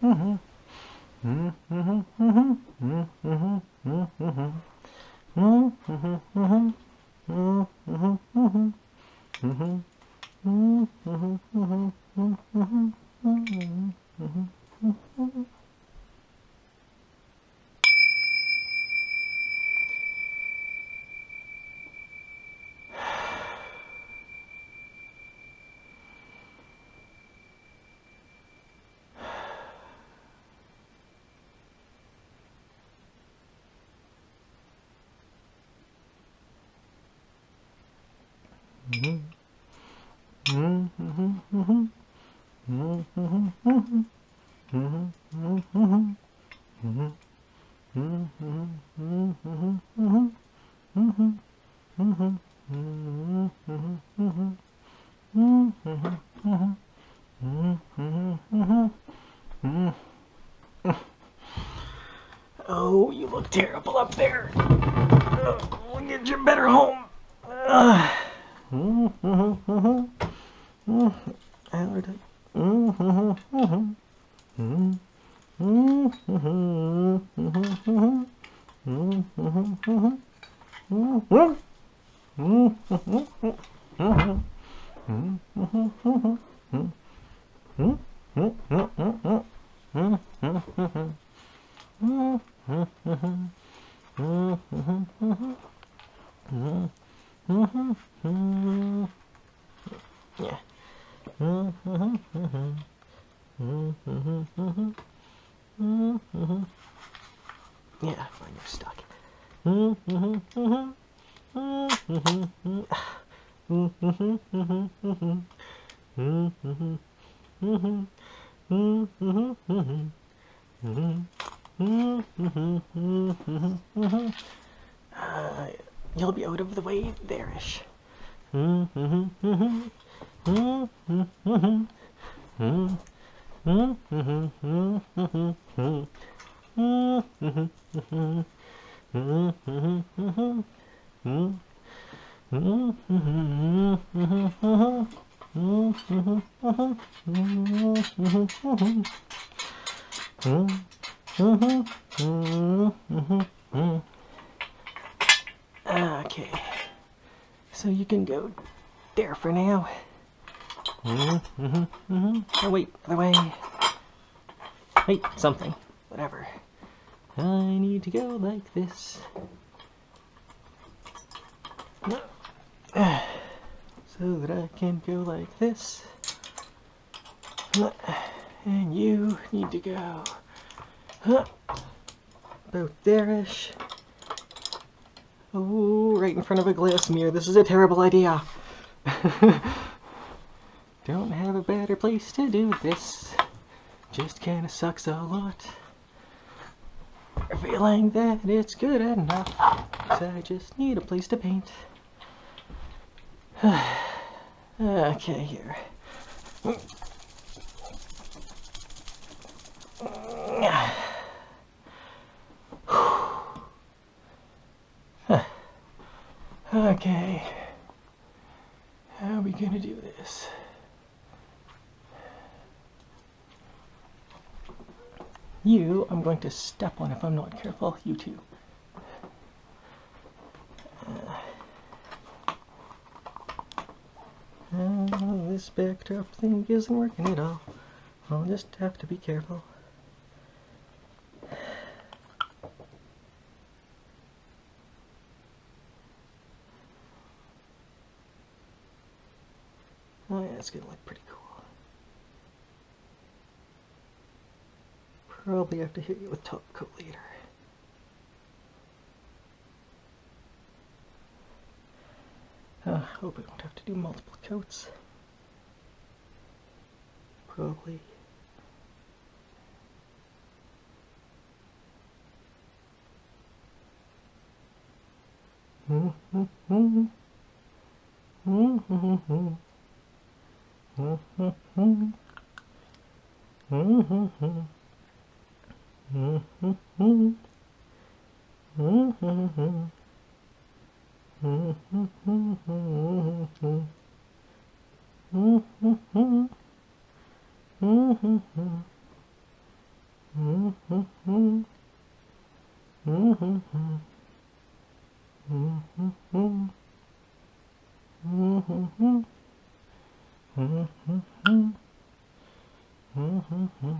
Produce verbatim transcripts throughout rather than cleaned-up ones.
Oh, you look terrible up there. Uh, we'll get you better home. Uh, yeah. Yeah, fine, you're stuck. Uh, you'll be out of the way there-ish. Okay, so you can go there for now. Oh wait, other way. Wait, something. Whatever. I need to go like this. So that I can go like this. And you need to go about there-ish. Oh, right in front of a glass mirror. This is a terrible idea. Don't have a better place to do this. Just kinda sucks a lot. Feeling that it's good enough. So I just need a place to paint. Okay, here. Okay. How are we gonna do this? You, I'm going to step on if I'm not careful. You too. Oh, this backdrop thing isn't working at all. I'll just have to be careful. Oh yeah, it's gonna look pretty cool. Probably have to hit you with top coat later. I uh, hope I don't have to do multiple coats. Probably. Mm-hmm. Mm-hmm. Mm-hmm. Mm-hmm. Mm-hmm. Mm-hmm. Mm-hmm. Mm-hmm. Mm-hmm. Mm-hmm. Mm-hmm. Mm-hmm.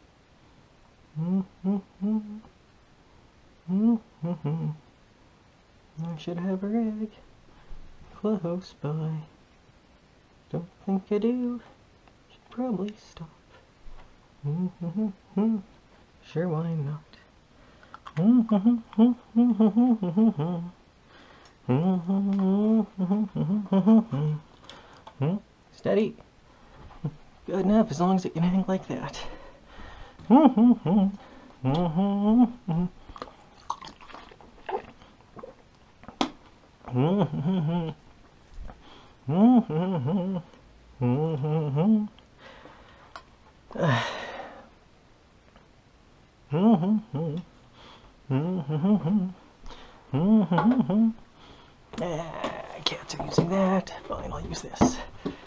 Mm-hmm. Mm-hmm. I should have a rig close by. Don't think I do. Should probably stop. Mm-hmm. Sure, why not? Mm-hmm. Mm-hmm. Steady. Good enough as long as it can hang like that. Mm-hmm. Mm-hmm. Mm-hmm. Mm-hmm. Mm-hmm. Mm-hmm. Mm-hmm. Mm-hmm. Ah, cats are using that. Fine, I'll use this.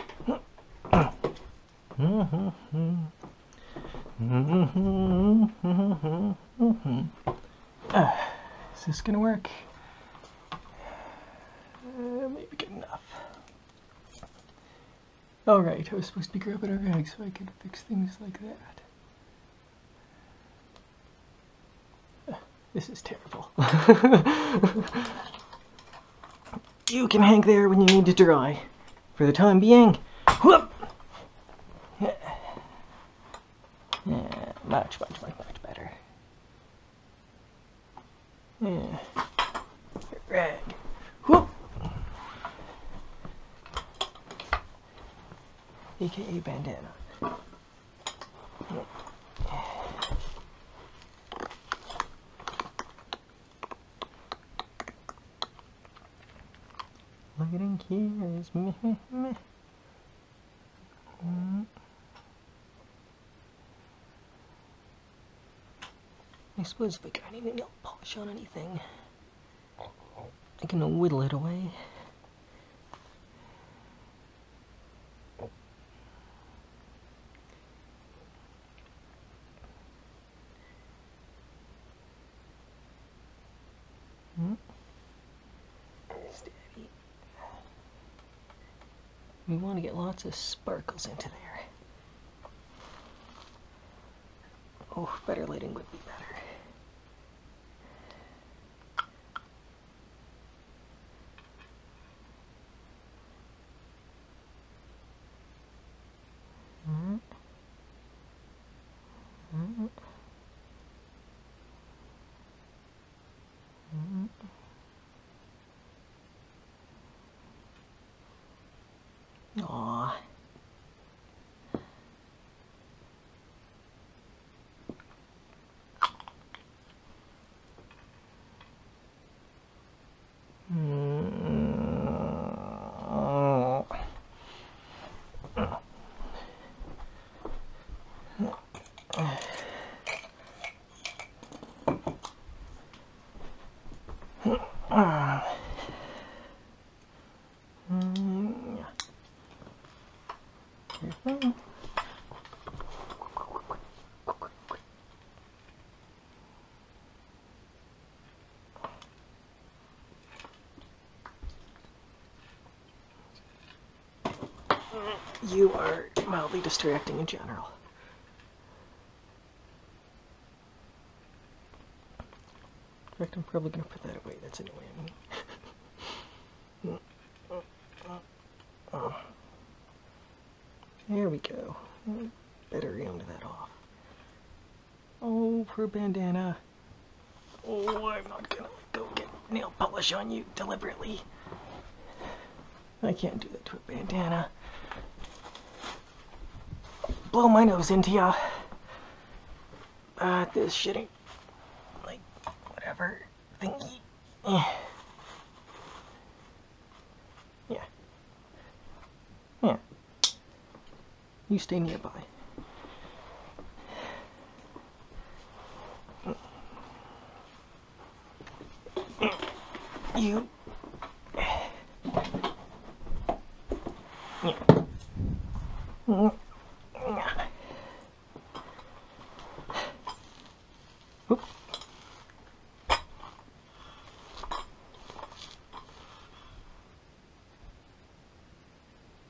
Mm-hmm. Mm-hmm. Mm-hmm. Ah, is this gonna work? Uh, maybe good enough. Alright, I was supposed to be grabbing a rag so I could fix things like that. Uh, this is terrible. You can hang there when you need to dry. For the time being, whoop! Yeah, much, much, much, much better. Yeah. Rag. Whoop! A K A bandana. Lighting here is meh meh meh. Mm. I suppose if I got any nail polish on anything, I can whittle it away. Mm. Steady. We want to get lots of sparkles into there. Oh, better lighting would be better. Mm. Mm. Mm. Aww. You are mildly distracting in general. In fact, I'm probably going to put that away. That's annoying. There we go. Better round that off. Oh, poor bandana. Oh, I'm not gonna go get nail polish on you deliberately. I can't do that to a bandana. Blow my nose into ya. Uh, this shit ain't, like, whatever thingy. Yeah. Yeah. Yeah. You stay nearby. You.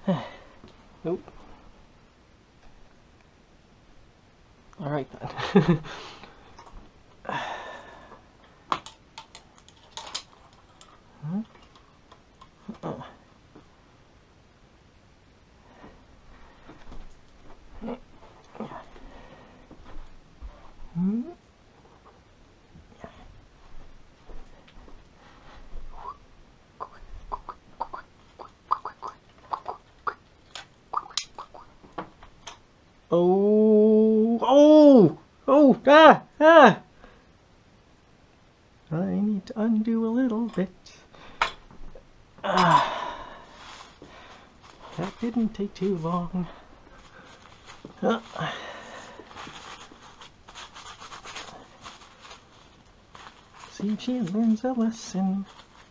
Nope. Alright then. Huh? Uh-uh. Hmm? Oh, oh, oh, ah, ah. I need to undo a little bit. Ah, that didn't take too long. Uh. See if she learns a lesson.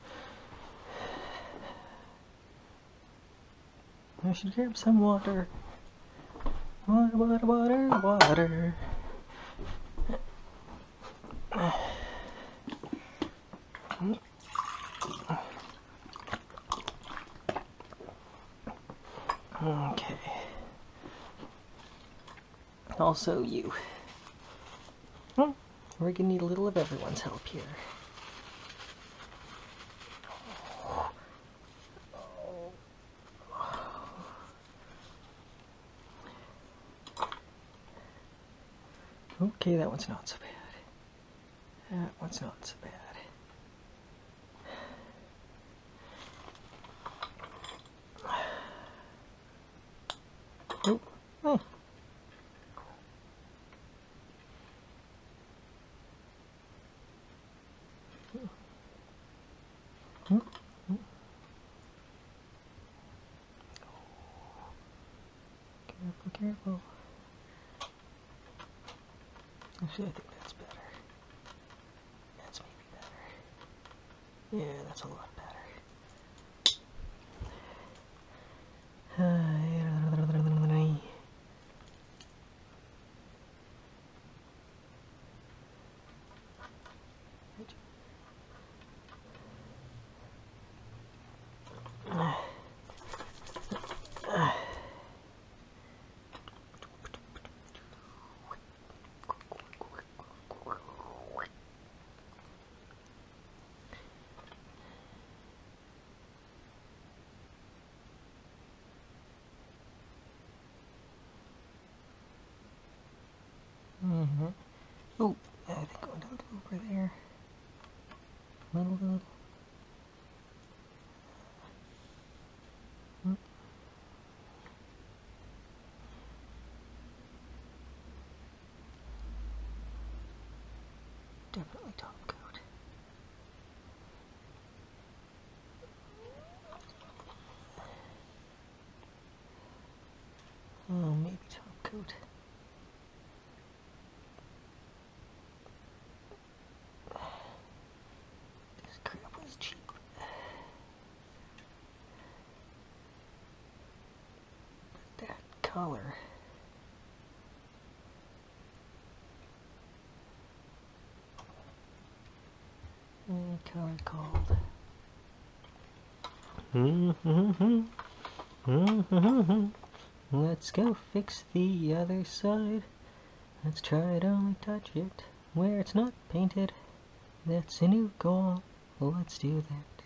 I should grab some water. Water, water, water, water. Okay. Also you. Hmm. We're gonna need a little of everyone's help here. Okay, that one's not so bad. That one's not so bad. Nope. Oh. Hmm. Hmm. Careful, careful. Actually, I think that's better. That's maybe better. Yeah, that's a lot better. Mm-hmm. Oh, I think I'll do it over there. Little, little. Hmm. Definitely top coat. Oh, maybe top coat. This crap was cheap. But that color. That color called. Mm-hmm. Mm-hmm. Let's go fix the other side. Let's try to only touch it where it's not painted. That's a new goal. Let's do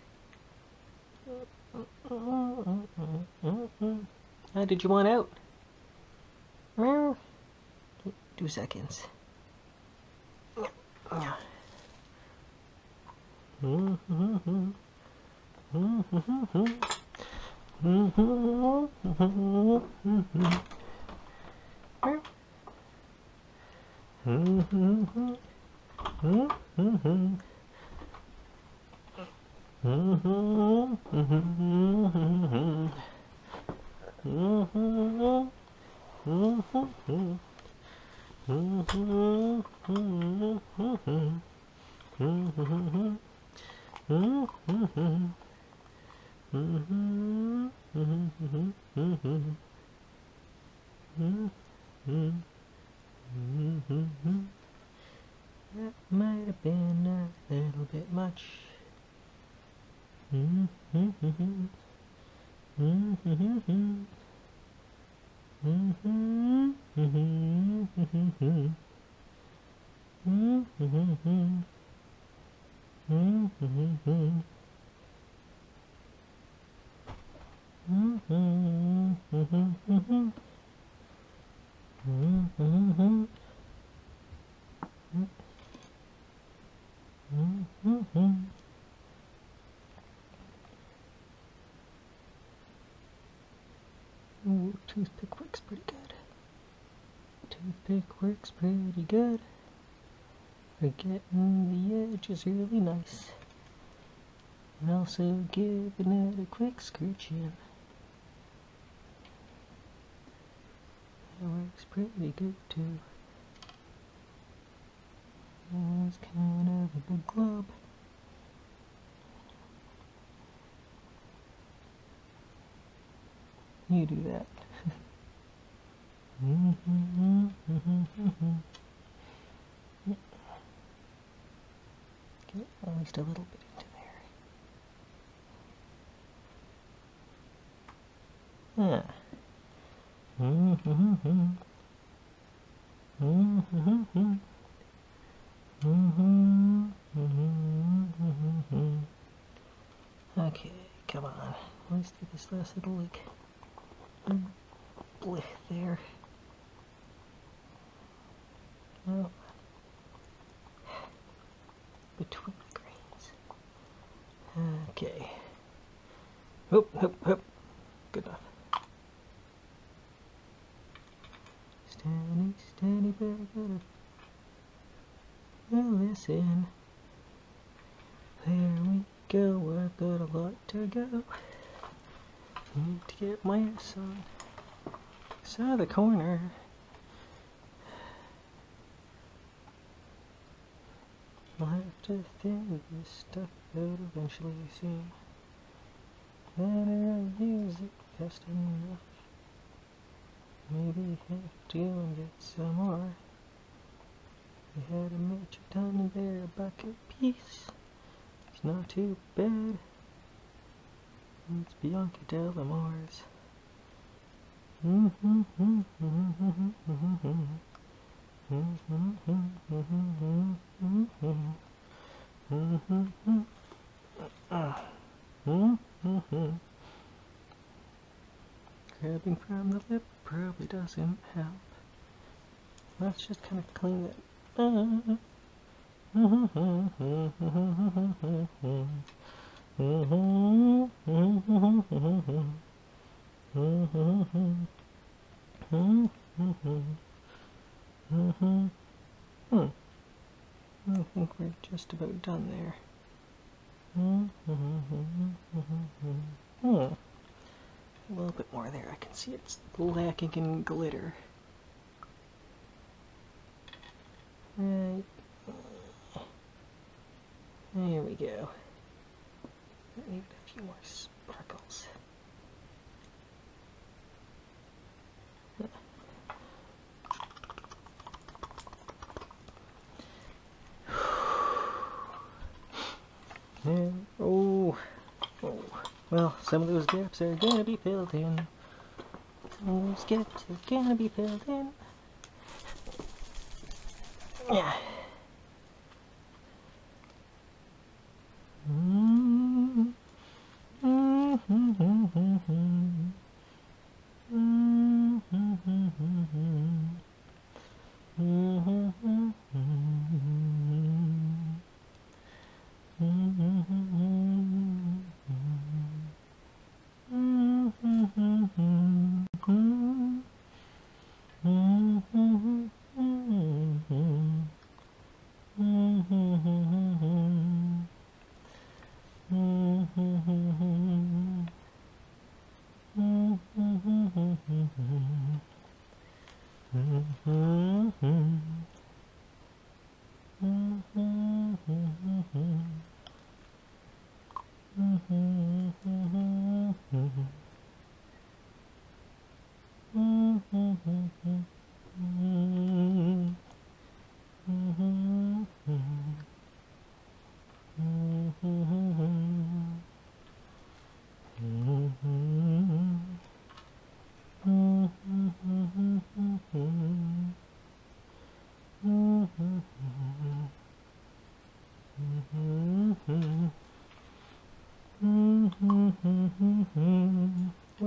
that. How did you want out? Well, two seconds. That might have been a little bit much. Mm-hmm. Mm-hmm. Mm-hmm. Mm-hmm. Mm-hmm. Mm-hmm. Ooh, toothpick works pretty good. Toothpick works pretty good. For getting the edges really nice. And also giving it a quick scooch in. That works pretty good too. It's kind of a big globe. You do that. Mm-hmm, mm-hmm, mm-hmm. Yeah. Get at least a little bit into there. Yeah. Mm-hmm, mm-hmm. Mm-hmm, mm-hmm. Mm-hmm, mm-hmm, mm-hmm. Okay, come on. Let's do this last little like blech there. Oh. Between the grains. Okay. Hoop, hoop, hoop. Good enough. Steady, steady, better, better. Well, listen. There we go. I've got a lot to go. Need to get my ass on. Side of the corner. I'll have to thin this stuff out eventually soon. Better I'll use it fast enough. Maybe have to and get some more. We had a metric ton there, a bucket piece. It's not too bad. It's Bianca Delamore's. Mm-hmm, mm-hmm, mm-hmm, mm-hmm, mm-hmm. Grabbing from the lip probably doesn't help. Let's just kind of clean it. Mm-hmm. Hmm. I think we're just about done there. Mm-hmm. Hmm. A little bit more there. I can see it's lacking in glitter. Right. There we go. I need a few more sparkles. And, oh, oh, well, some of those gaps are gonna be filled in. Those gaps are gonna be filled in. Yeah. Mm-hmm. Mm-hmm. Mm-hmm.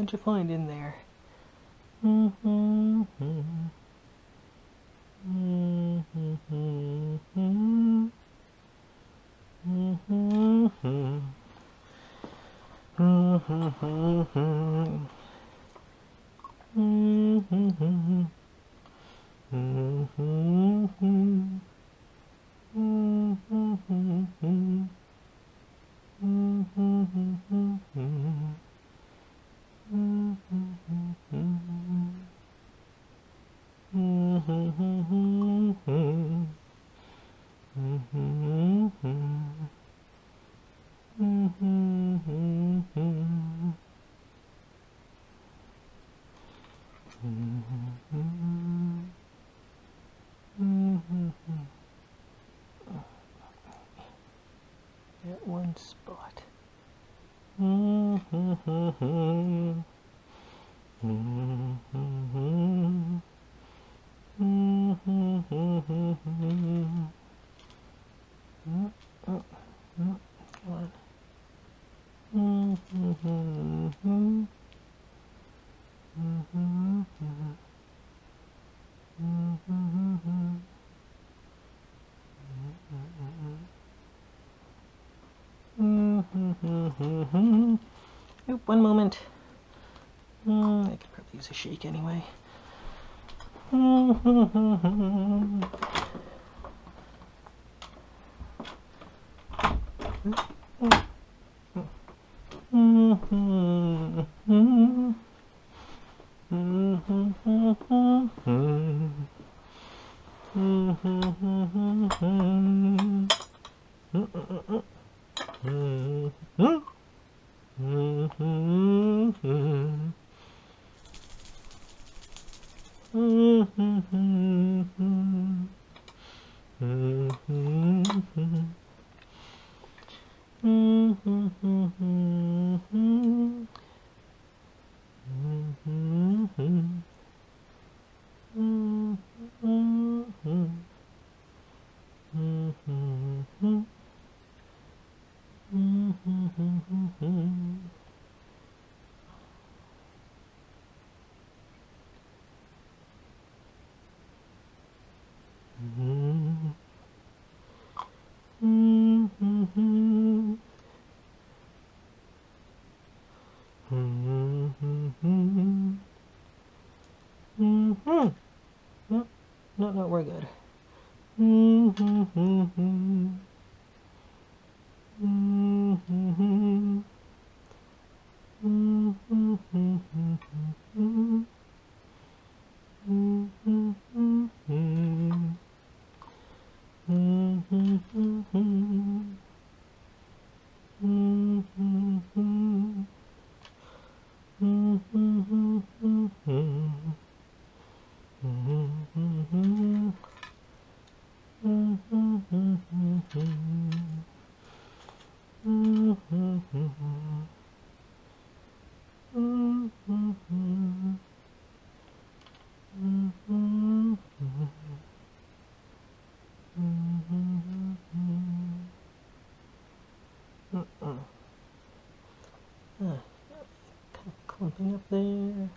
What'd you find in there? Mm-hmm. Mm-hmm. Mm-hmm. Mm-hmm. Mm-hmm. Mm-hmm. Mm-hmm. Mm-hmm. That one spot. Oop, one moment. Mm, I could probably use a shake anyway. No, no, we're good. Clumping up there.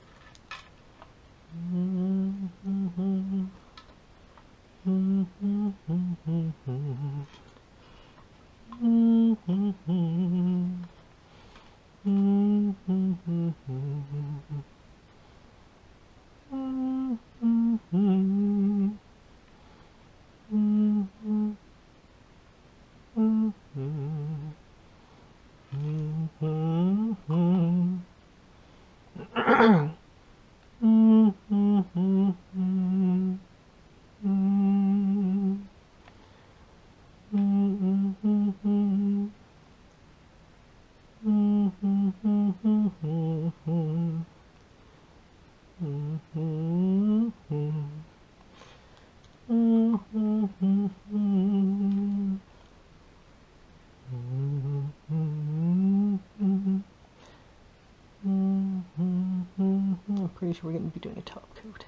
I'm pretty sure we're going to be doing a top coat.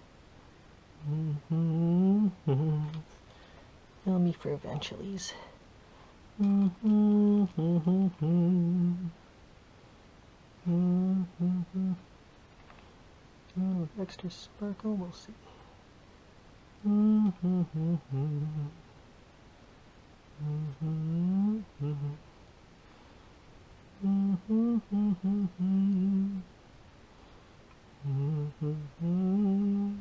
Tell me for eventuallys. extra sparkle, we'll see. Mm-hmm, mm-hmm. Mm-hmm, mm-hmm. Mm-hmm, mm-hmm. Mm-hmm.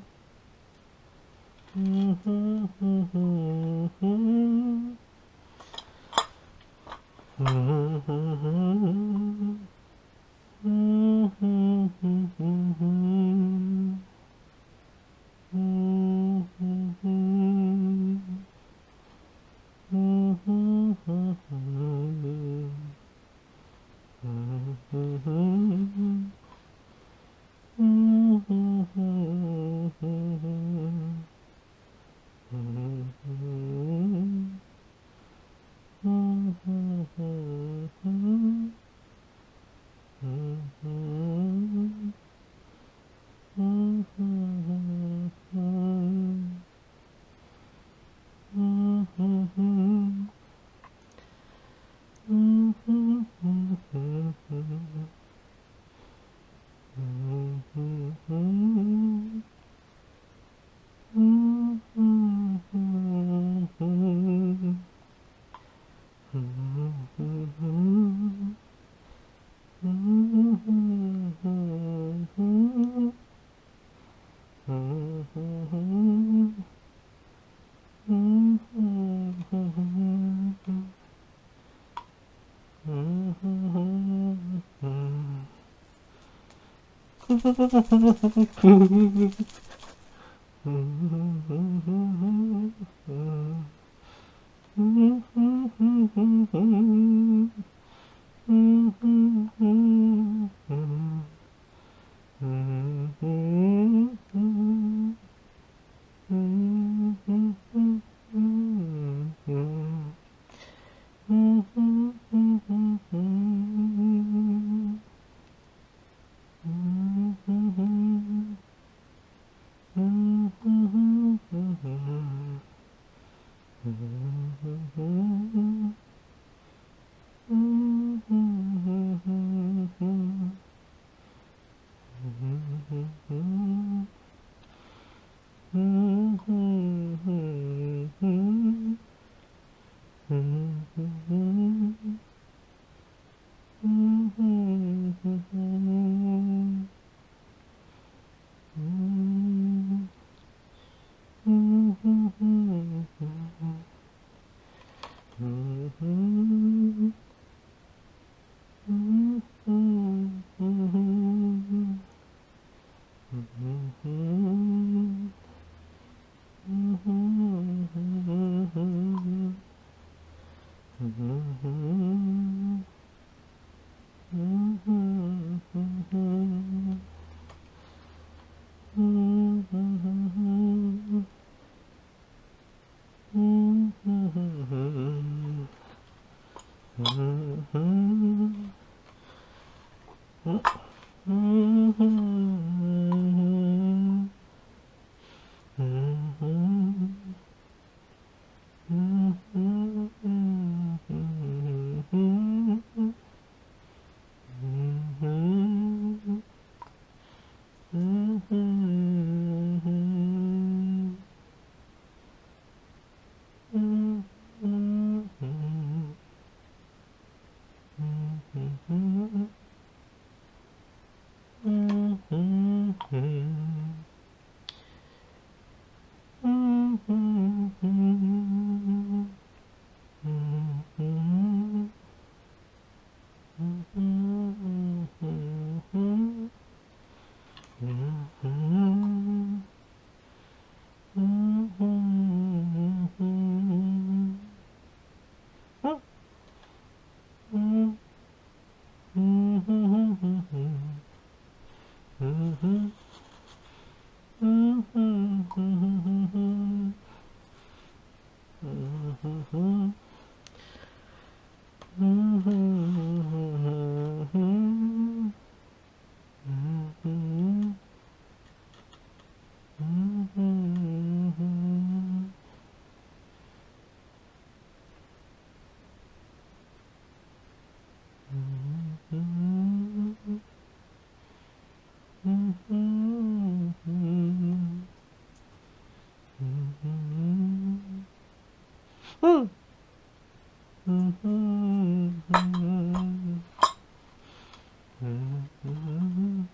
Mm-hmm, mm-hmm. Mm-hmm. Mm-hmm. Hmm. Mm-hmm. Mm-hmm. Mm-hmm.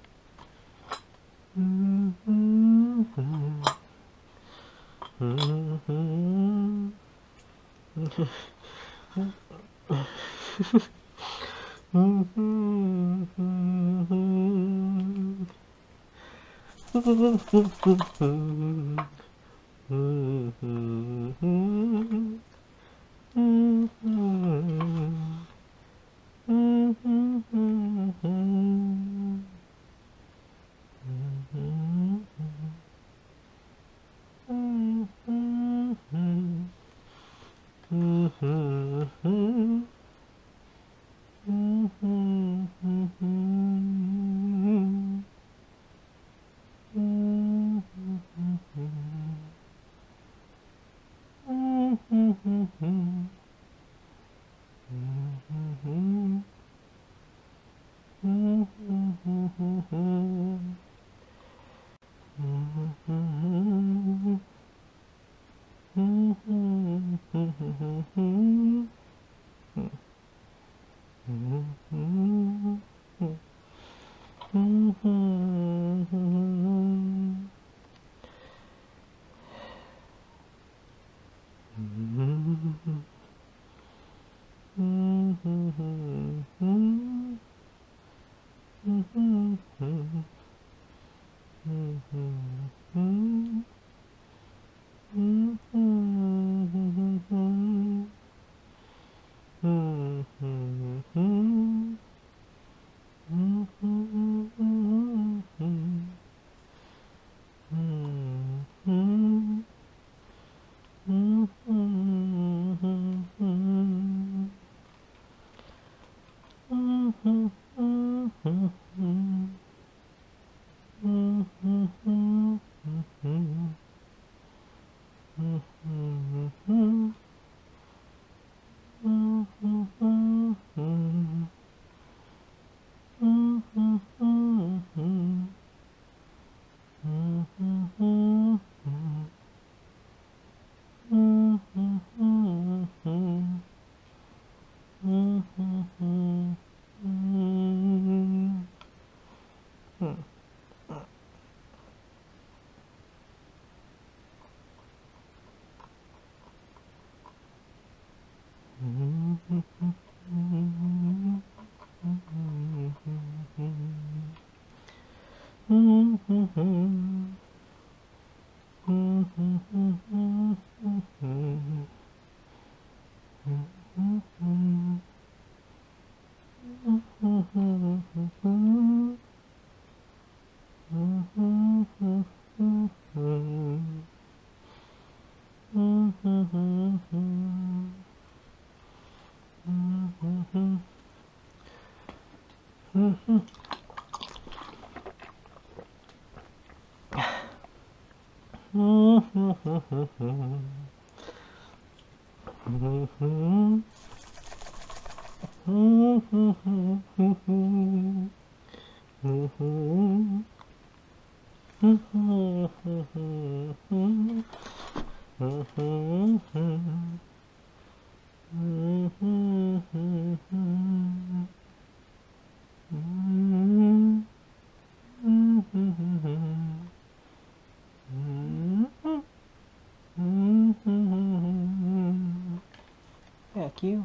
Heck you.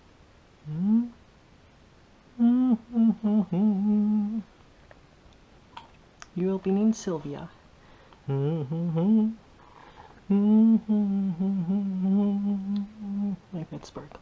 You will be named Sylvia. Like that sparkle.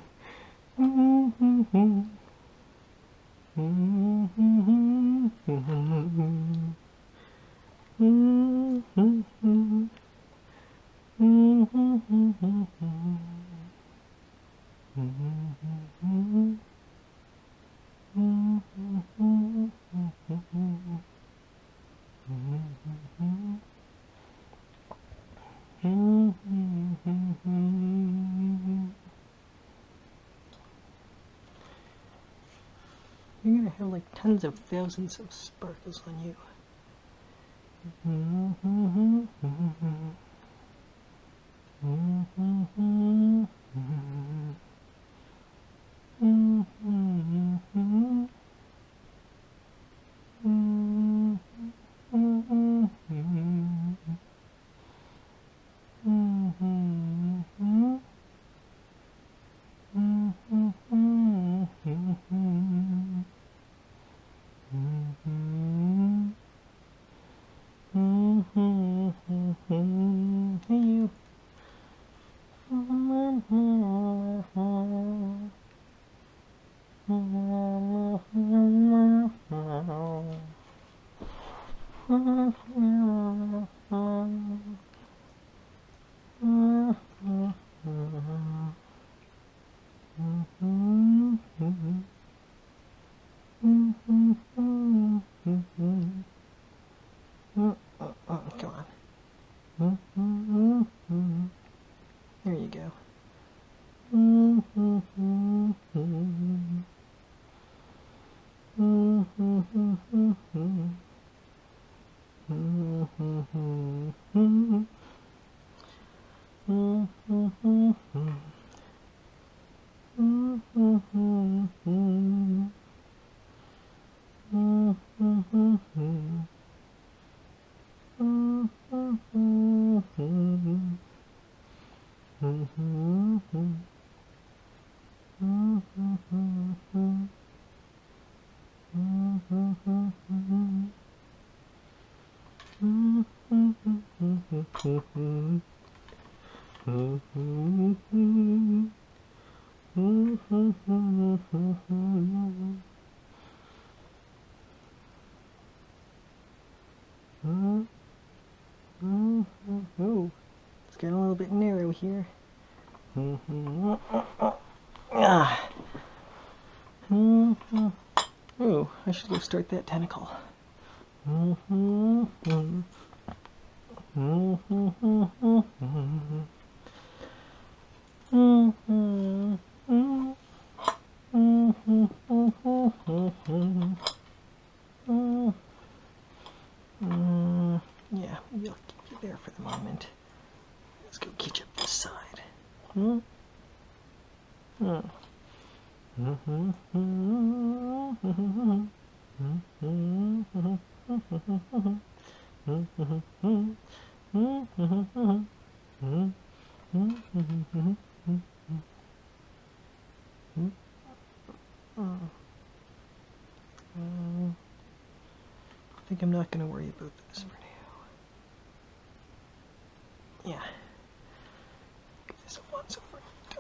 You're gonna have like tens of thousands of sparkles on you. There you go. Oh, it's getting a little bit narrow here. Ah. Oh, I should go start that tentacle. Yeah, we'll keep you there for the moment. Let's go catch up this side. Hmm? Hmm. I think I'm not going to worry about this for now. Yeah. This once over.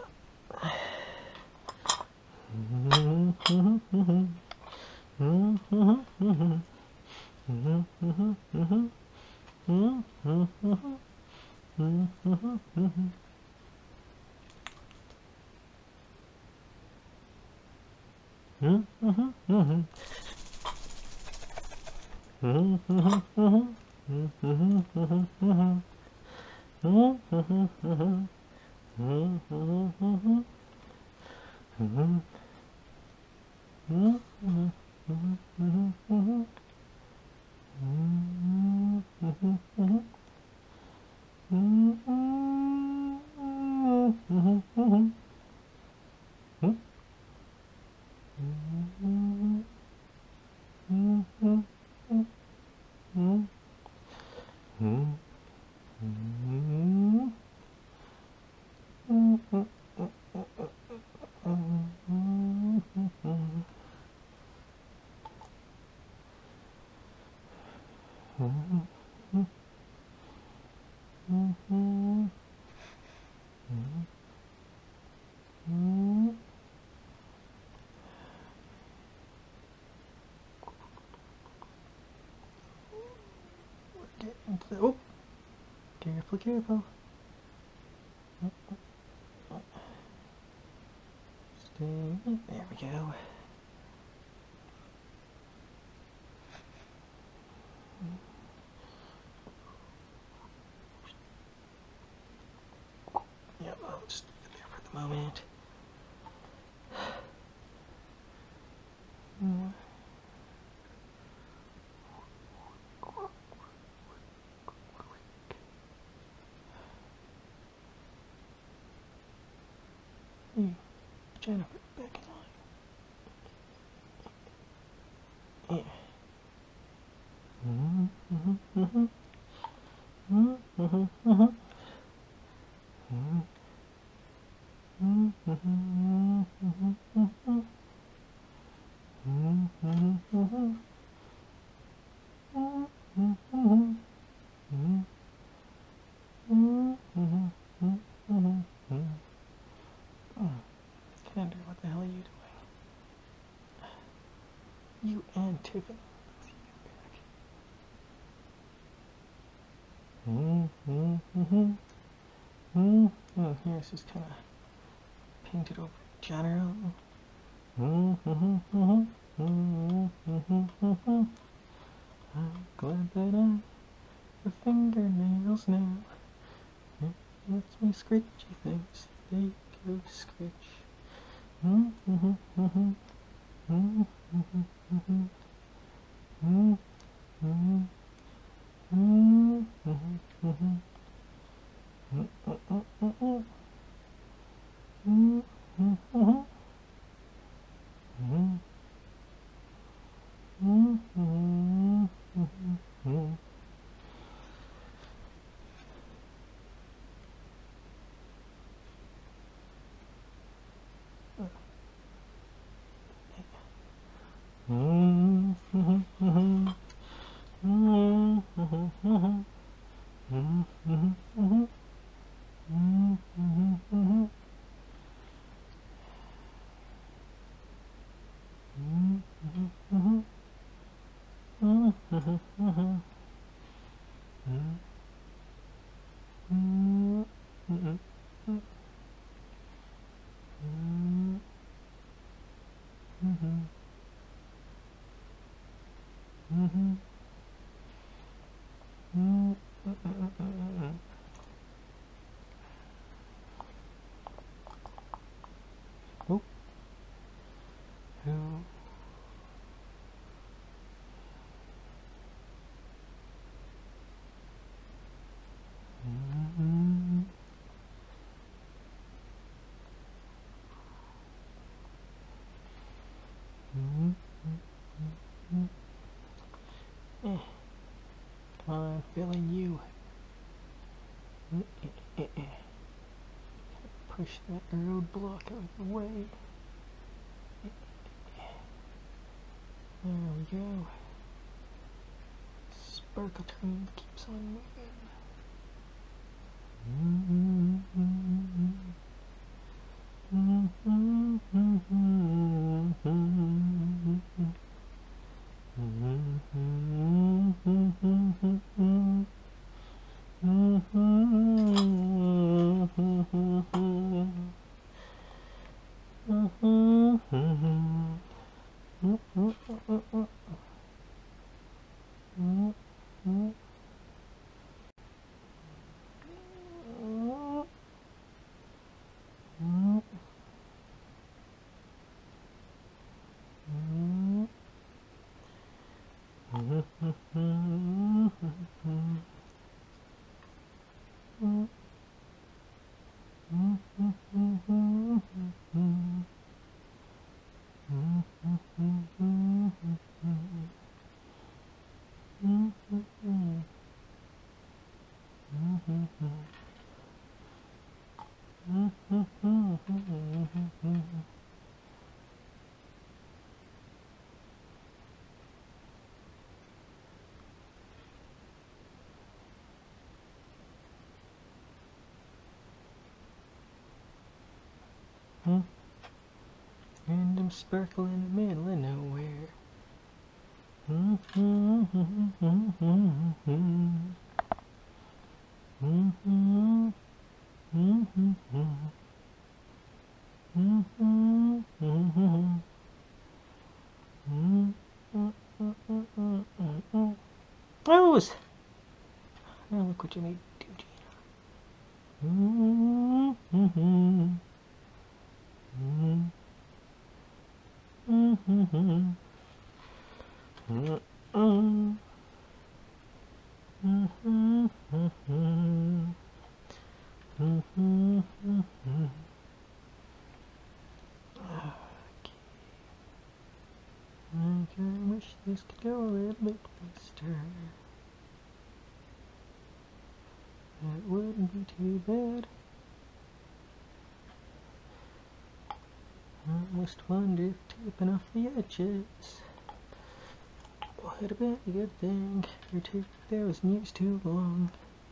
Oh, careful, careful. Stay. There we go. Yep, I'll just leave it there for the moment. Jennifer back in line. Yeah. Mm-hmm, mm-hmm, mm-hmm. Mm-hmm, mm-hmm, mm-hmm. Mm-hmm, mm-hmm, mm-hmm, mm-hmm. Mm-hmm, mm-hmm, mm-hmm. Mm-hmm, mm-hmm. Mm-hmm, mm-hmm, mm-hmm. Kendra, what the hell are you doing? You and Tiffany. Mm-hmm, mm-hmm, mm-hmm. Here, it's just kind of painted over general. Mm-hmm, mm-hmm, mm-hmm, mm-hmm. I'm glad that I have fingernails now. It lets me scritchy things. They go scritch. Mm-hmm, mm-hmm, mm-hmm, mm-hmm, mm-hmm. Mm-hmm, mm-hmm, mm-hmm, mm-hmm. Mm-hmm, mm-hmm, mm-hmm. Mm-hmm. Mm-hmm. Mm-hmm. Mm-hmm. Mm-hmm. Mm-hmm. Mm-hmm. Mm-hmm. Oh, who? Mm-hmm. Mm-hmm. Eh, I'm feeling you. Eh, eh, eh. Push that roadblock out of the way. There we go. Sparkle train keeps on moving. Random sparkle in the middle of nowhere. Rose! Now look what you made do, Gina. it wouldn't be too bad. Almost wonder if taping off the edges would have been a good thing, or tape those news too long.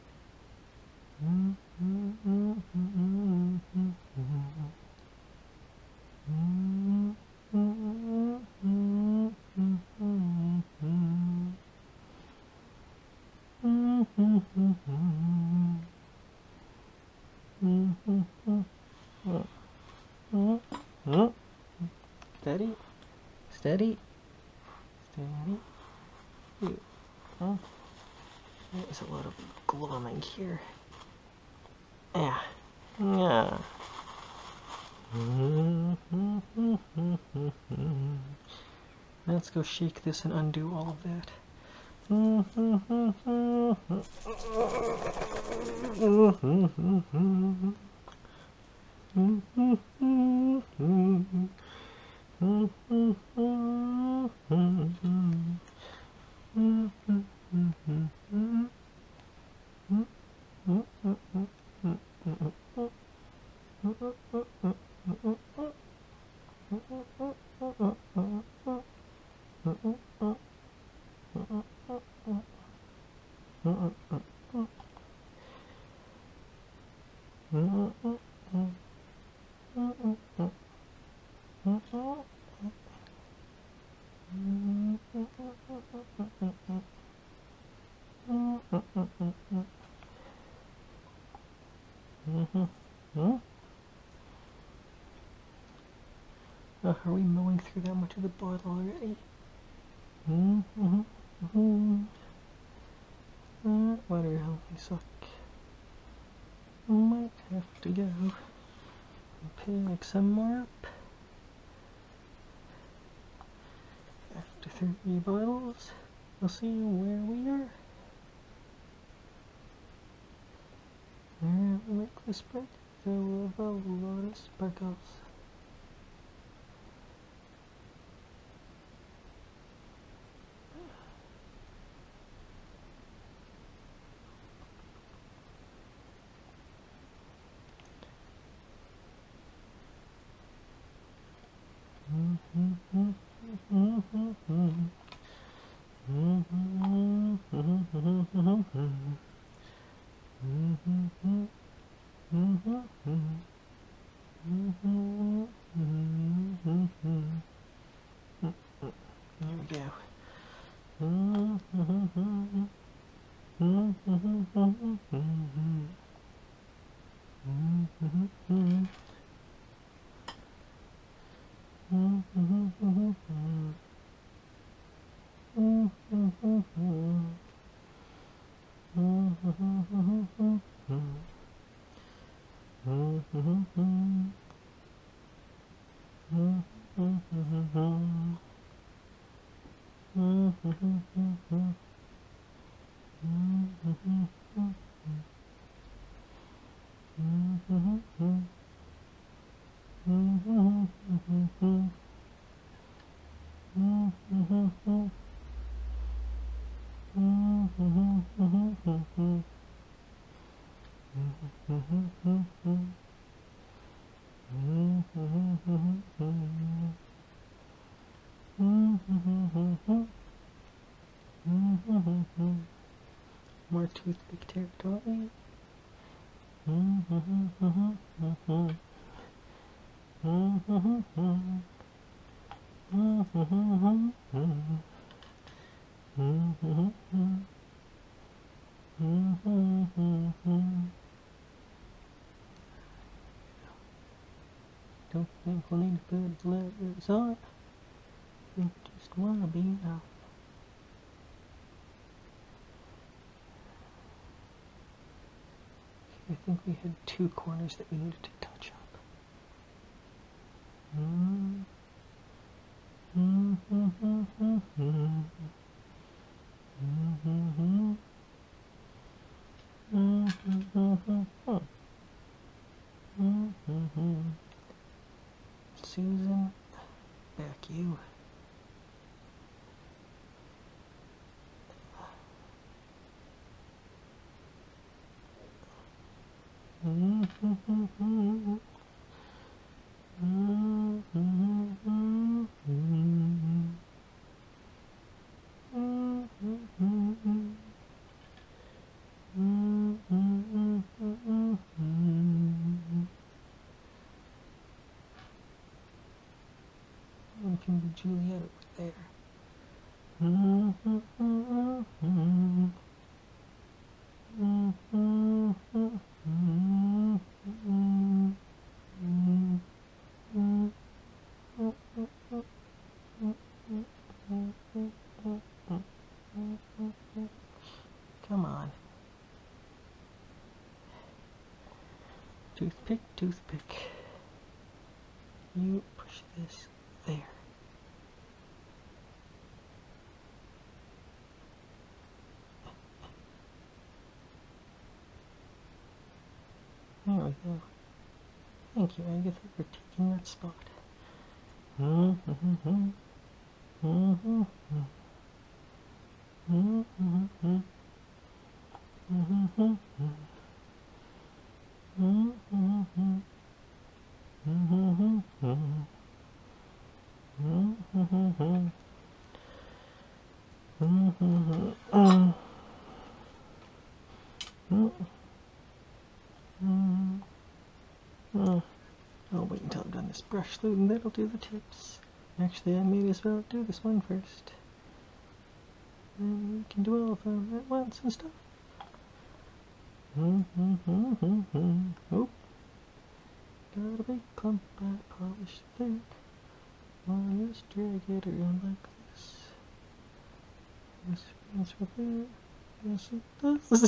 Steady, steady, steady. Ooh. Oh. There's a lot of glomming here. Yeah. Yeah. Let's go shake this and undo all of that. Oh, are we mowing through that much of the bottle already? Mm-hmm. Mm-hmm. Uh, water help me suck. Might have to go and pick some more up. After three bottles, we'll see where we are. And we'll make the spread so we'll have a lot of sparkles. There we go. More toothpick territory. Don't think we'll need to put letters on. We just wanna be enough. I think we had two corners that we needed to touch up. Mm. Mm -hmm -hmm -hmm -hmm. Mm -hmm -hmm. Mm -hmm -hmm -hmm. Mm -hmm -hmm. Susan, back you. It can be Juliet over there. Come on. Toothpick, toothpick. You push this there. There we go. Thank you, Agatha, for taking that spot. I'll wait until I've done this brush loop and that'll do the tips. Actually, I may as well do this one first. And we can do all of them at once and stuff. Oh, got a big clump I polished there. I'll just drag it around like this. This runs from there. Yes, it does.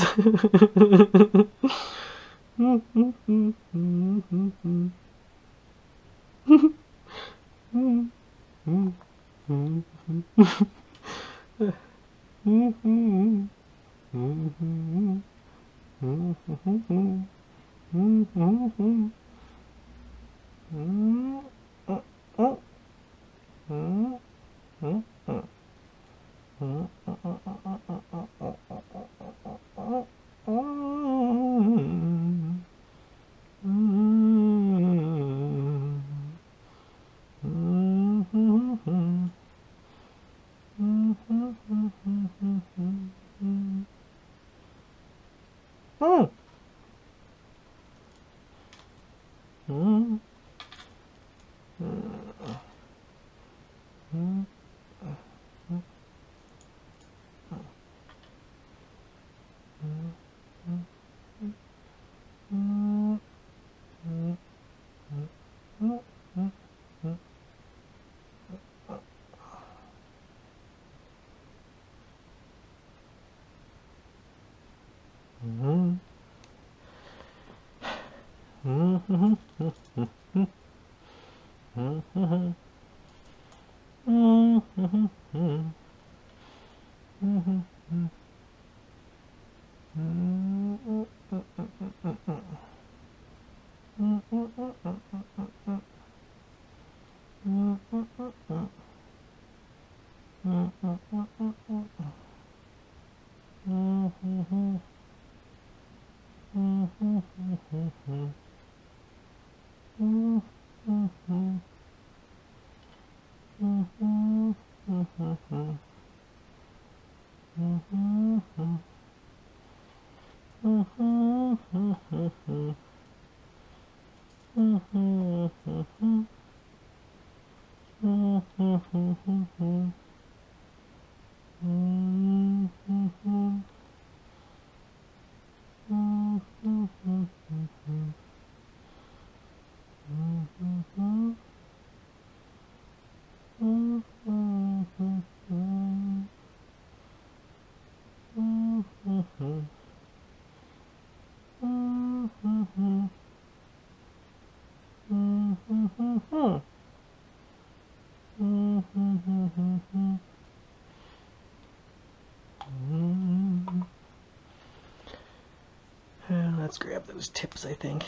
Let's grab those tips, I think.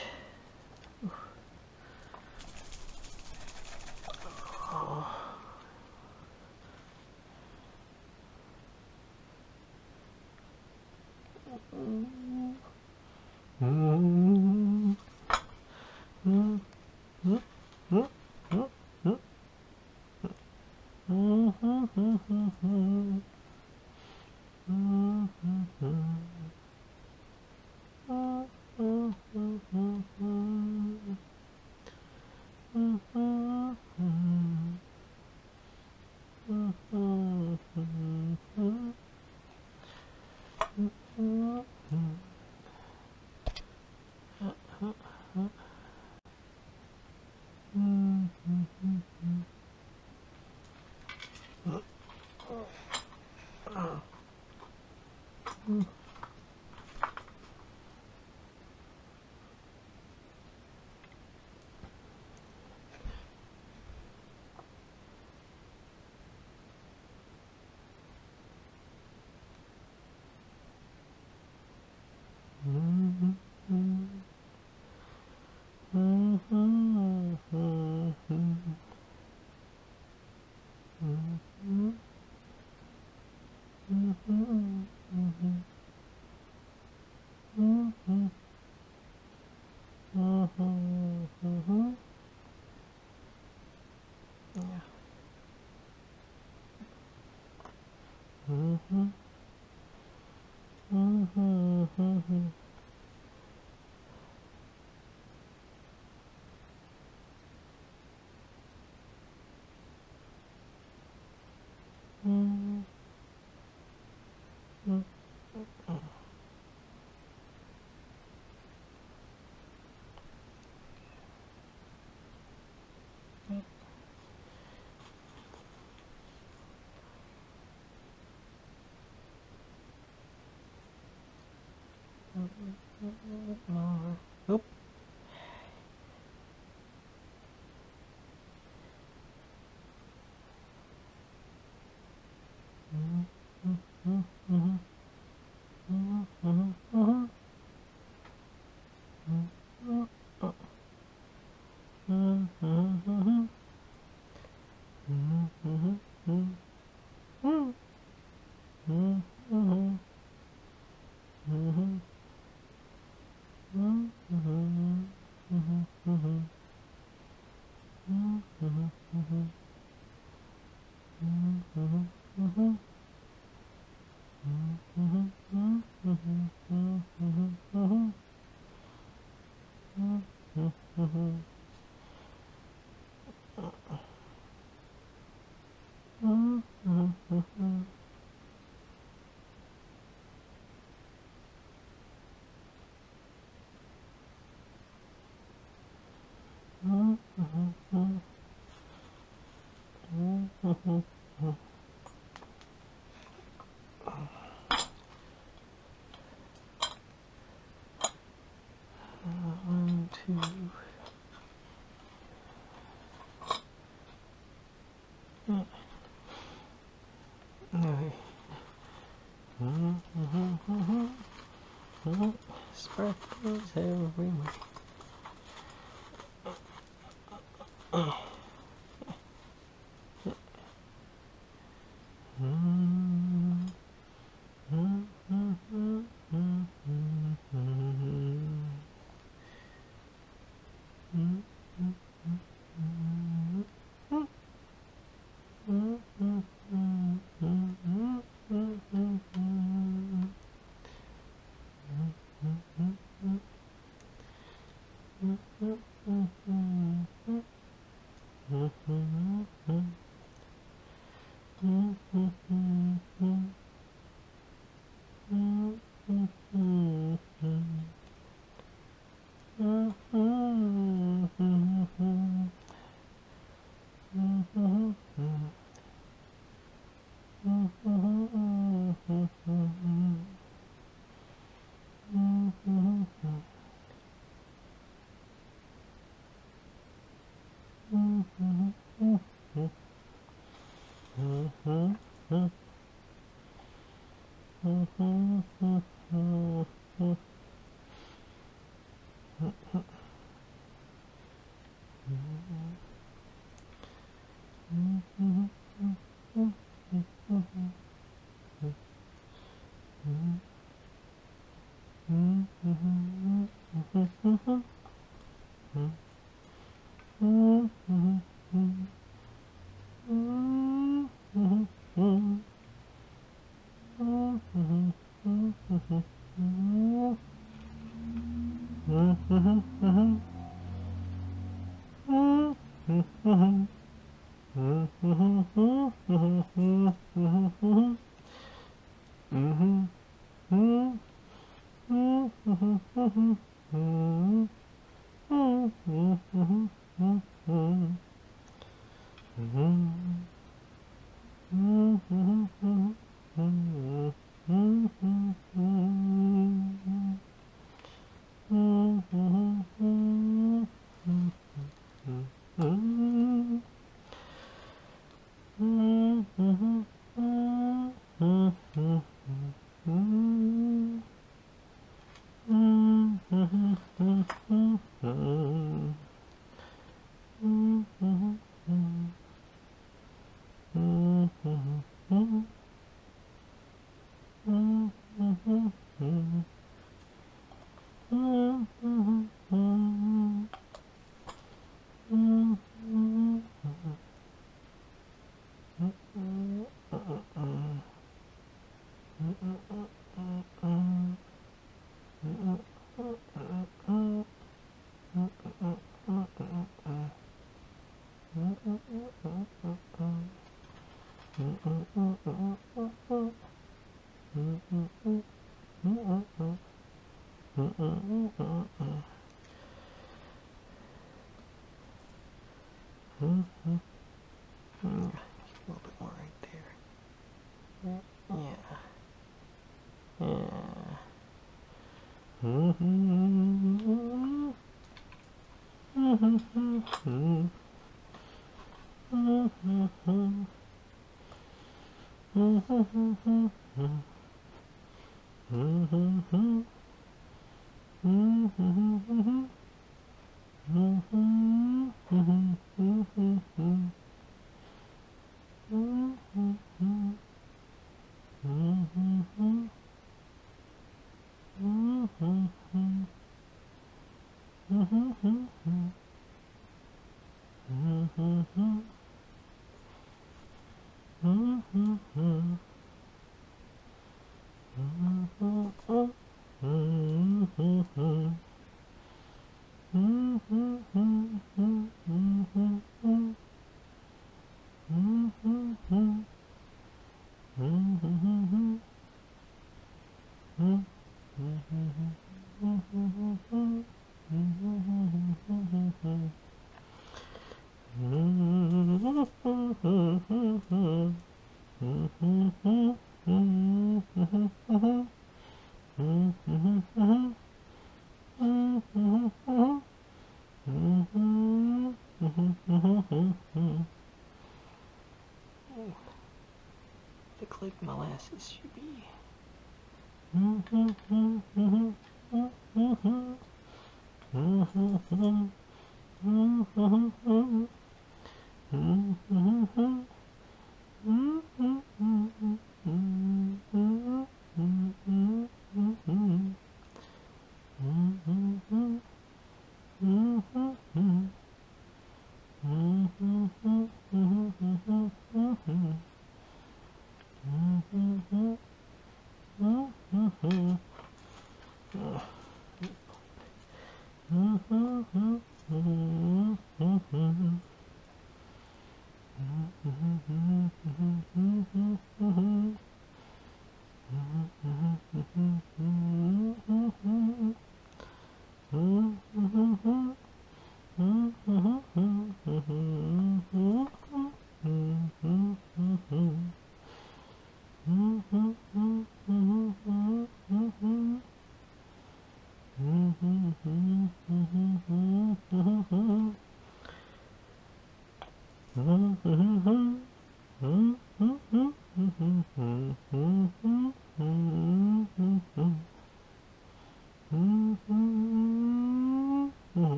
Oh. Mm. Oop. One, two. Okay. Sparkles everywhere. Mm-hmm. little bit more right there. Yeah. Yeah. Looks like molasses should be.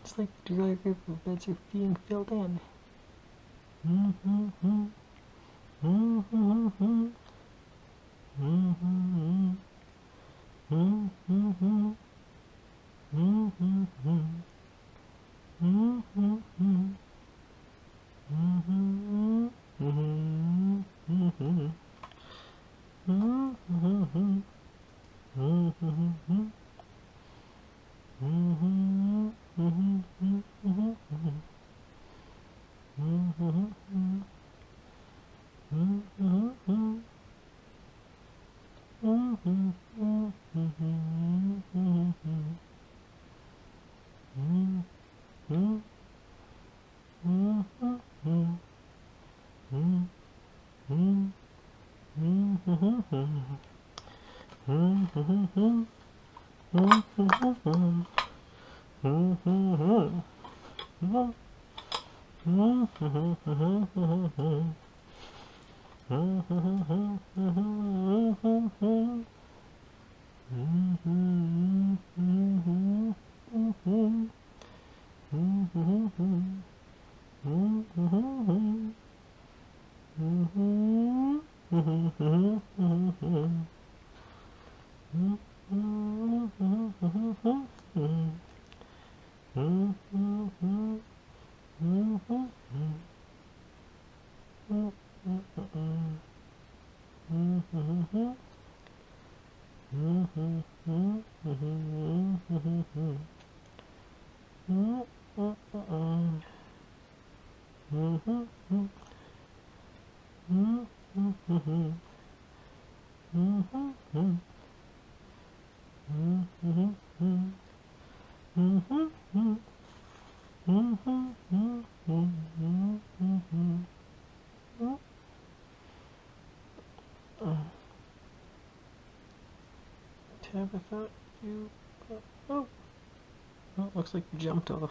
It's like the dry riverbeds are being filled in. Mm-hmm. Mm-hmm. Mm-hmm. Mm-hmm. Mm-hmm. Mm-hmm. Mm-hmm. Mm-hmm. Mm-hmm. Mm-hmm. Mm-hmm. Mm-hmm. Mm-hmm. Mm-hmm. Mm-hmm. Tab, I thought you... Oh! Oh, looks like you jumped off.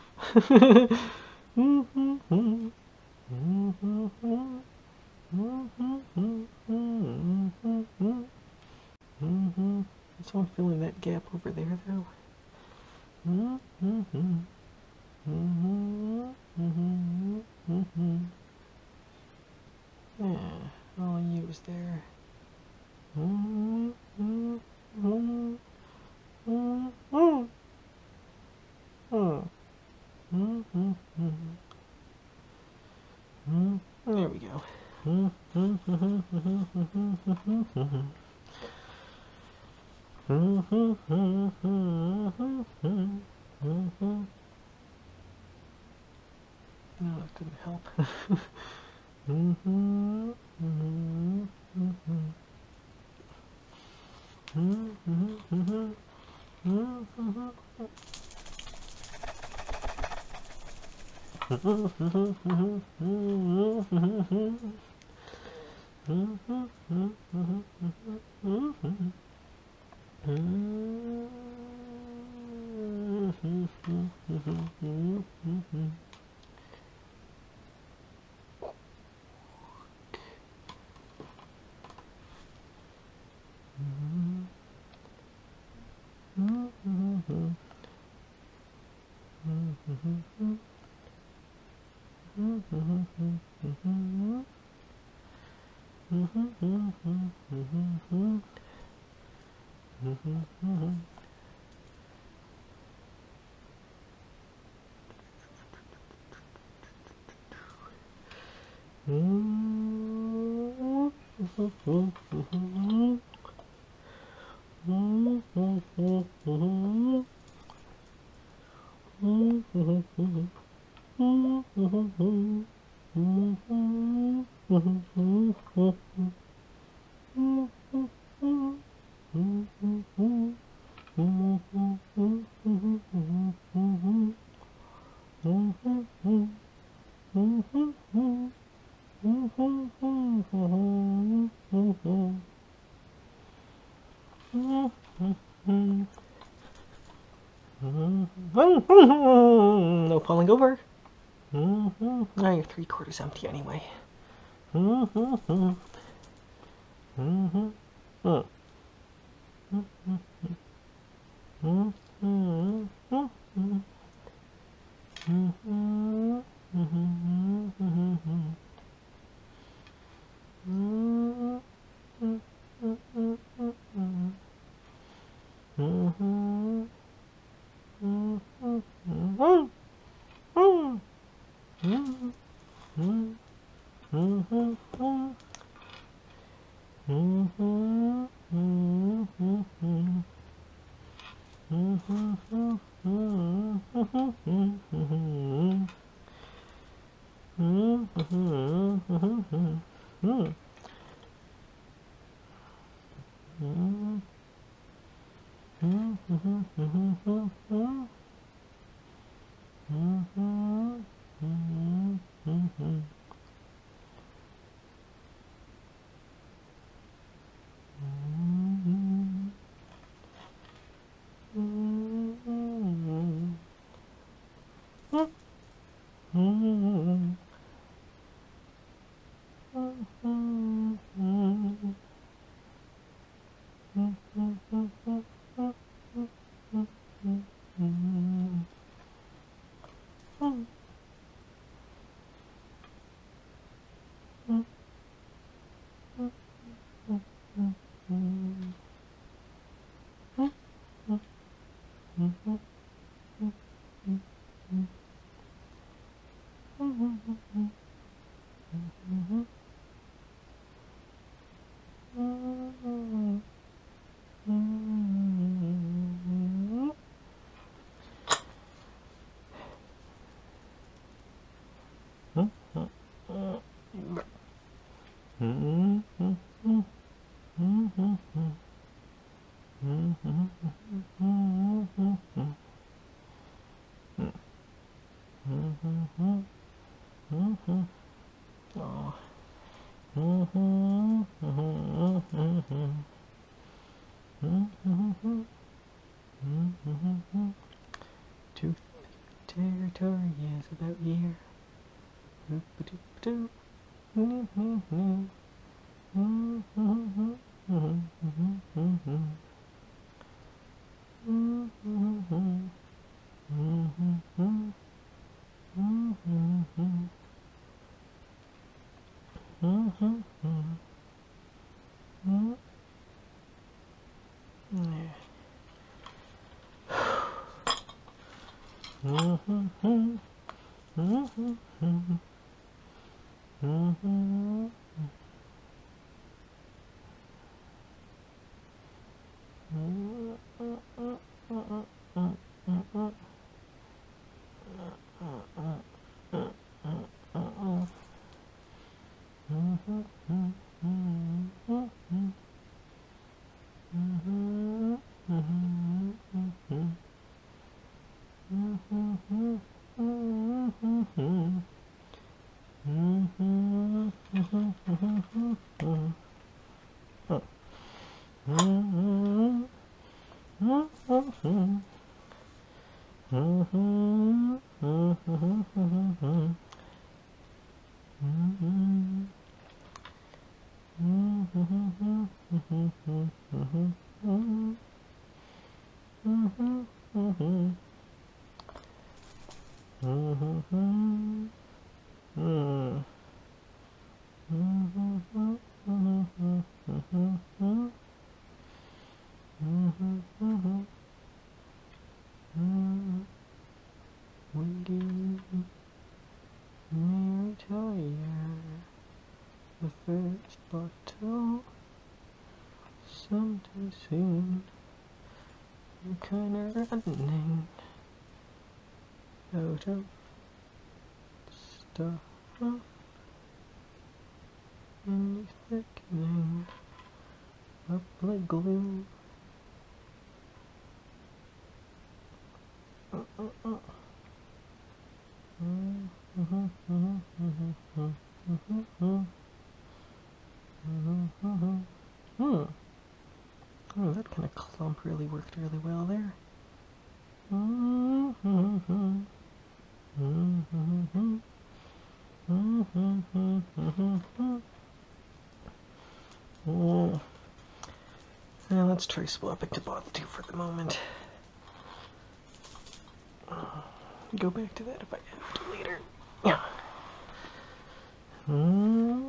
Is someone filling that gap over there, though? Yeah, all you was there. There we go. No, that didn't help. No falling over. Mm-hmm. Now you're three quarters empty anyway. Mm-hmm. Mm-hmm. Mm-hmm. Mm-hmm. Tooth territory is about here. Oop-a-doop-a-doo. Mm-hmm. The first bottle sometime soon. I'm kinda running out of stuff and you're thickening up like glue. Uh, uh, uh. Mm, mhm, mhm, mhm, mhm, mhm, mhm. Mm-hmm. Hmm. Oh, that kind of clump really worked really well there. Mm-hmm. Mm-hmm. Mm-hmm. Mm-hmm. Mm-hmm. Oh. Now let's try swapping to bot two for the moment. go back to that if I have to later. Yeah. Mm-hmm.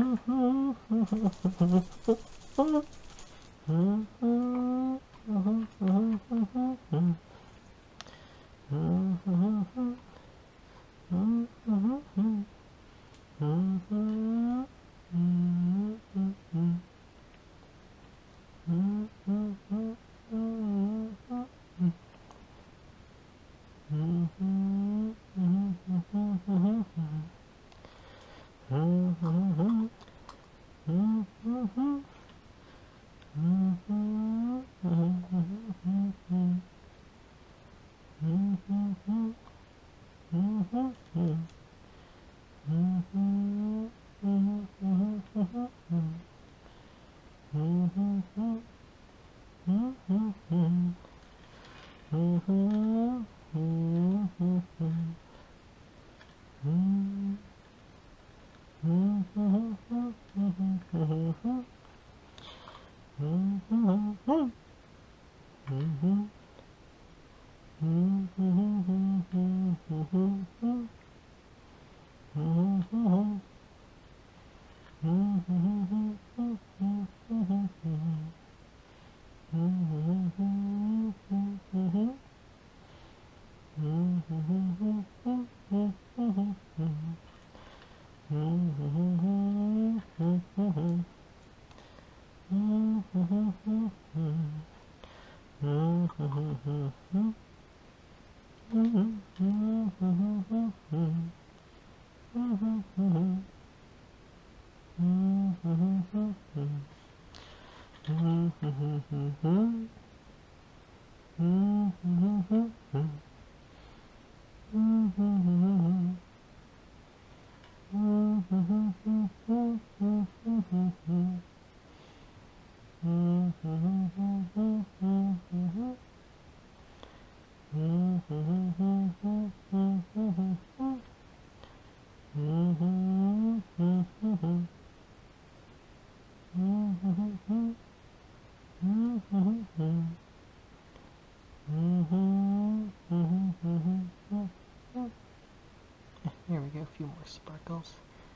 There we go, a few more sparkles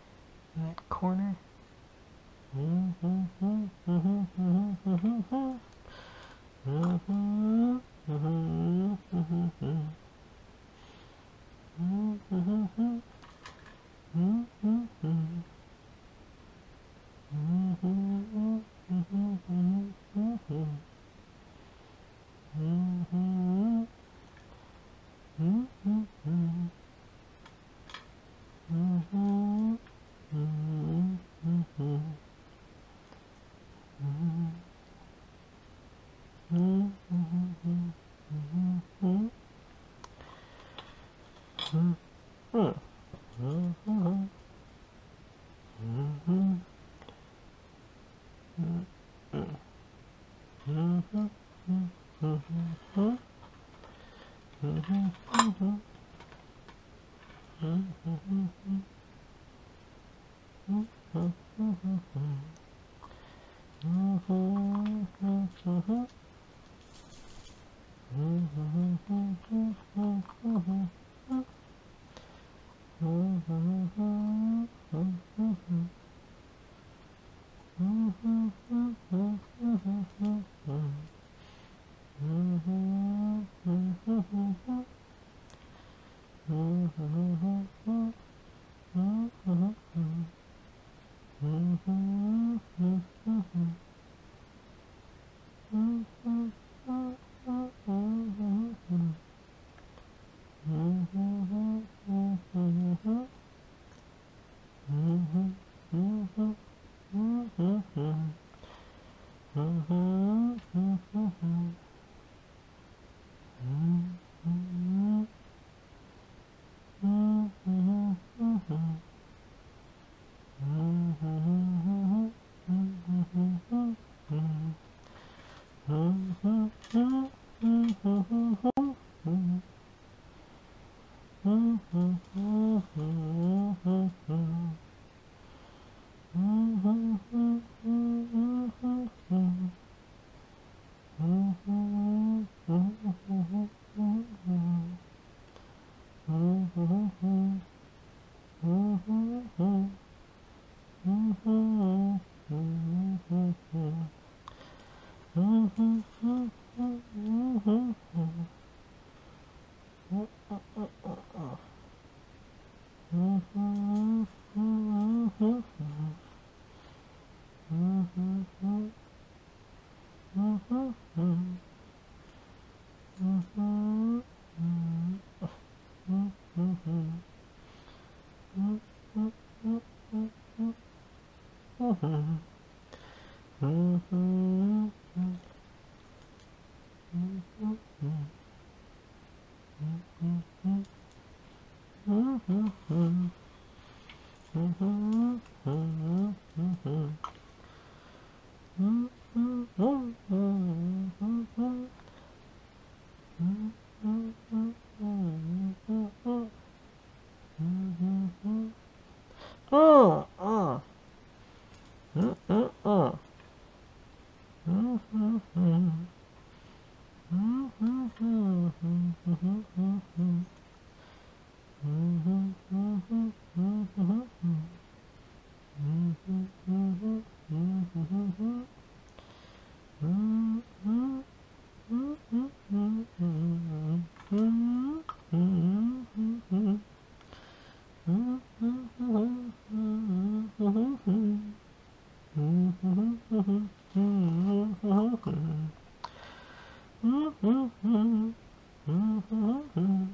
in that corner. Oh, oh. Mm, mm, mm. Mm, mm, mm. Mm, mm, mm, mm, mm, mm, mm. Mhm, mhm, mhm, mhm. Mhm, mhm, mhm, mhm. Mhm, mhm, mhm, mhm, mhm. Mhm, mhm, mhm. Mhm, mhm, mhm, mhm. Mhm, mhm, mhm, mhm. Mhm, mhm, mhm, mhm.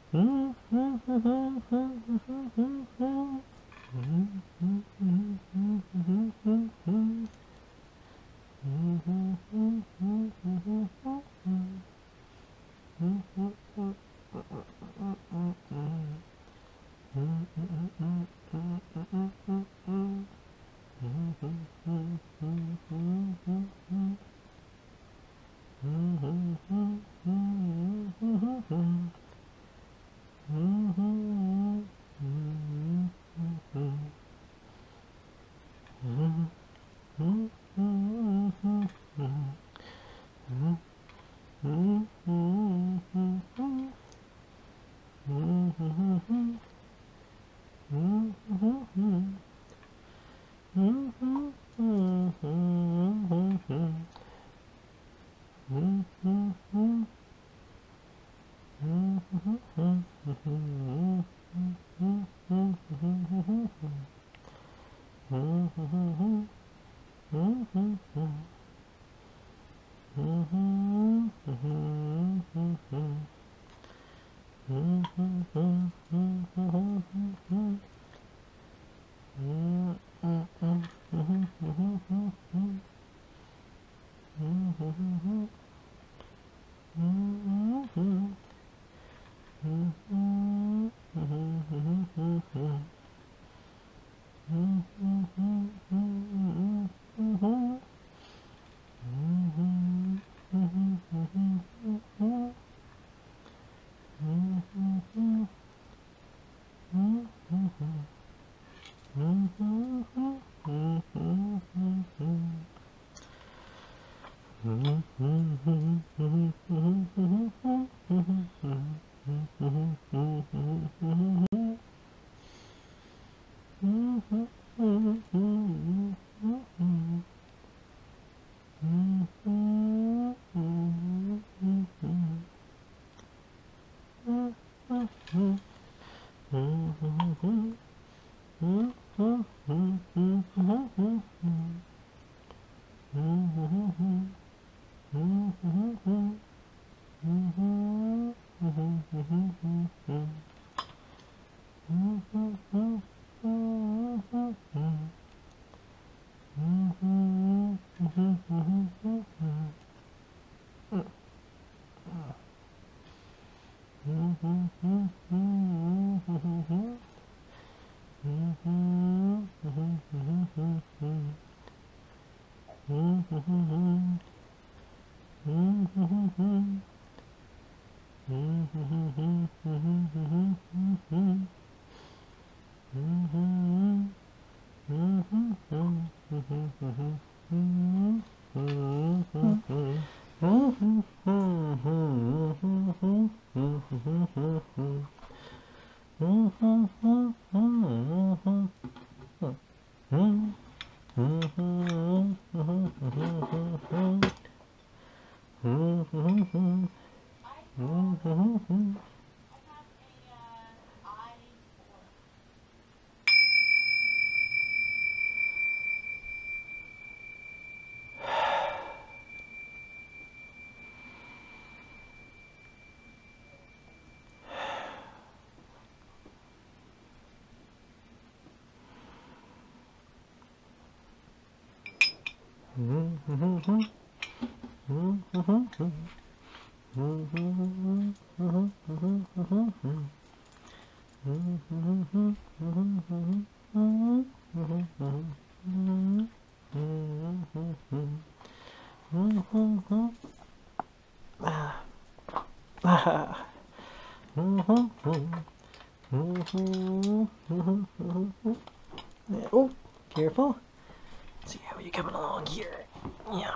Oh, careful. Let's see how you coming along here. Yeah.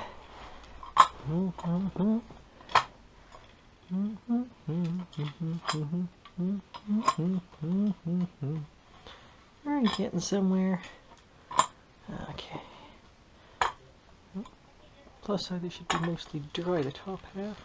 We're getting somewhere. Okay. Plus side, they should be mostly dry, the top half.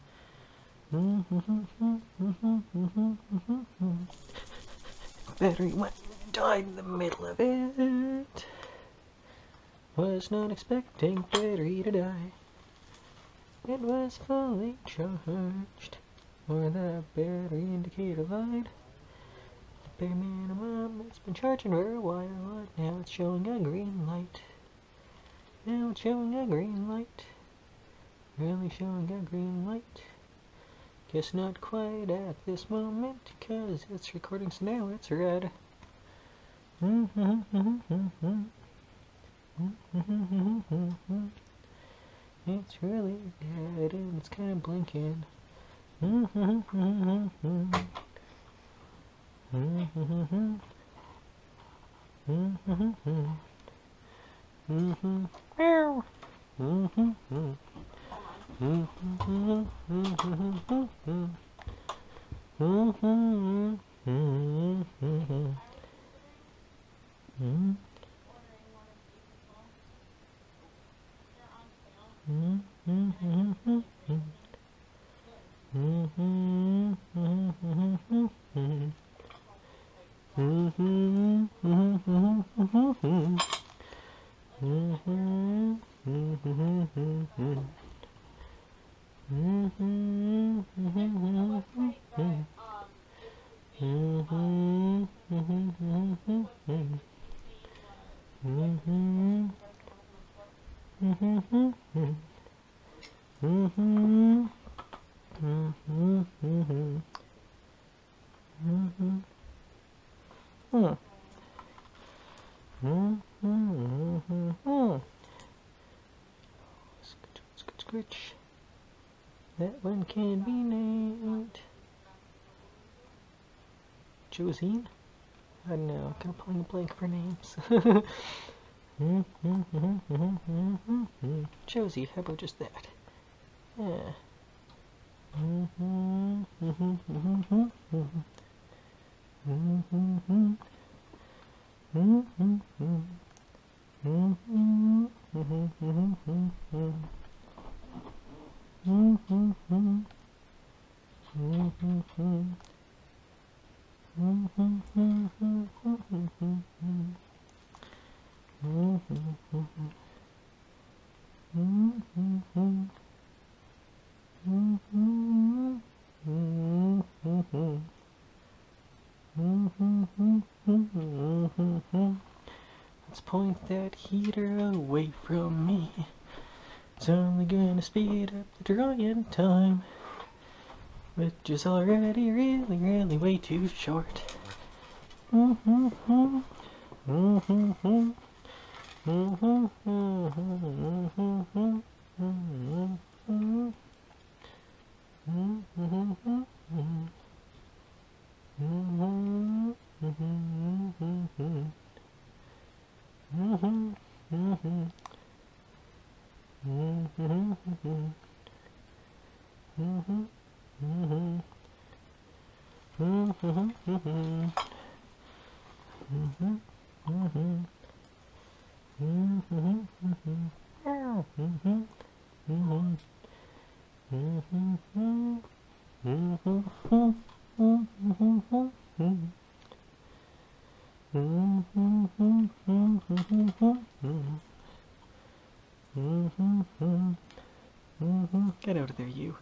Battery went and died in the middle of it. Was not expecting battery to die. It was fully charged. or the battery indicator light. The bare minimum, it's been charging for a while, now it's showing a green light. Now it's showing a green light. Really showing a green light. Guess not quite at this moment, cause it's recording, so now it's red. It's really red and it's kind of blinking. Meow. Scritch. That one can be named Josine? I don't know, I'm kind of pulling a blank for names. Josie, how about just that? Yeah. Let's point that heater away from me. It's only gonna speed up the drying time, which is already really, really way too short. Get out of there, you.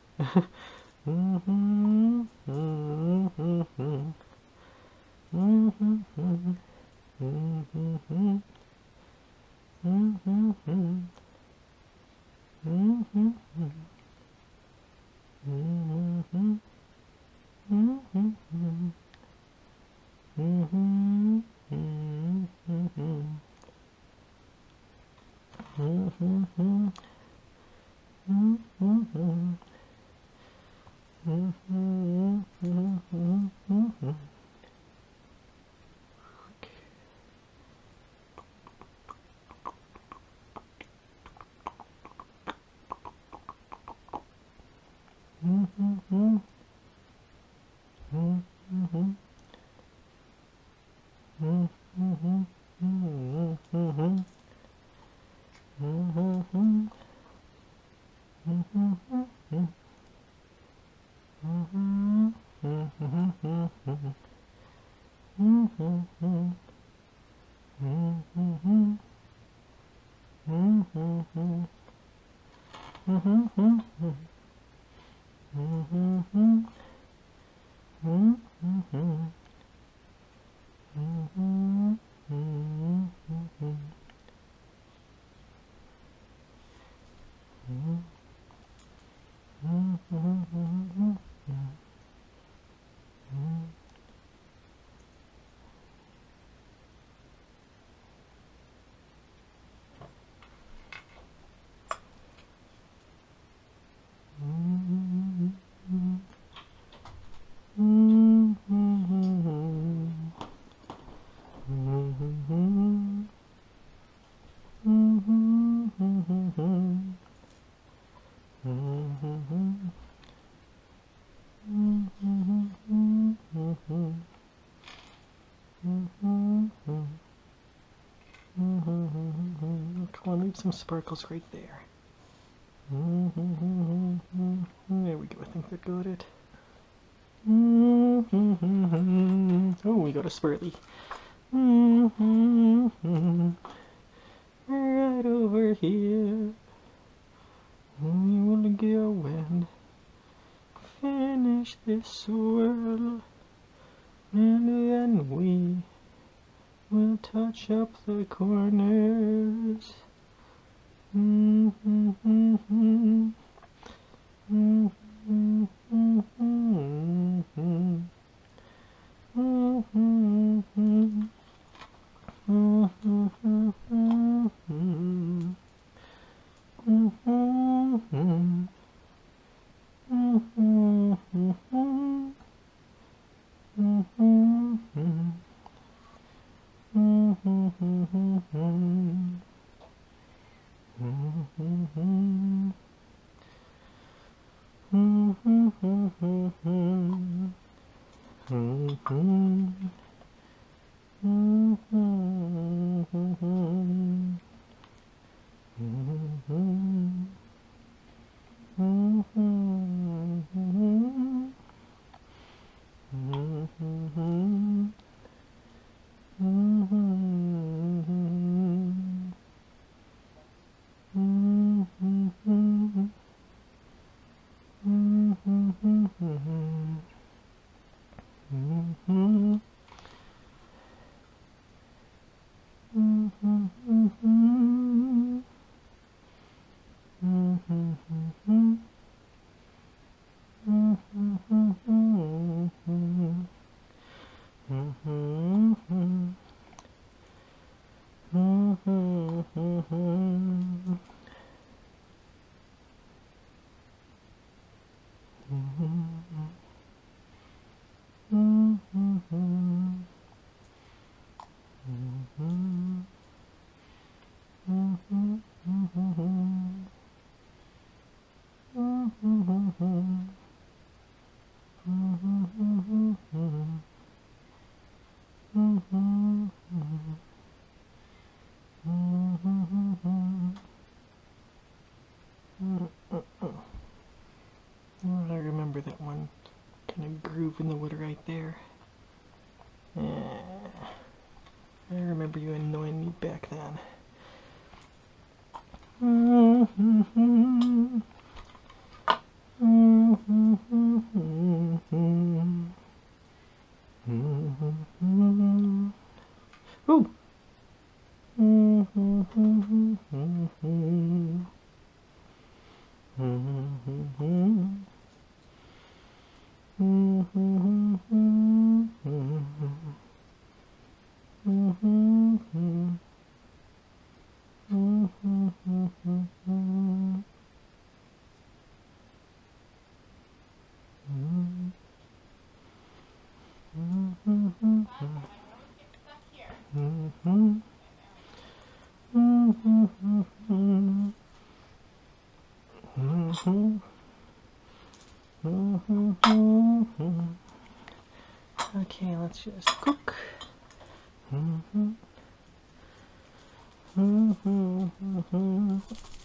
Mm-hmm. Mm-hmm. Mm-hmm. Mm-hmm. Mm-hmm. Come on, leave some sparkles right there. There we go, I think that got it. Oh, we got a Spurly. Right over here. We will go and finish this swirl. And then we will touch up the corners. Mm-hmm. Mm-hmm. Mm-hmm. Mm-hmm. Mm-hmm. I remember that one kind of groove in the wood right there. Yeah. I remember you annoying me back then. Ooh. Okay, let's just cook. Mm-hmm. Mm-hmm. Mm-hmm.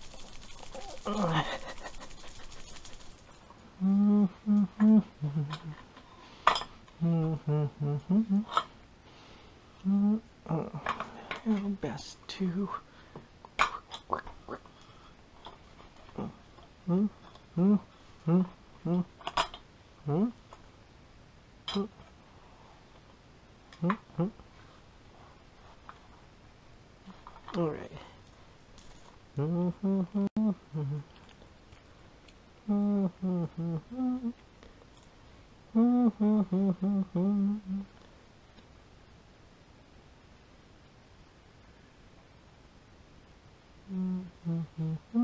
Mm-hmm. Best to. Mm-hmm. Mm-hmm. Mm-hmm. Mm-hmm. All right. Mm-hmm. Mm-hmm. Mm-hmm. Mm-hmm. Mm-hmm.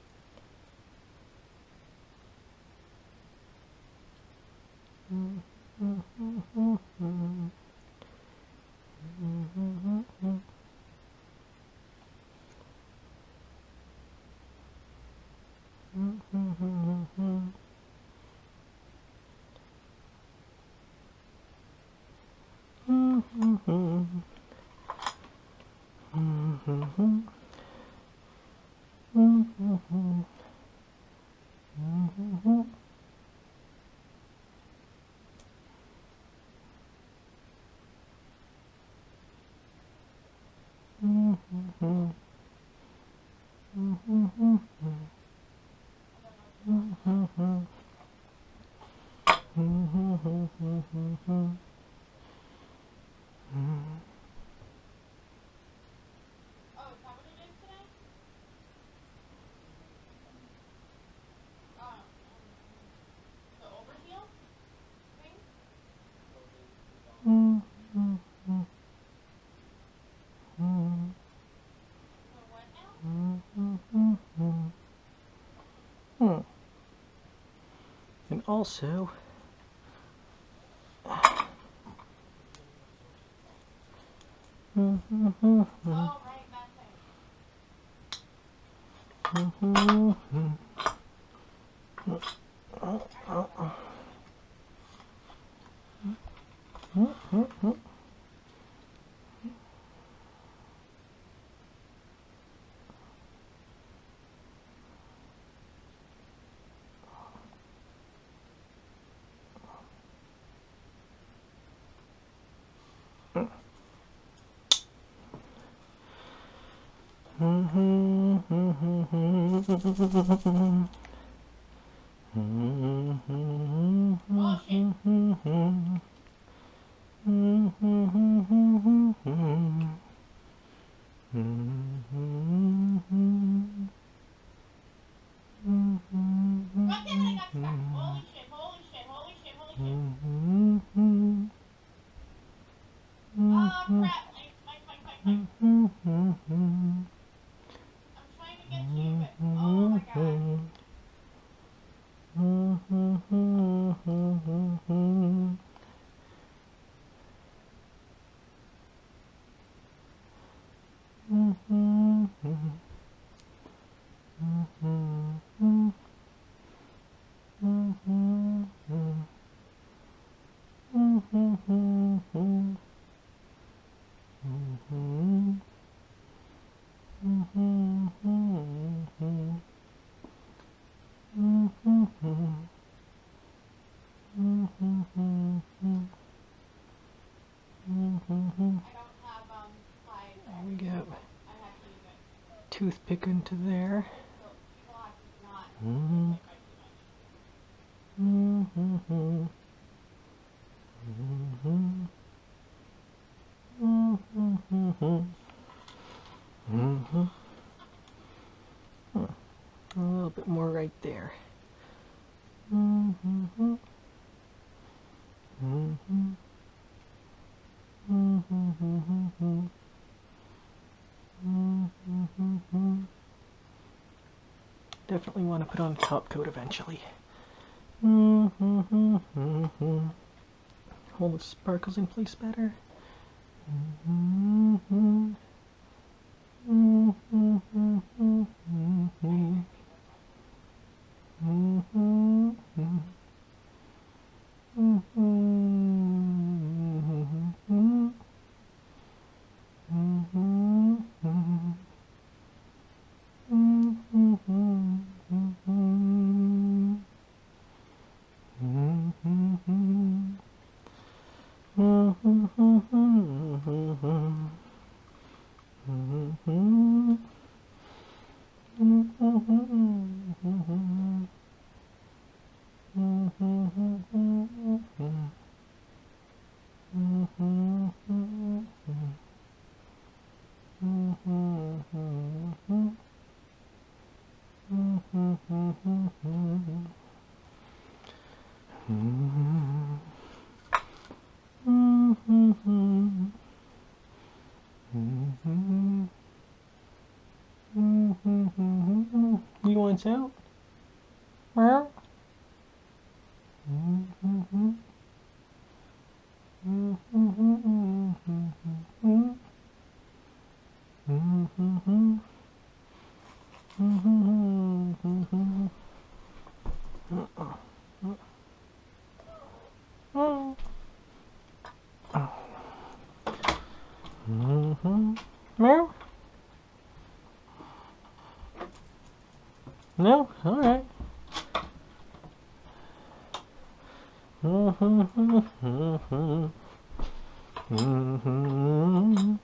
Hmm. And also, we got toothpick into there. Mm-hmm. Mm-hmm. Mm-hmm. Mm-hmm. Mm-hmm. Huh. A little bit more right there. Mm-hmm. Mm-hmm. Mm-hmm. Mm-hmm. Definitely want to put on a top coat eventually. Mm-hmm. Mm-hmm. Hold the sparkles in place better. Mm-hmm. Mm-hmm. Mm-hmm. Mm-hmm. Mm-hmm. pants out? Meow. Mm-hmm. Mm-hmm. Mm-hmm. Mm-hmm. Mm-hmm. Mm-hmm. Mm-hmm. Meow. No? Alright. Mm-hmm. Mm-hmm. Mm-hmm.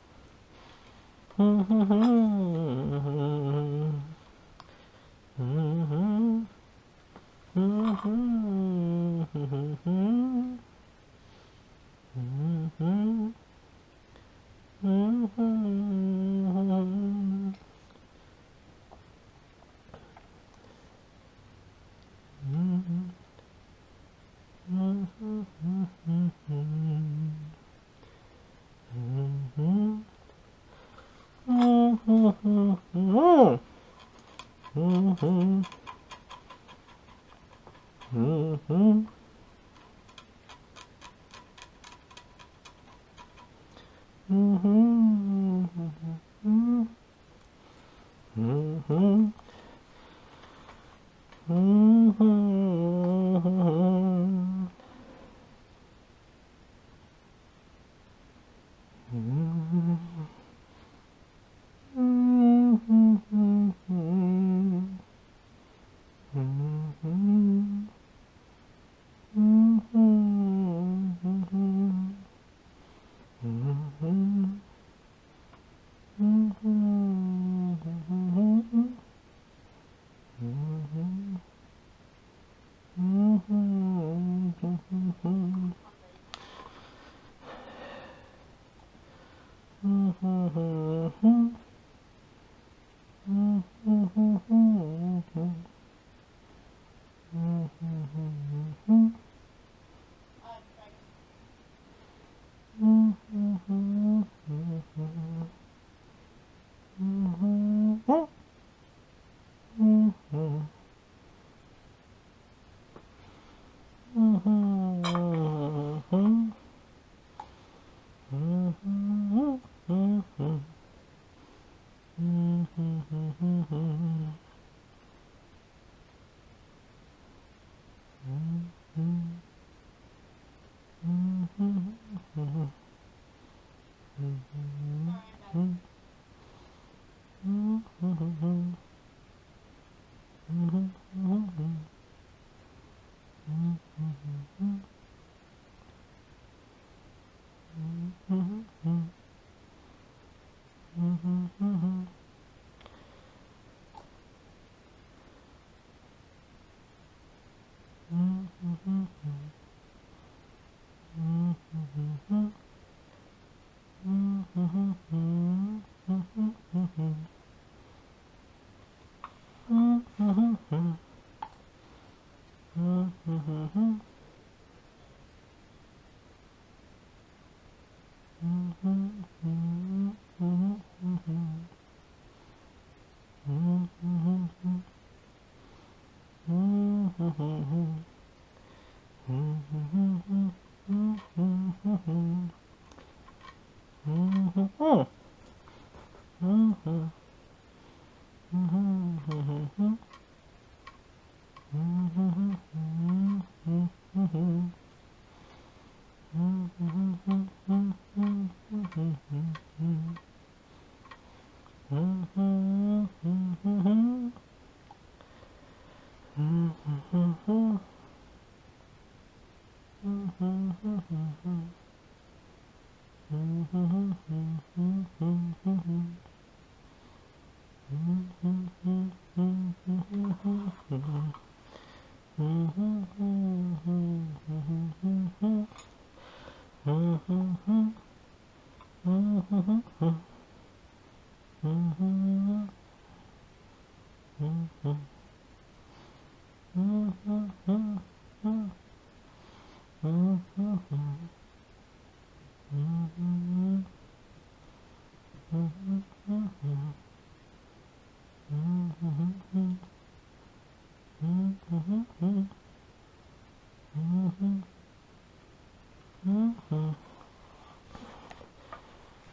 Mm-hmm. Mm-hmm. Mm-hmm. Mm-hmm. Mm-hmm.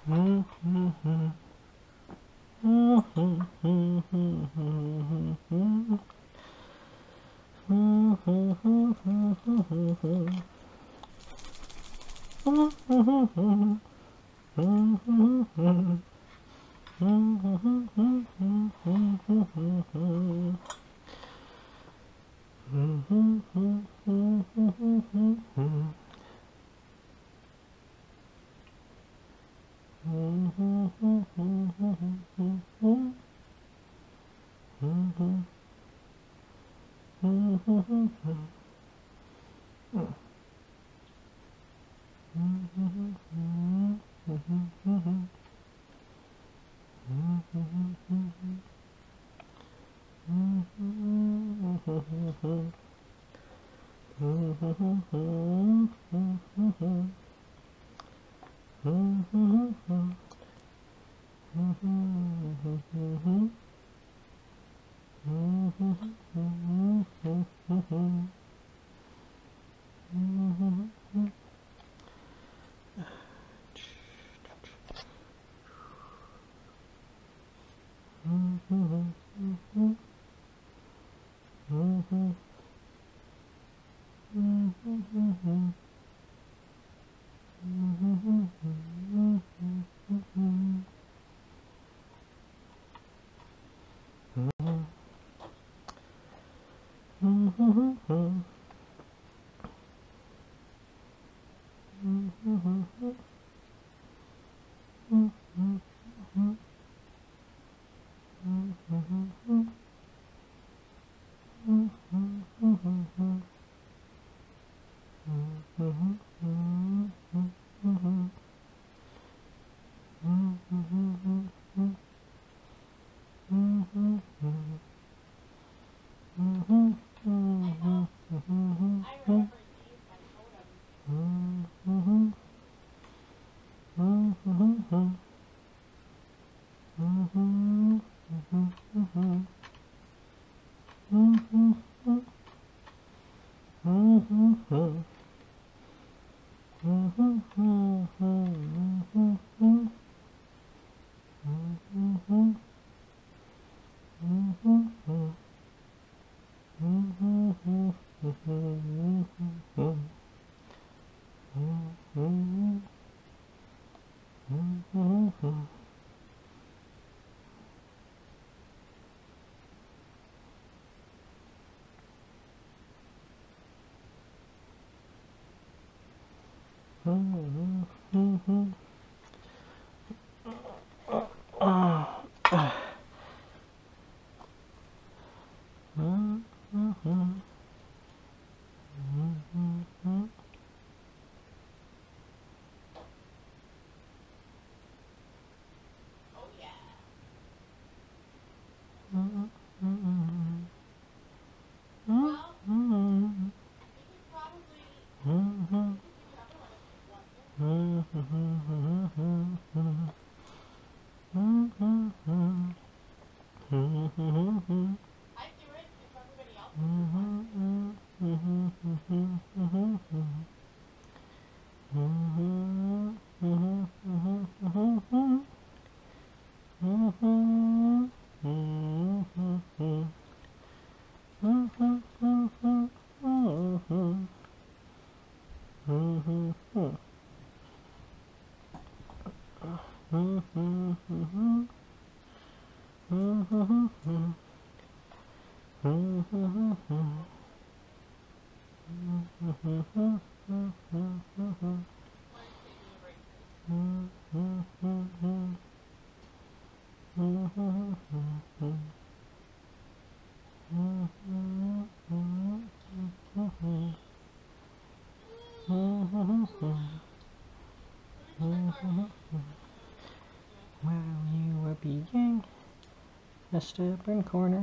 A stubborn corner.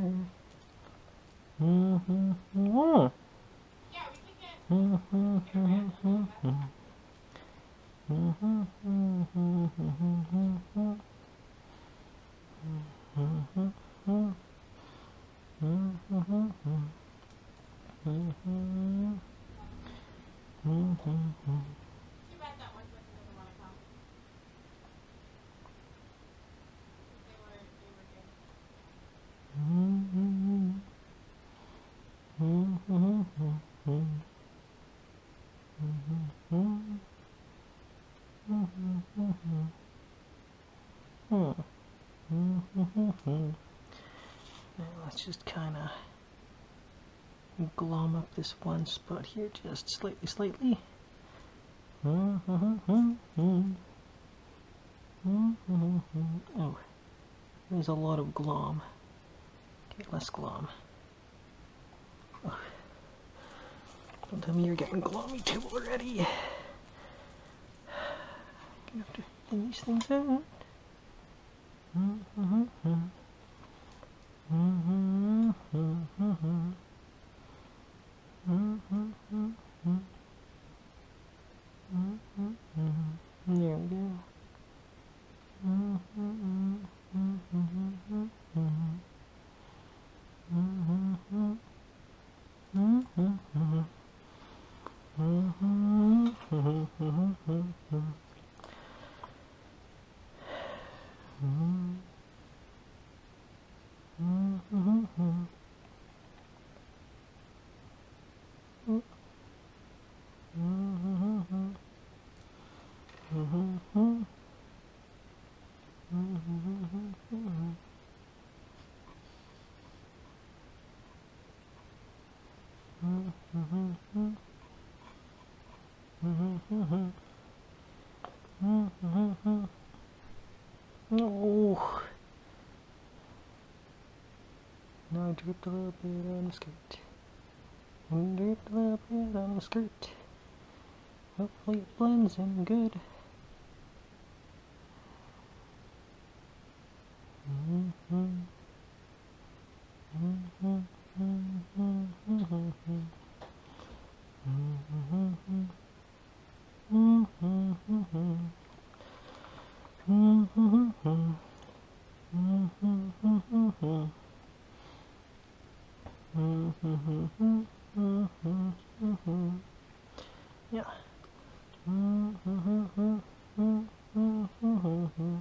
Mm-hmm. Mm-hmm. Mm-hmm. Mm-hmm. Hmm. Mm-hmm. Now let's just kind of glom up this one spot here just slightly, slightly. Mm-hmm. Oh, there's a lot of glom. Okay, less glom. Oh. Don't tell me you're getting glommy too already. Gonna have to thin these things out. Mm-hmm. Mm-hmm. Mm-hmm. Mm-hmm. Mm-hmm. There we go. Mm-hmm. Mm-hmm. Mm-hmm. Mm-hmm. Oh, now I dripped a little bit on the skirt. And dripped a little bit on the skirt. Hopefully it blends in good. Mm-hmm. Mm-hmm. Mm-hmm. Mm-hmm. Mm-hmm. Mm-hmm. Mm-hmm. Mm-hmm. Mm-hmm. Mm-hmm. Yeah. Mm-hmm. Mm-hmm.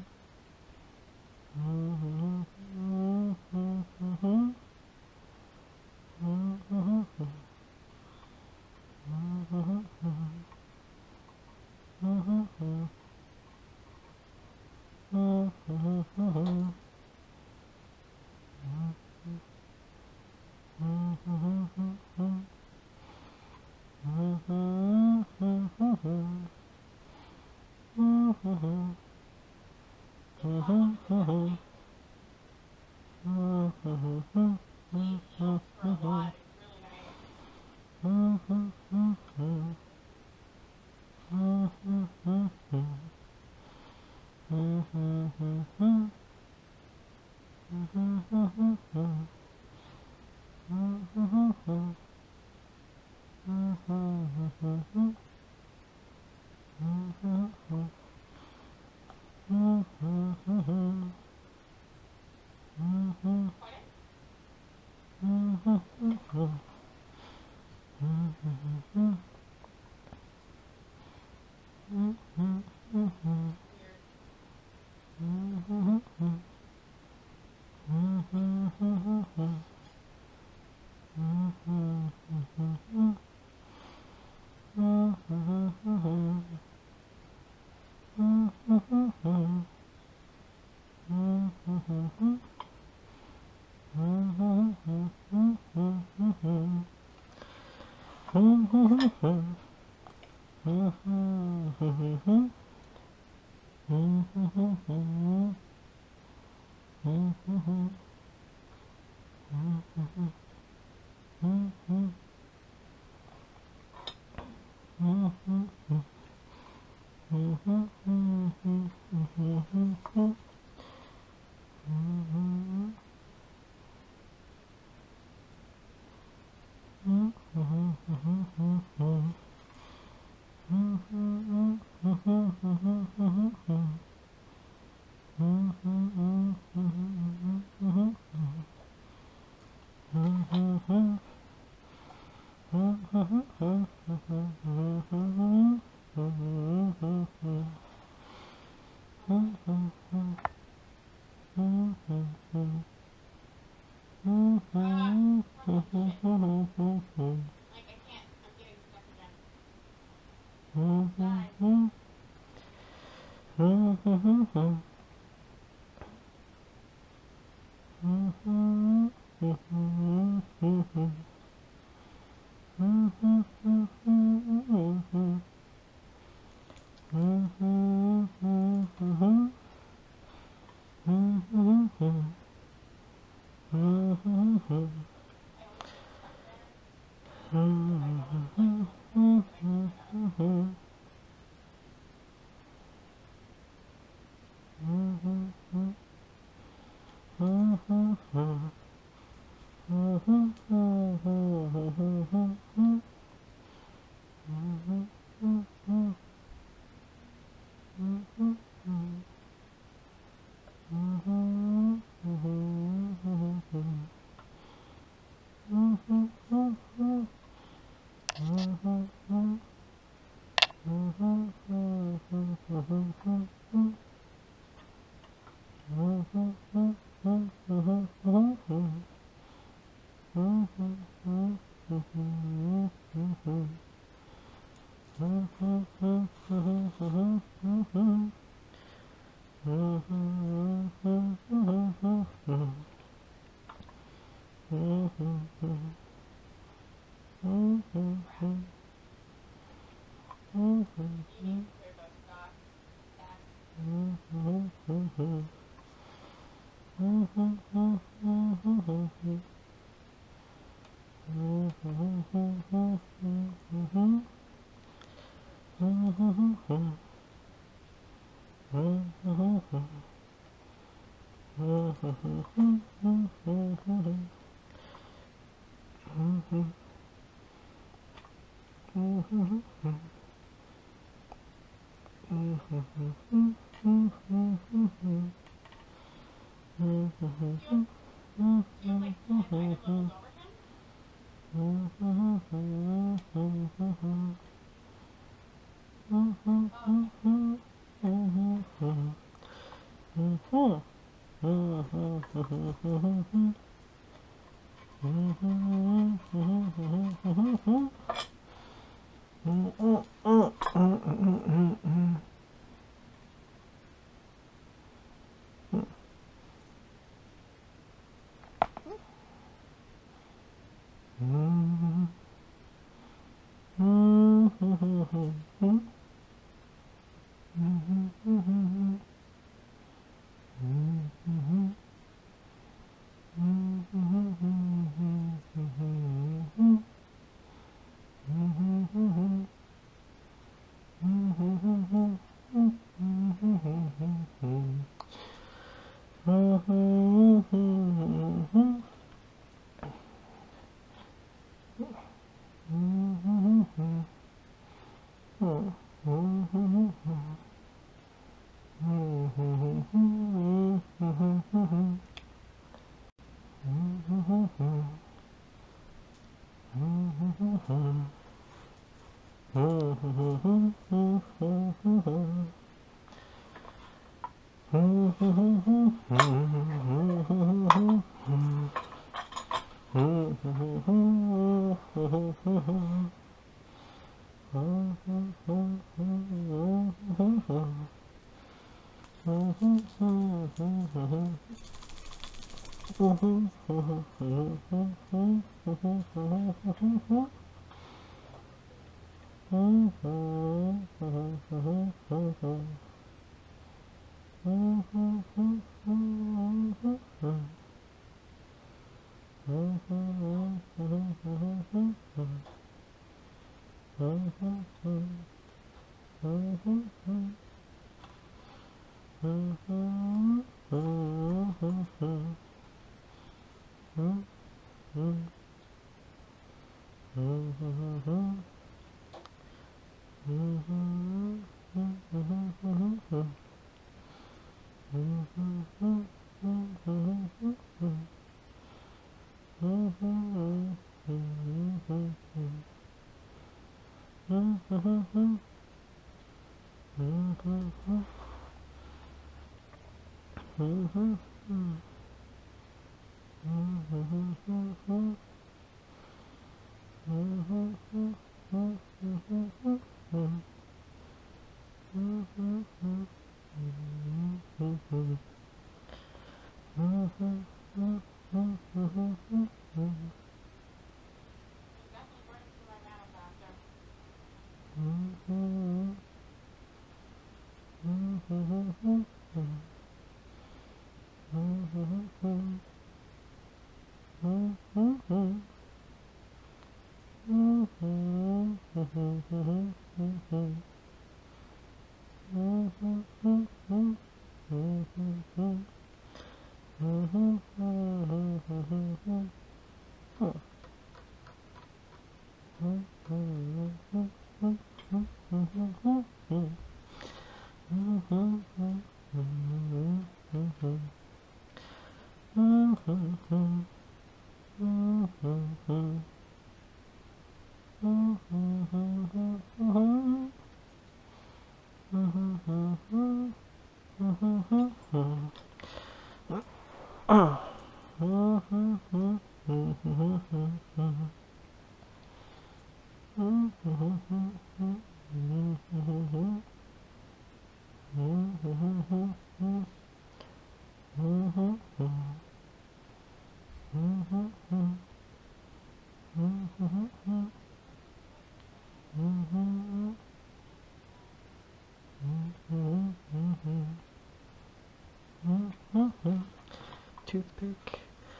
Toothpick.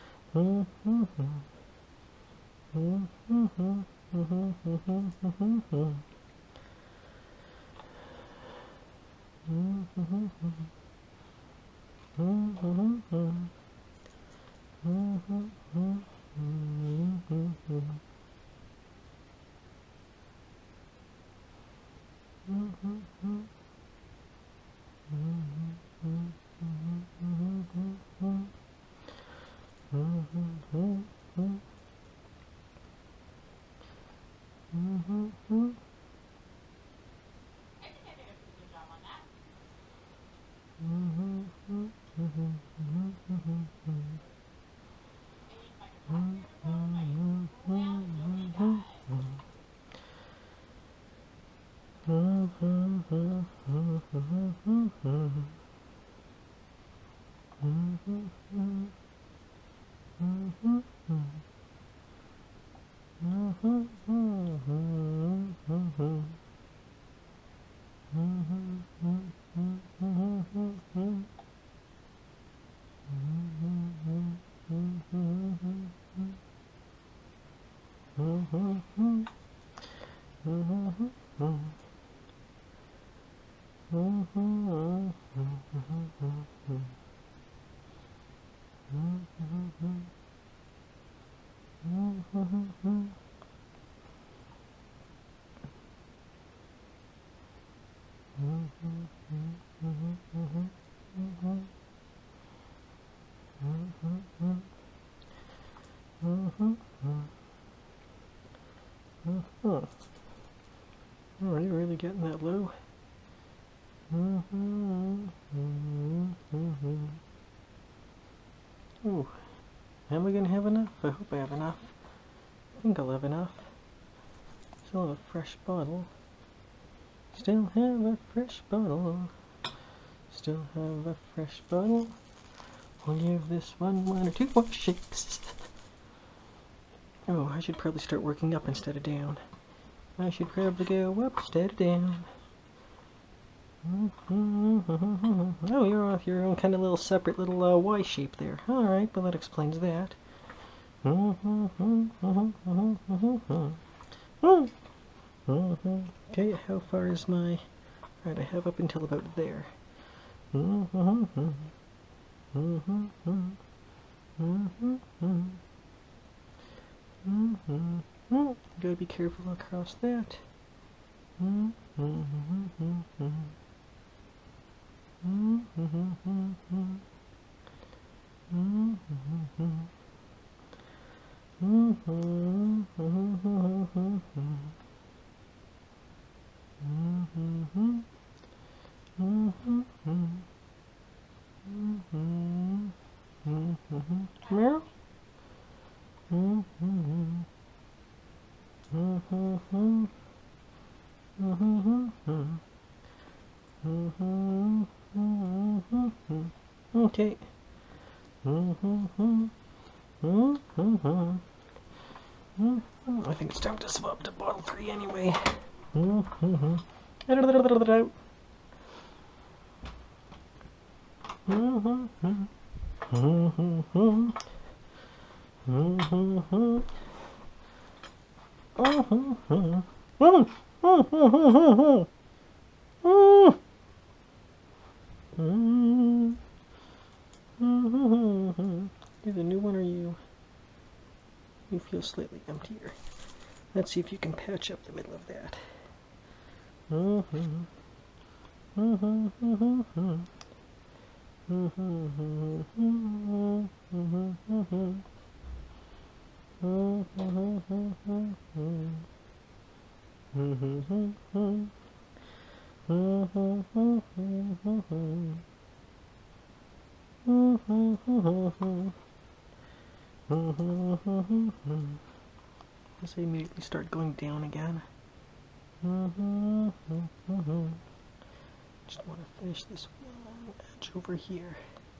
Huh. Oh, are you really getting that low? Oh, am I gonna have enough? I hope I have enough. I think I'll have enough. Still have a fresh bottle. Still have a fresh bottle. Still have a fresh bottle. I'll give this one one or two more shakes. Oh, I should probably start working up instead of down. I should probably go up instead of down. Oh, you're off your own kind of little separate little uh, Y shape there. Alright, well that explains that. Okay, how far is my... Alright, I have up until about there. Gotta be careful across that. Meow. Okay. I think it's time to swap to bottle three anyway. You're the new one, or you? You feel slightly emptier. Let's see if you can patch up the middle of that. As I immediately start going down again. Just want to finish this long edge over here.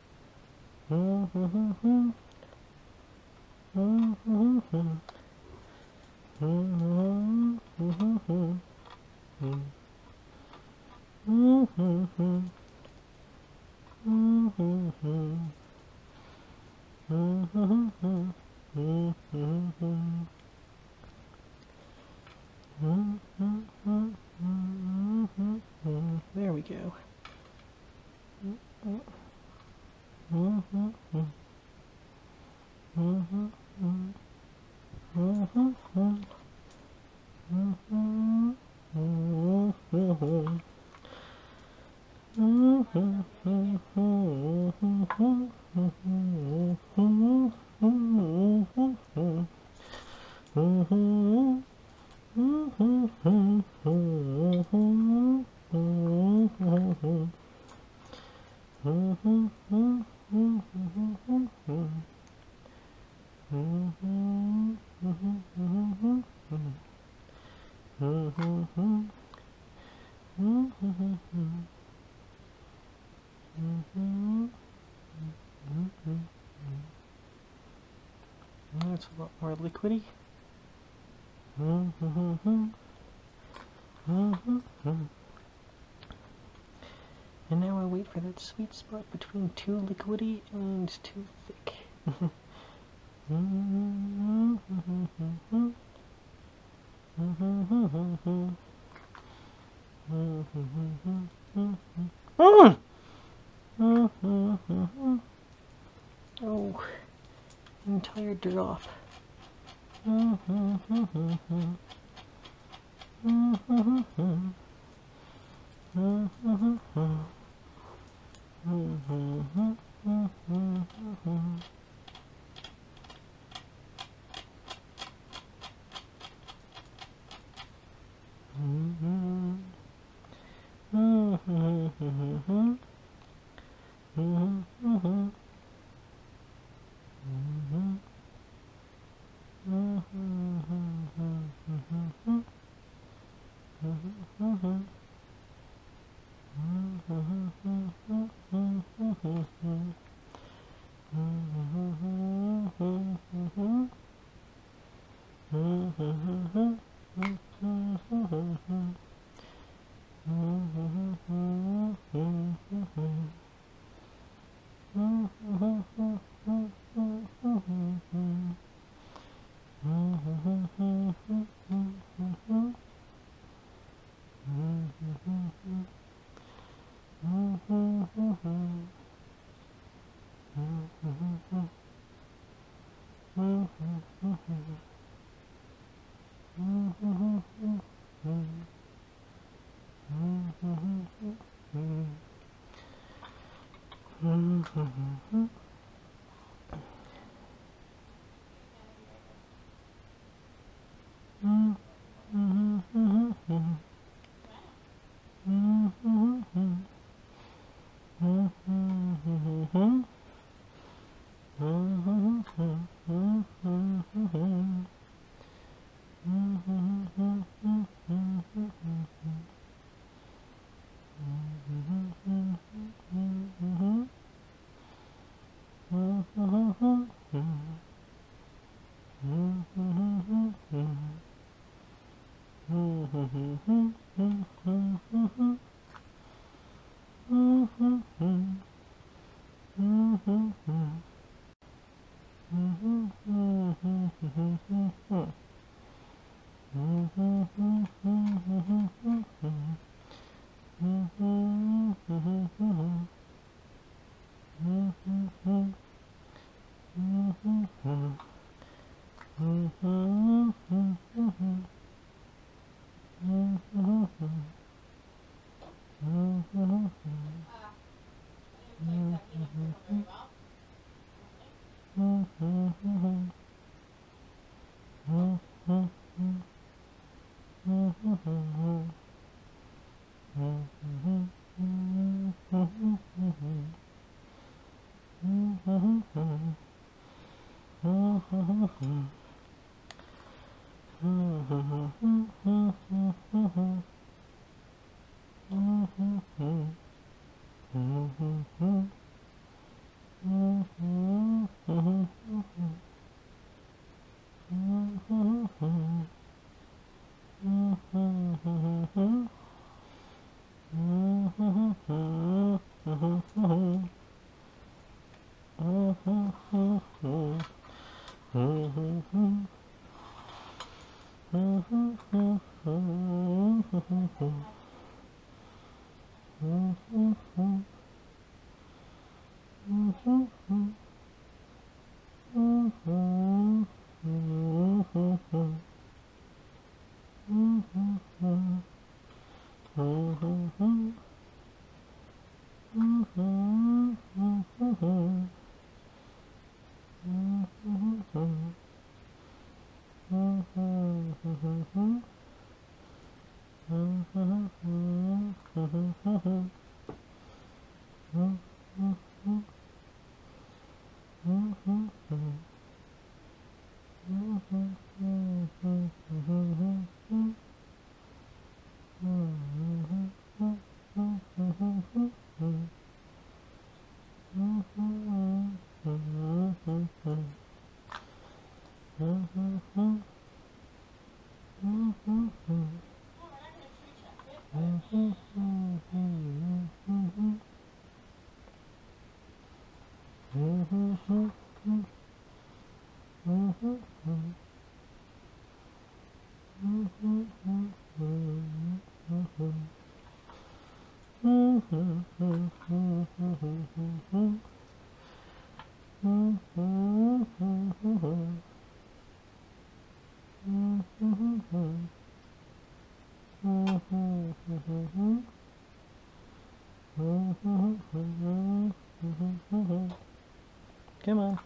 There we go. That's a lot more liquidy. And now I wait for that sweet spot between too liquidy and too thick. Oh, the entire drop. Come on.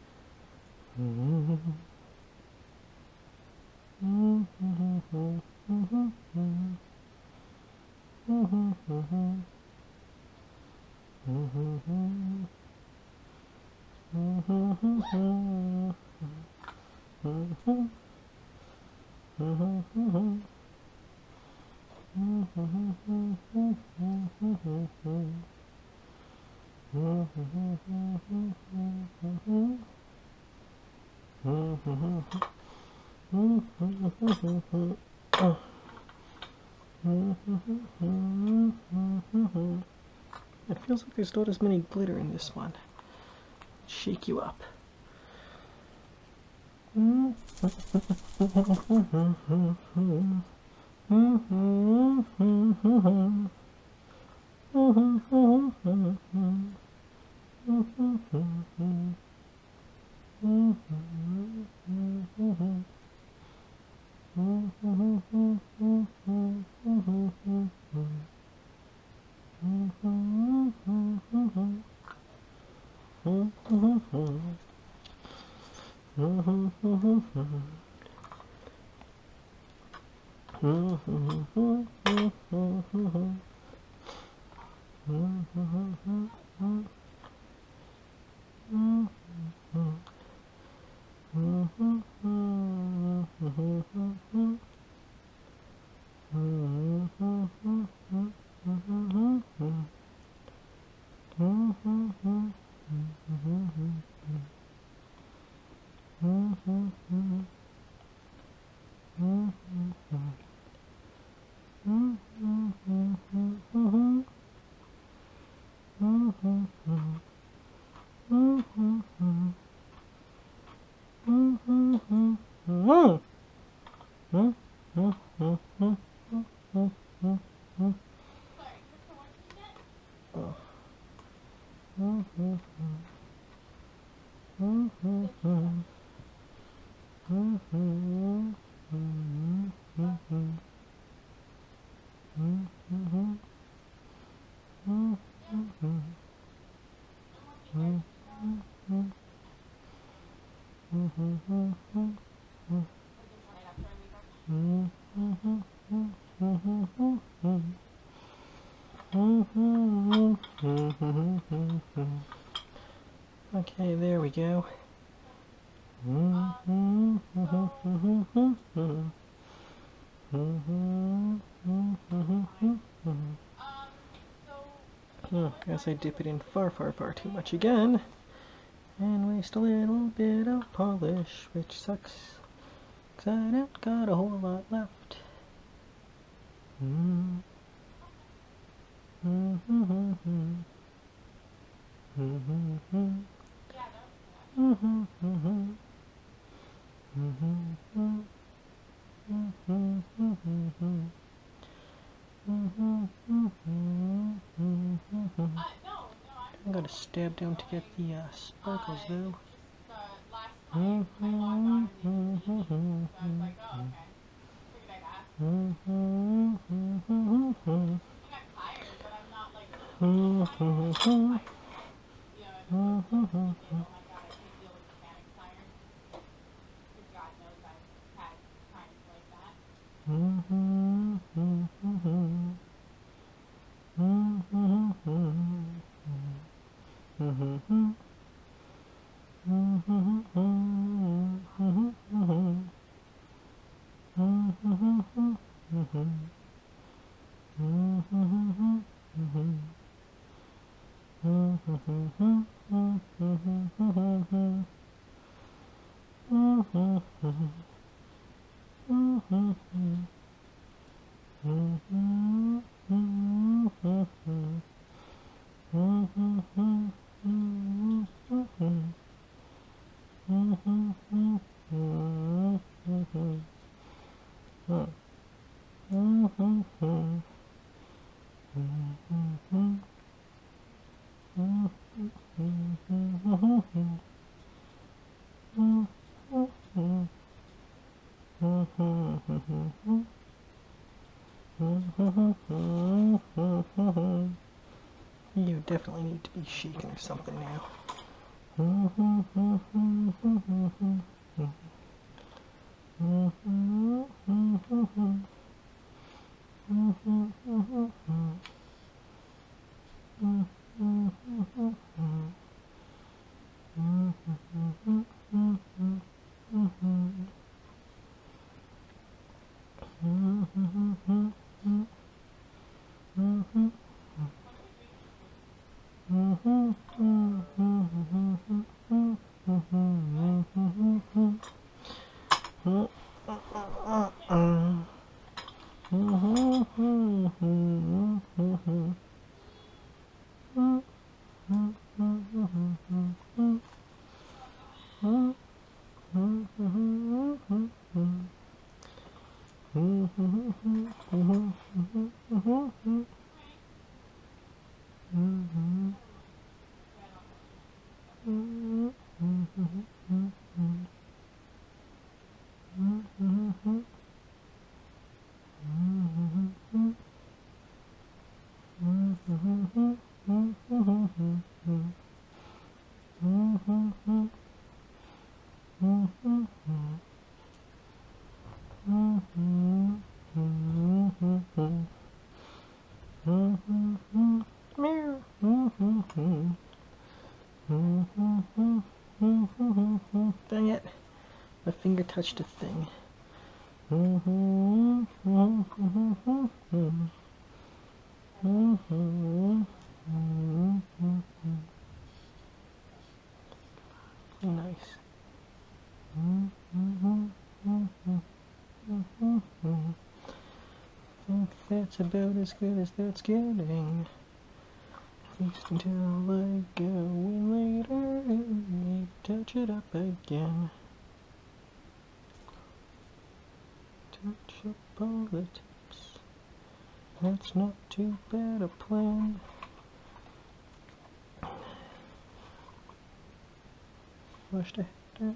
It feels like there's not as many glitter in this one. Shake you up. Okay, there we go. Oh, guess I dip it in far, far, far too much again, and waste a little bit of polish, which sucks, 'cause I don't got a whole lot left. Mm. Mm-hmm. Mm-hmm. Mm-hmm. Mm-hmm. Mm-hmm. I gotta stab down to get the uh, sparkles though. You definitely need to be shaken or something now. Dang it. My finger touched a thing. Nice. I think that's about as good as that's getting. At least until I go in later and touch it up again. touch up all the tips. That's not too bad a plan. Flush the head.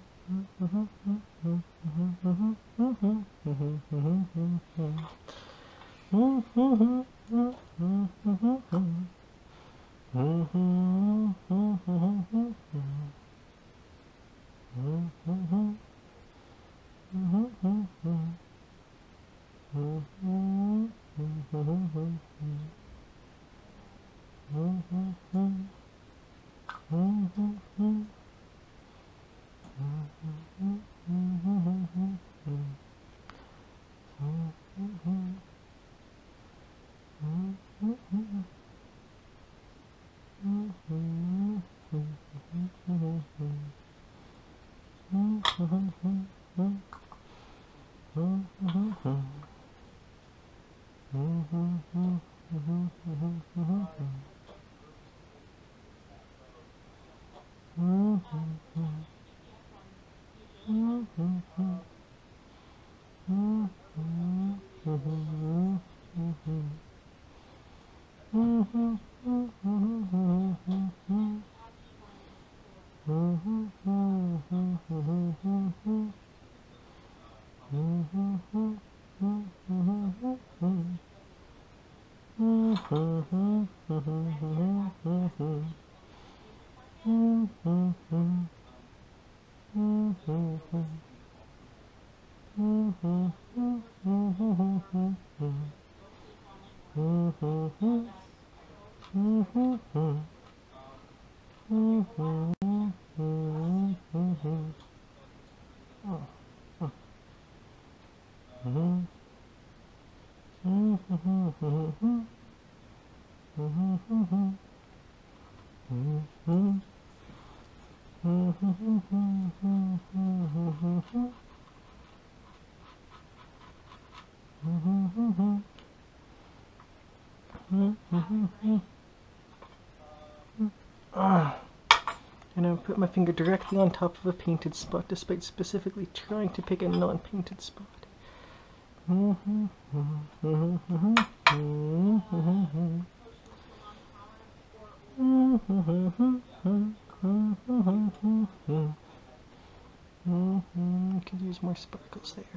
And I put my finger directly on top of a painted spot, despite specifically trying to pick a non-painted spot. Could use more sparkles there.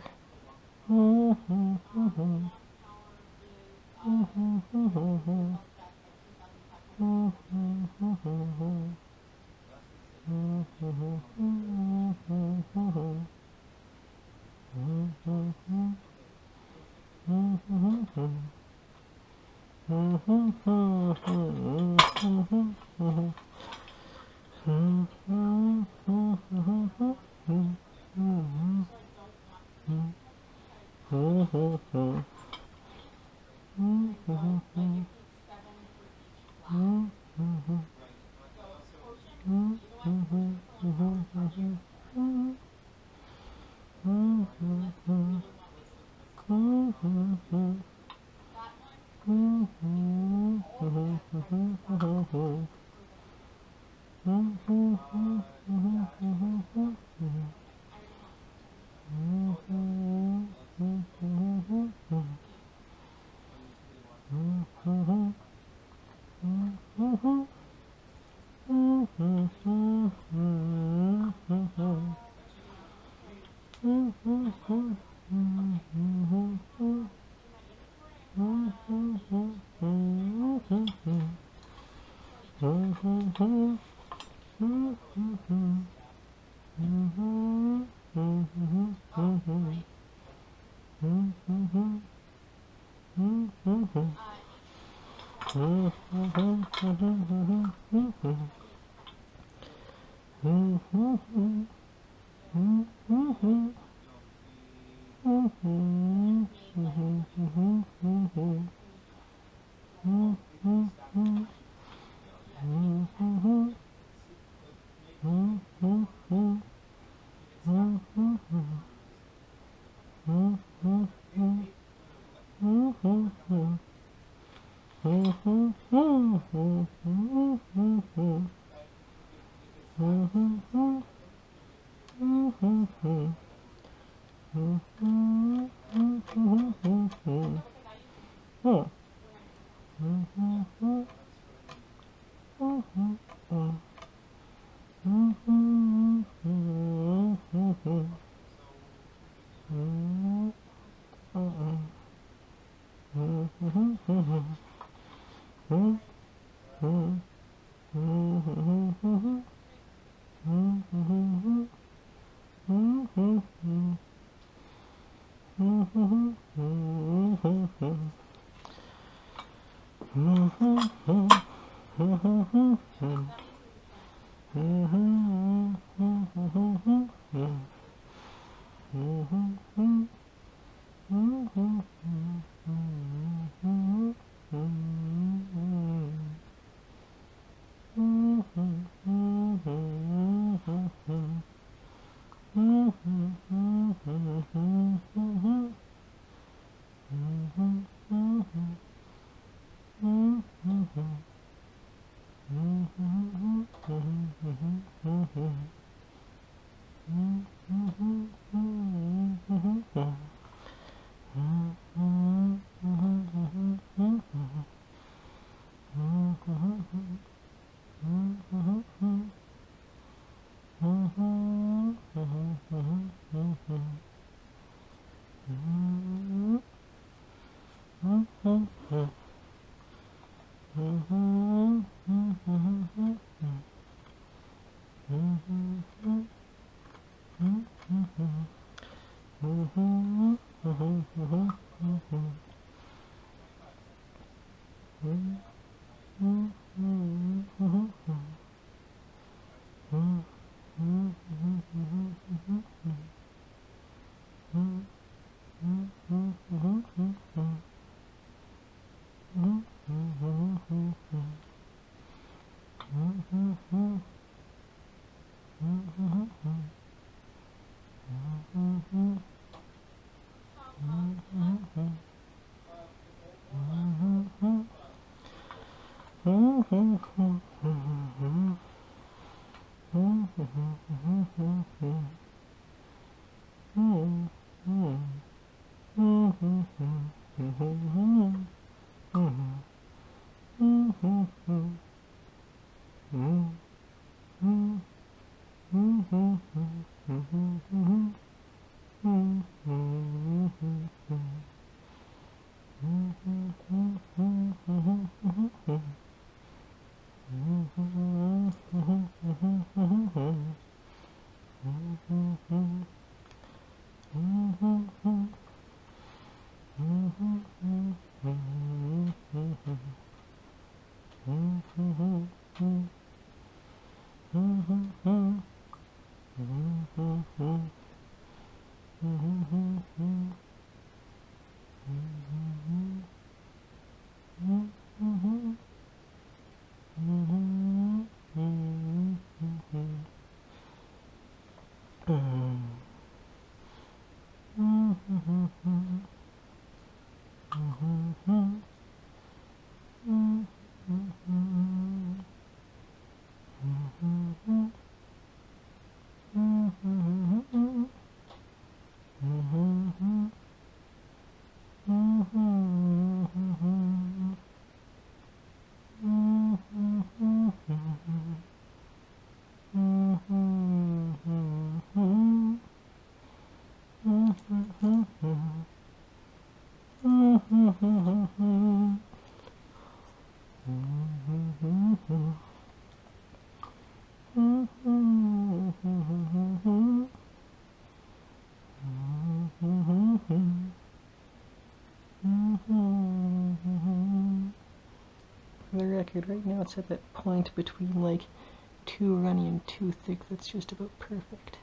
For the record, right now it's at that point between like too runny and too thick that's just about perfect.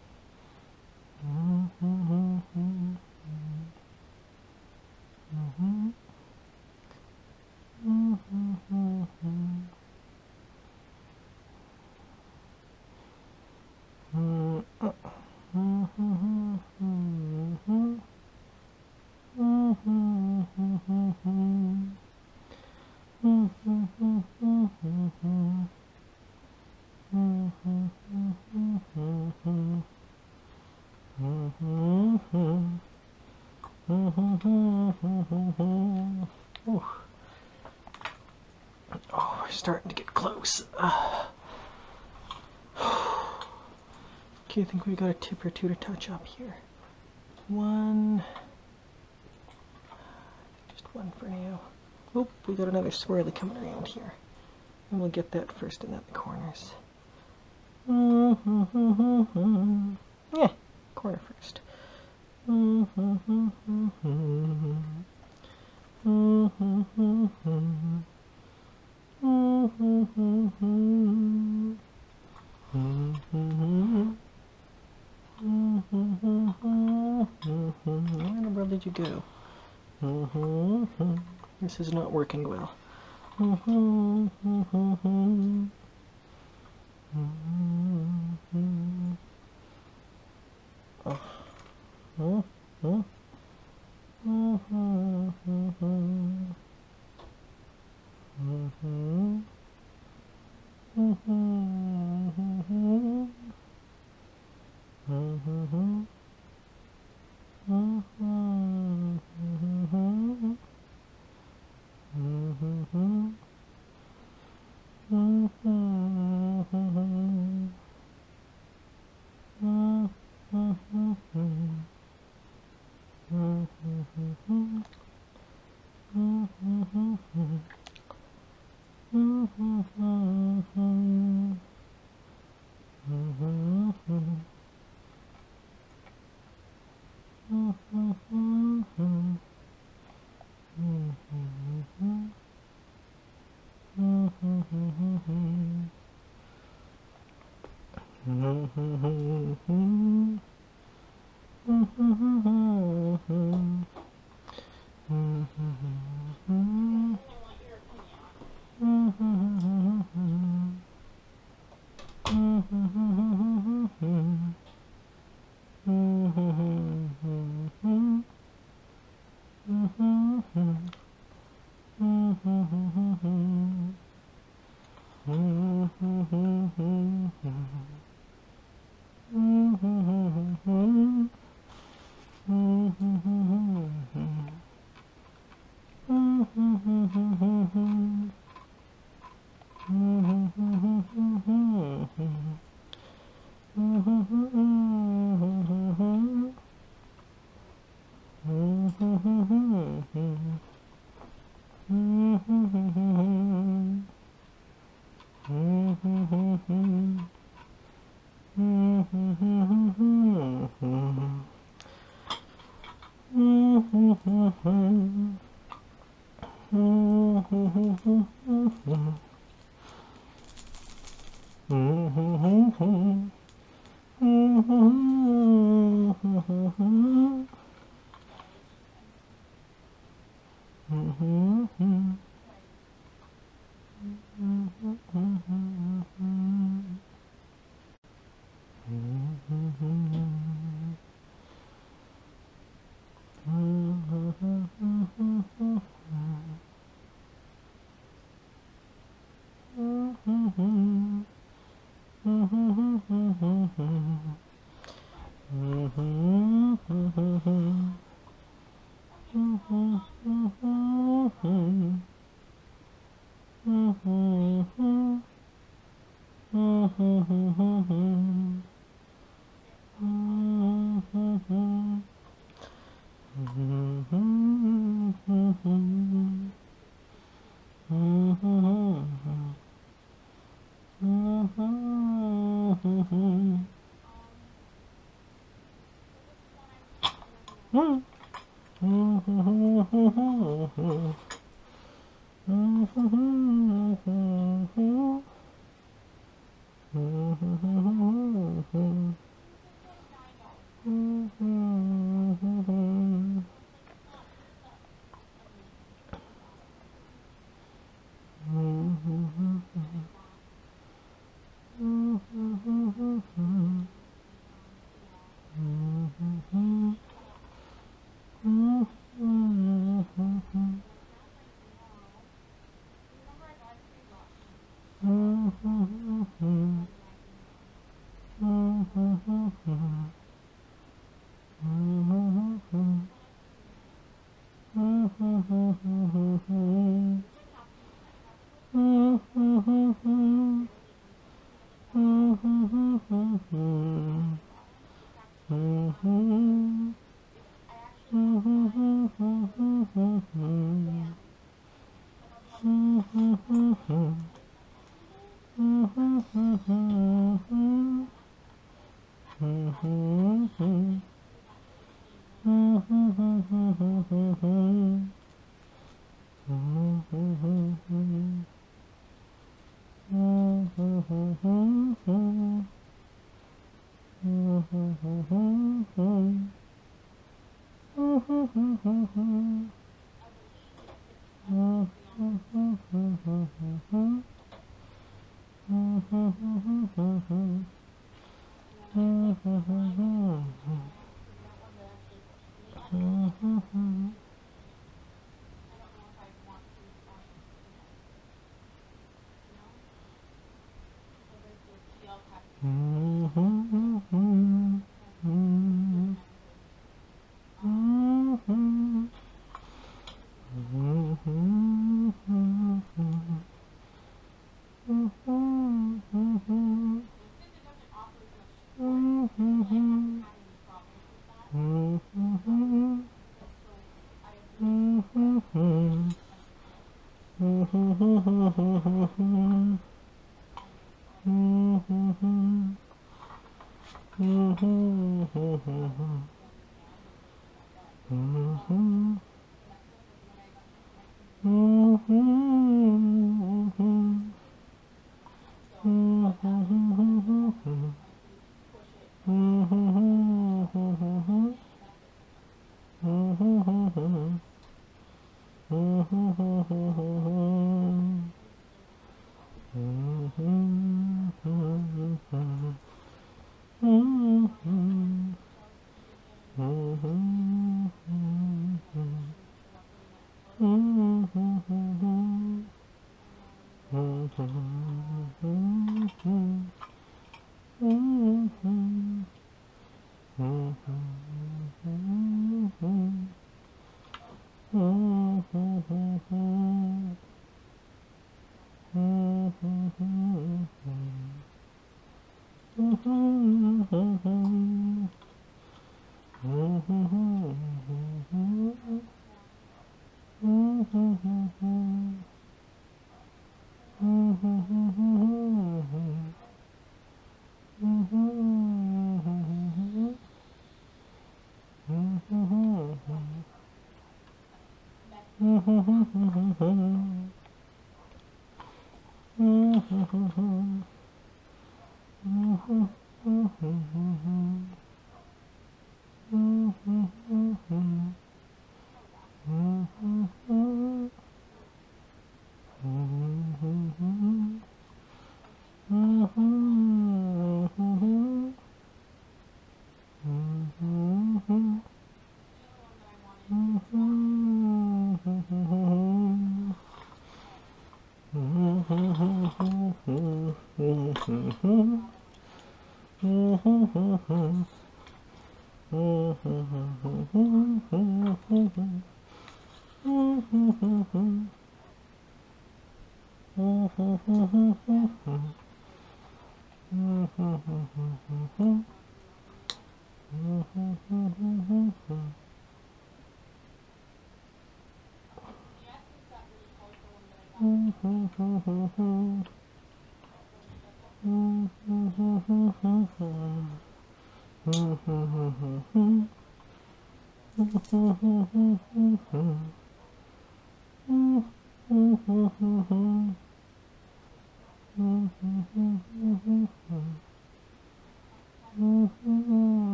Mm-hmm. starting to get close. Uh, okay, I think we got a tip or two to touch up here. One. Just one for now. Oh, we got another swirly coming around here. And we'll get that first and then the corners. Mm-hmm. Yeah, corner first. Mm-hmm. Mm-hmm. Where the world did you go? This is not working well. Oh. Oh.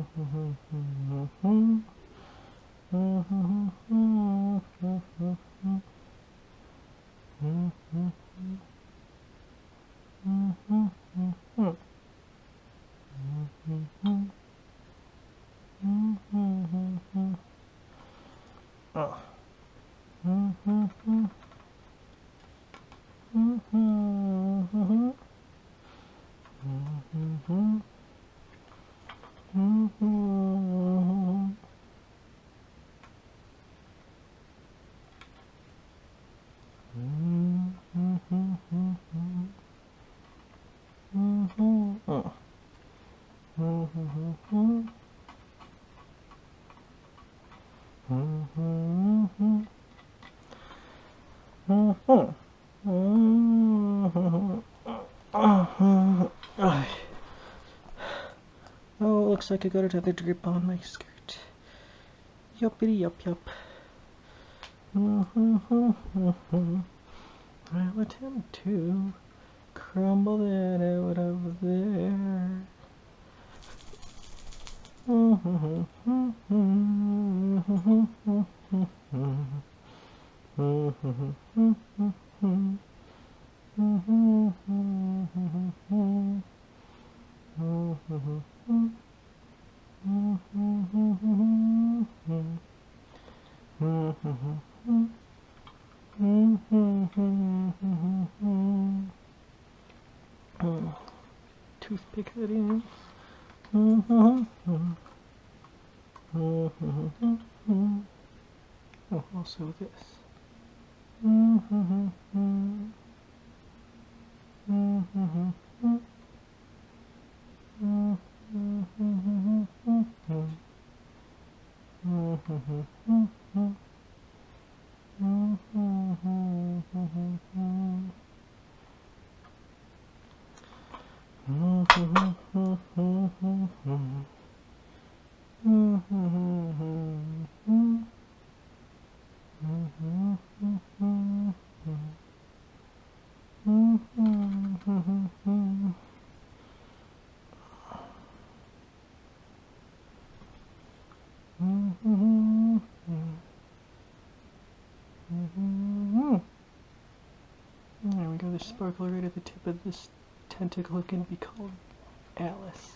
Oh, it looks like I got another drip on my skirt. Yuppity yup yup. I'll attempt to crumble that out of there. Toothpick that in. Oh, also this. There we go, the sparkle right at the tip of this tentacle can be called Alice.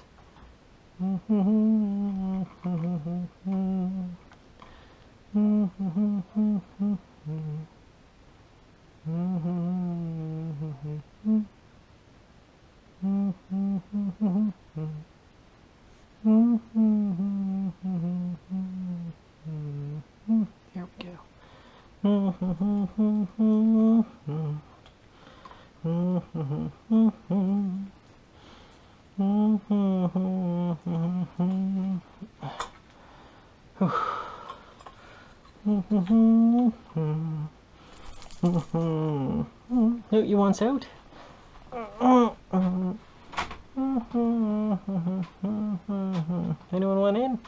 There we go. Who you wants out? Anyone want in?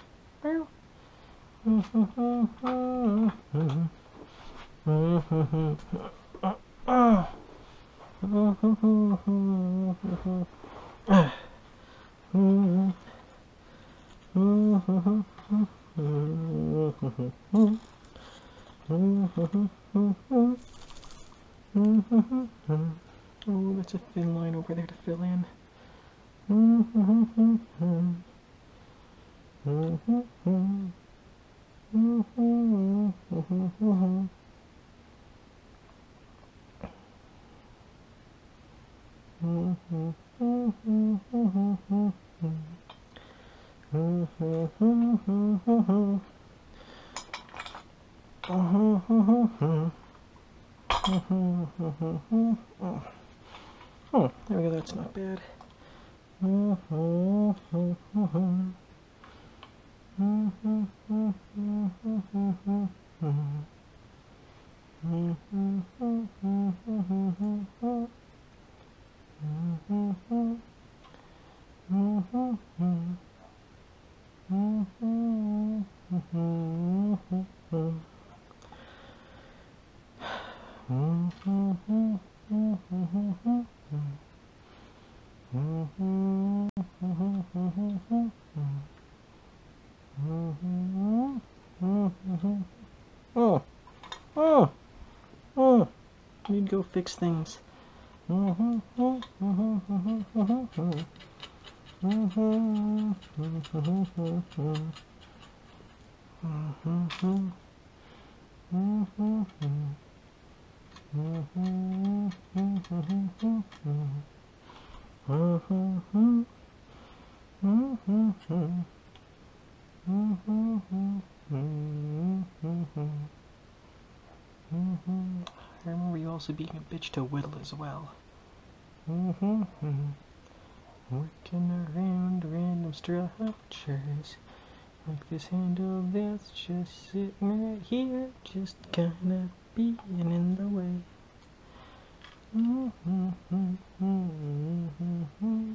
Oh, that's a thin line over there to fill in. Oh, there we go, that's not bad. go fix things. Mm-hmm, mm-hmm, mm-hmm, mm-hmm, mm-hmm. Mm-hmm, mm-hmm, mm-hmm. Mm-hmm. Mm-hmm. Mm-hmm. Mm-hmm. Mm-hmm. I remember you also being a bitch to Whittle as well. Mm-hmm. Working around random structures. Like this handle that's just sitting right here, just kinda being in the way. Mm-hmm. Mm-hmm.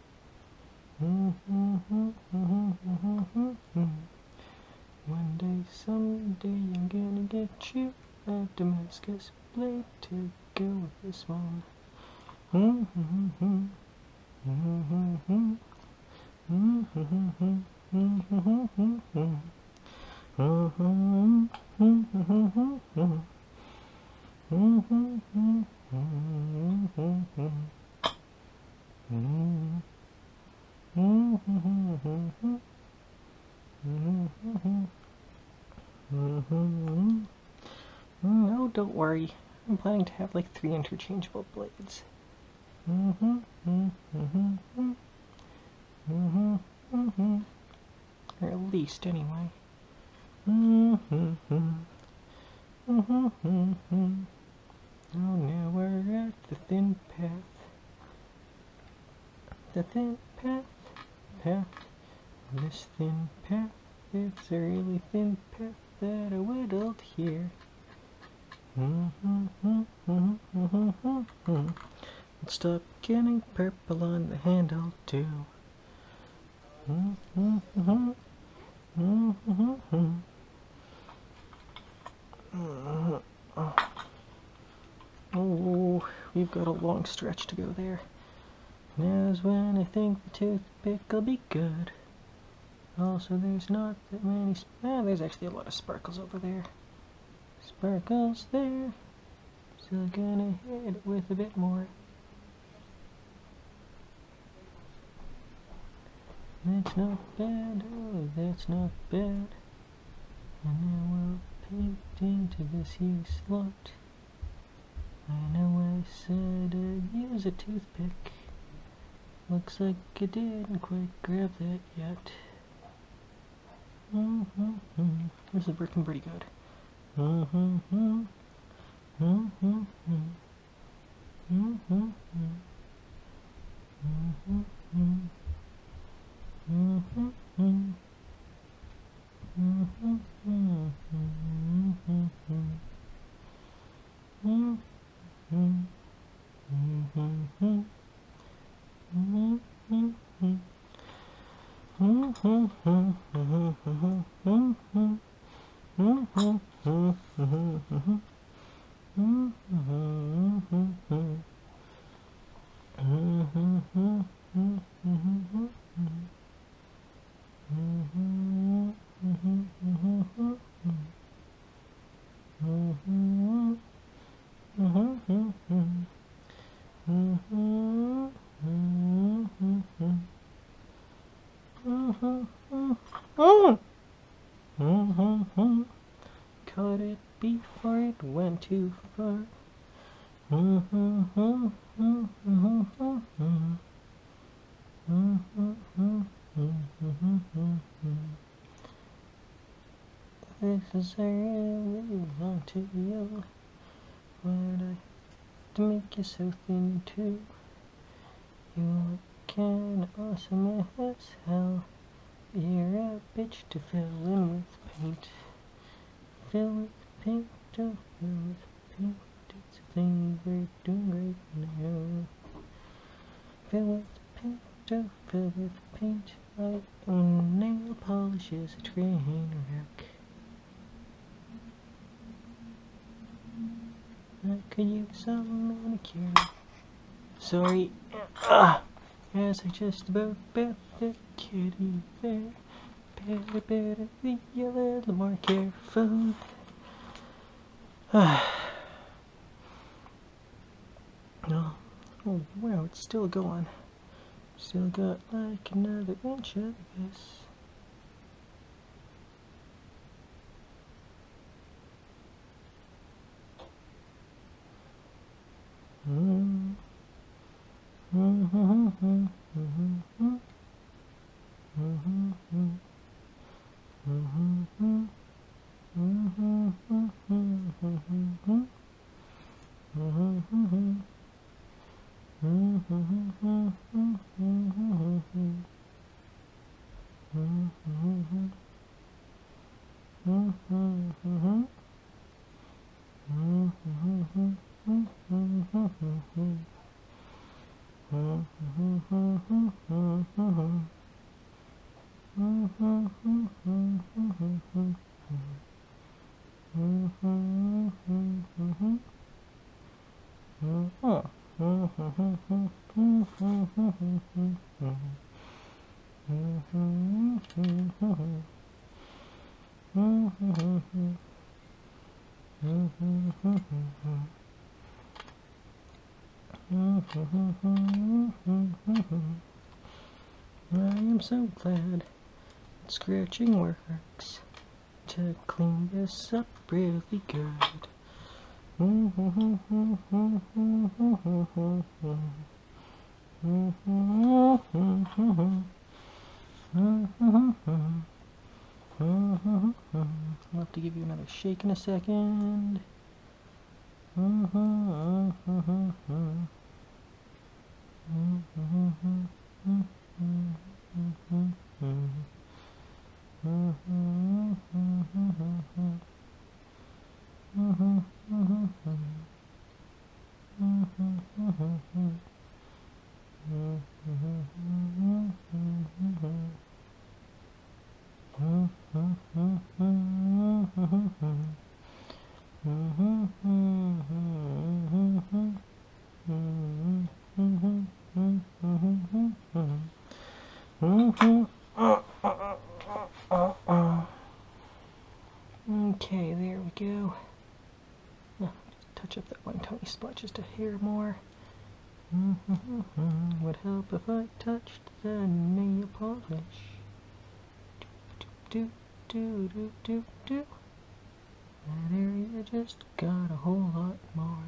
Mm-hmm. One day, someday, I'm gonna get you a Damascus blade to go with this one. Mm-hmm. Mm-hmm. Mm-hmm. Mm-hmm. No, don't worry. I'm planning to have like three interchangeable blades. Mm-hmm. Mm-hmm. Mm-hmm. Mm-hmm. Or at least, anyway. Mm-hmm. Mm-hmm. Mm-hmm. Oh, now we're at the thin path. The thin path. Path. This thin path. It's a really thin path that I whittled here. Mm-hmm. Mm-hmm. Mm-hmm. Mm-hmm. Stop getting purple on the handle too. Mm-hmm. Mm-hmm. Mm-hmm. Oh, we've got a long stretch to go there. Now's when I think the toothpick'll be good. Also, there's not that many. Ah, there's actually a lot of sparkles over there. Sparkles there. Still gonna hit it with a bit more. That's not bad. Oh, that's not bad. And now we'll paint into this here slot. I know I said I'd use a toothpick. Looks like I didn't quite grab that yet. Mm-hmm. This is working pretty good. Mm-hmm. Mm-hmm. Mm-hmm. Mm-hmm. Mm-hmm. Mm-hmm. Caught it before it went too far. This is I really want to you. Why'd I have to make you so thin too? You look kinda awesome as hell. You're a bitch to fill in with paint. Fill with paint, don't fill with paint. It's a thing we're doing right now. Fill with paint, don't fill with paint. I own nail polish is a train wreck. I could use some manicure. Sorry. Uh, as I just about bet the kitty there. Better, better be a little more careful. Oh, oh wow, it's still going. Still got like another inch of this. Mm. Mm-hmm, mm-hmm, mm-hmm. Mm-hmm, mm-hmm. Mm-hmm, mm-hmm, mm-hmm. Mm-hmm, I am so glad that scratching works to clean this up really good. I'll have to give you another shake in a second. Okay, there we go. Oh, touch up that one tiny spot just a hair more. Would help if I touched the nail polish. Do do do do do. That area just got a whole lot more.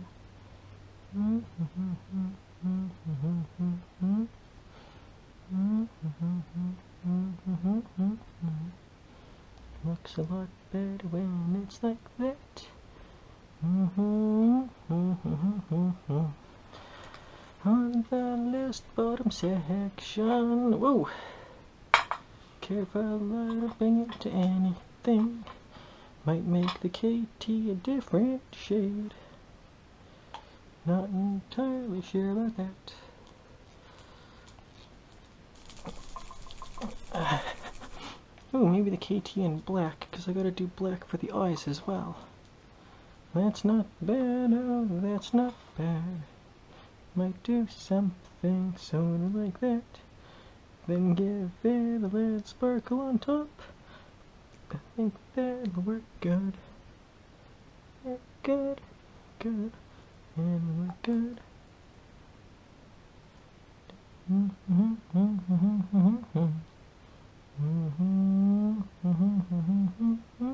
Looks a lot better when it's like that. On the list bottom section. Whoa! Careful, I don't bang into anything. Might make the K T a different shade. Not entirely sure about that. Uh, oh, maybe the K T in black, because I gotta do black for the eyes as well. That's not bad, oh, that's not bad. Might do something sort of like that. Then give it a little sparkle on top. I think that'll work good. Work good, good, and work good. Mm-hmm, mm-hmm, mm-hmm, mm-hmm. Mm-hmm, mm-hmm, mm-hmm.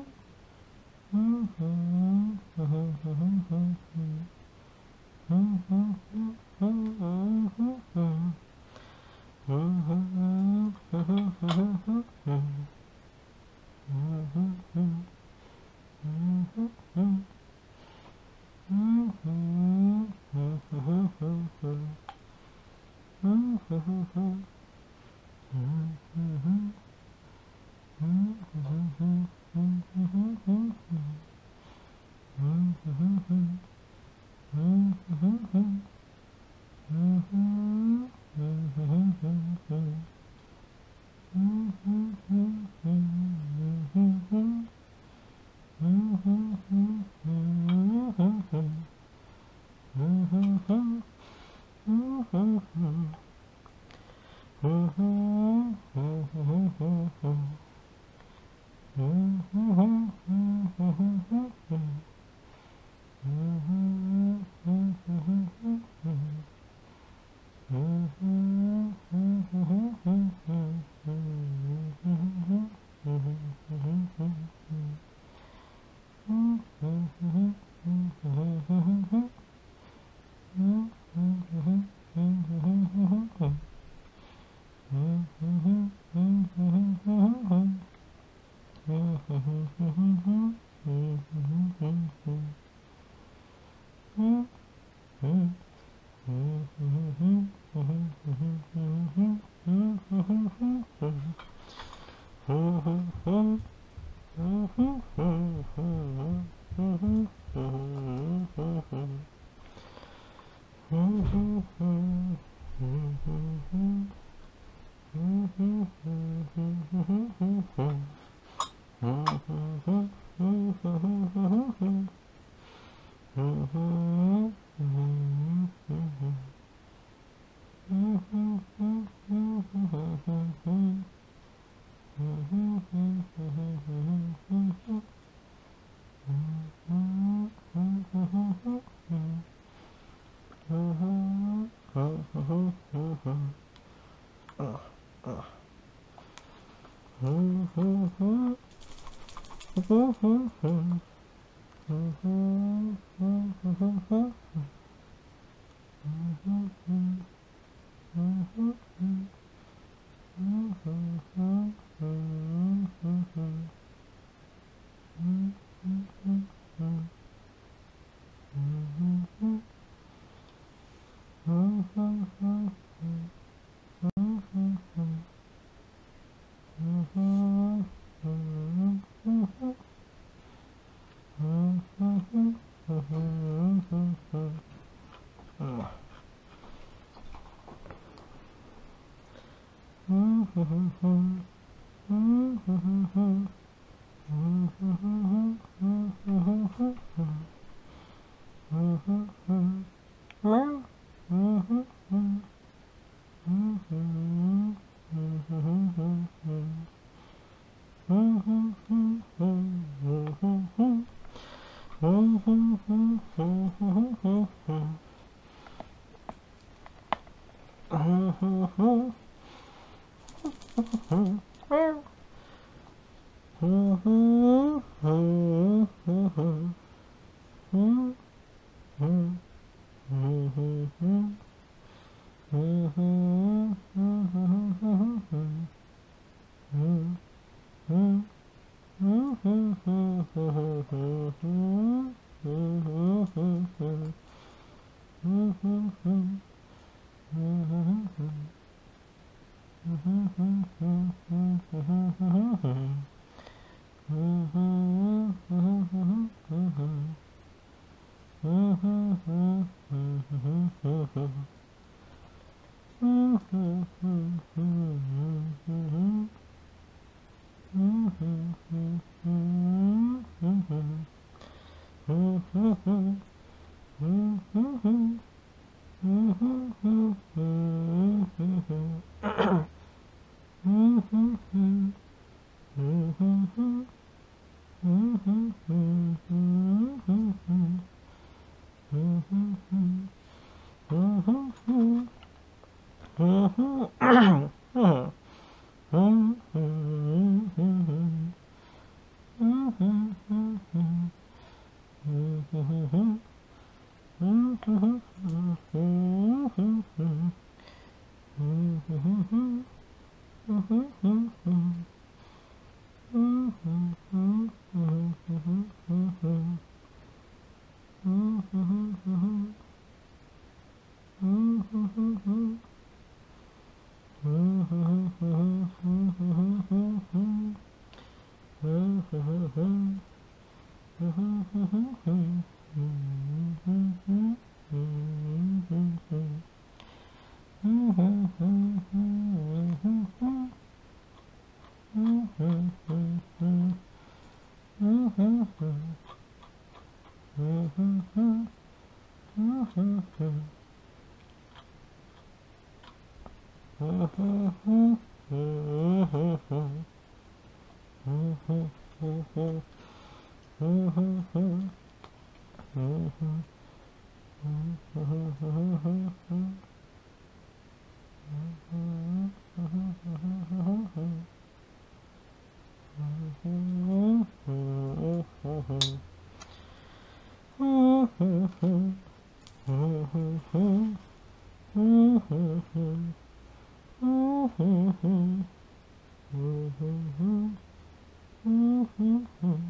Mm-hmm.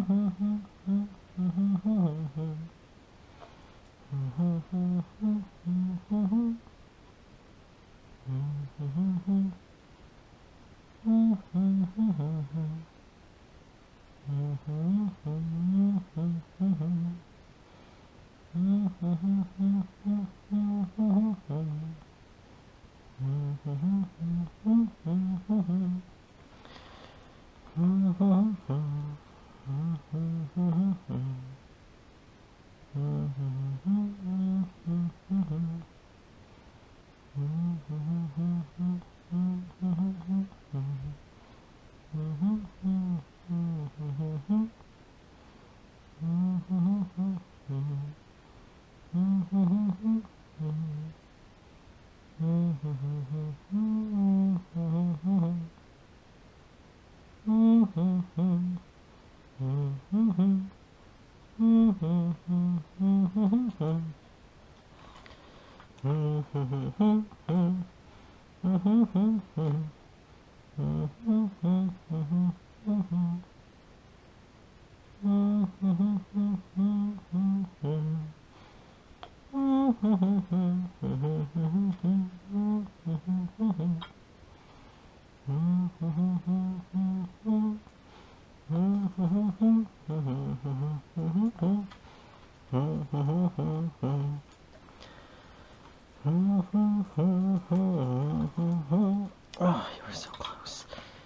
Oh, you were so close.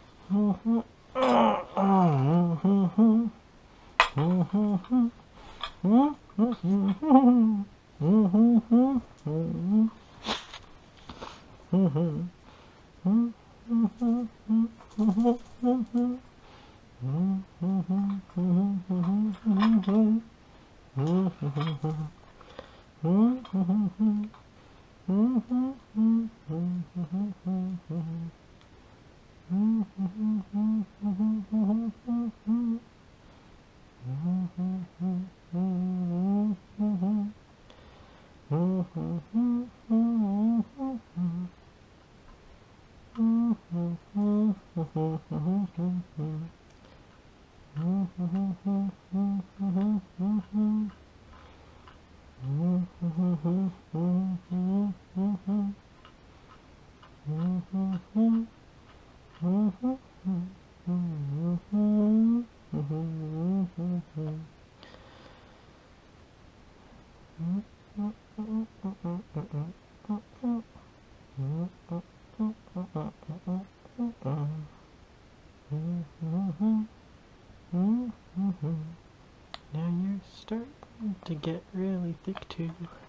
Now you're starting to get really thick too.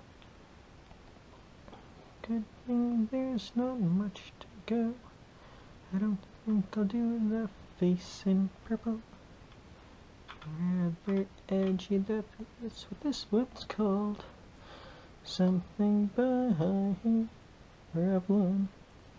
Good thing there's not much to go. I don't think I'll do the face in purple. Rather edgy, that's what this one's called. Something by Revlon.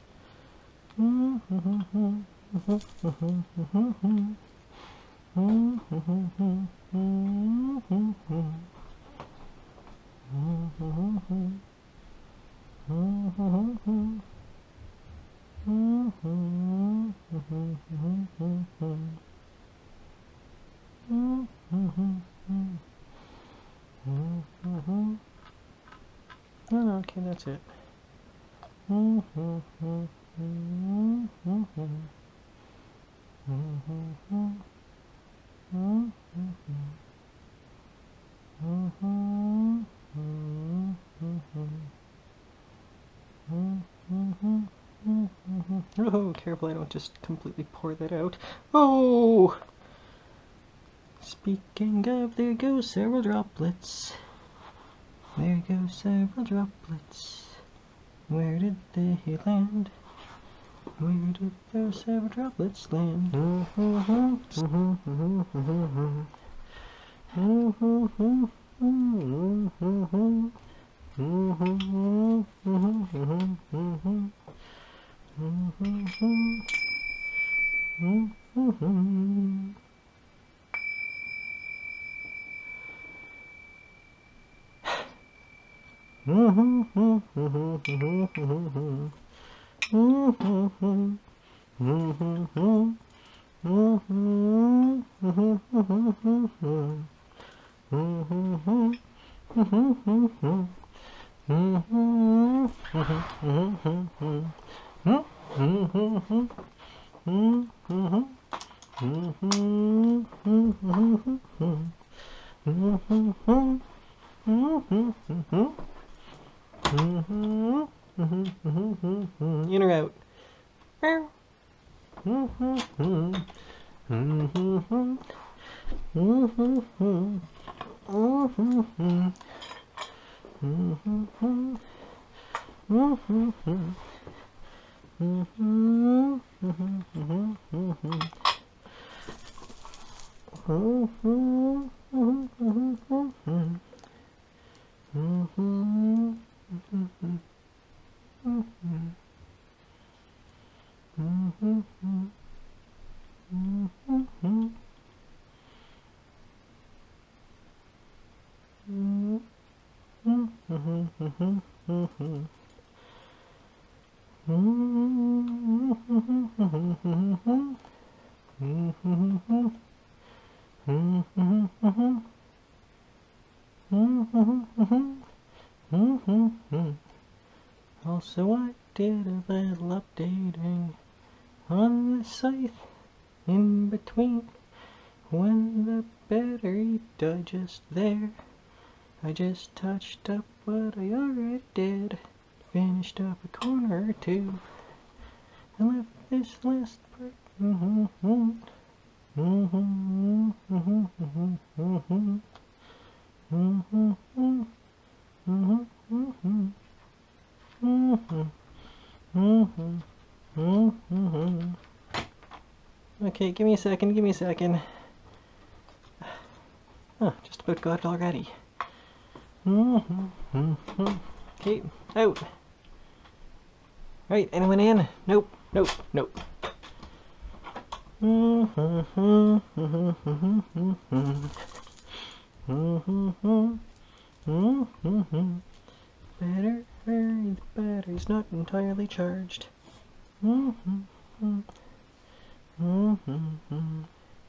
Oh, okay, that's it. Oh, careful I don't just completely pour that out. Oh! Speaking of, there go several droplets. There go several droplets. Where did they land? Where did those several droplets land? In or out? Also, I did a little updating on the site in between when the battery died just there. I just touched up what I already did, finished up a corner or two, and left this last part. Mm-hmm, mm-hmm, mm-hmm, mm-hmm, mm-hmm, mm-hmm, mm-hmm, mm-hmm. Mm-hmm. Mm-hmm. Mm-hmm. Okay, give me a second, give me a second. Oh, just about got it already. Mm-hmm. Mm-hmm. Okay, out. Right, anyone in? Nope, nope, nope. Mm-hmm. Mm-hmm. Mm-hmm. Mm-hmm. Mm-hmm. Better hurry, the battery's not entirely charged. Mm-hmm. Mm-hmm. Mm-hmm.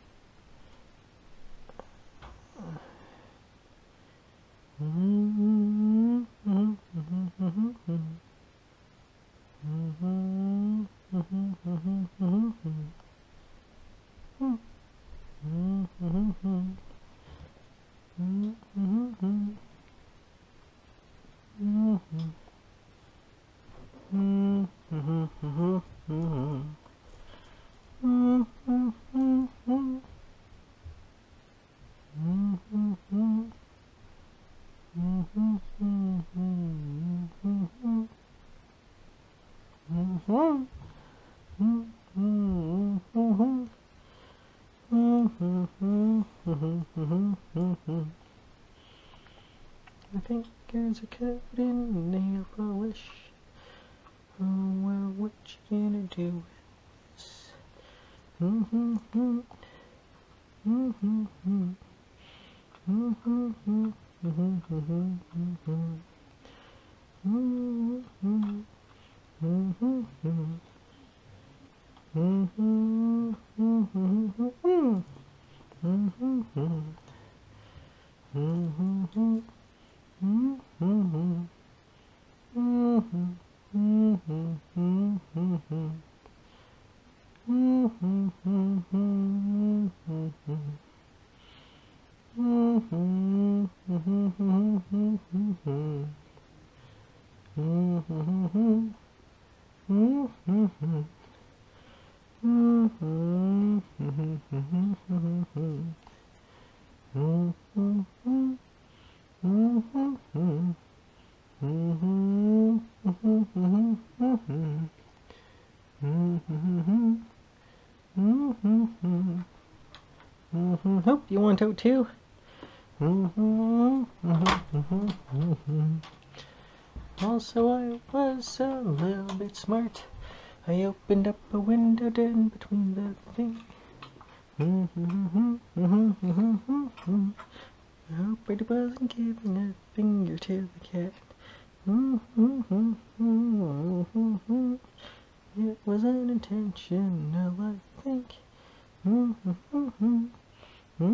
My fingers are covered in nail polish. Oh well, what you gonna do with this? Mm-hmm. Mm-hmm. Mm-hmm. Mm-hmm. Mm-hmm. Mm-hmm. Mm-hmm. Mm-hmm. Mm-hmm. Mm-hmm. Mm-hmm. Mm-hmm. Mm-hmm. Mm-hmm. Hope you want out too. Also, I was a little bit smart. I opened up a window in between the thing. I hope I wasn't giving a finger to the cat. It was unintentional, I think.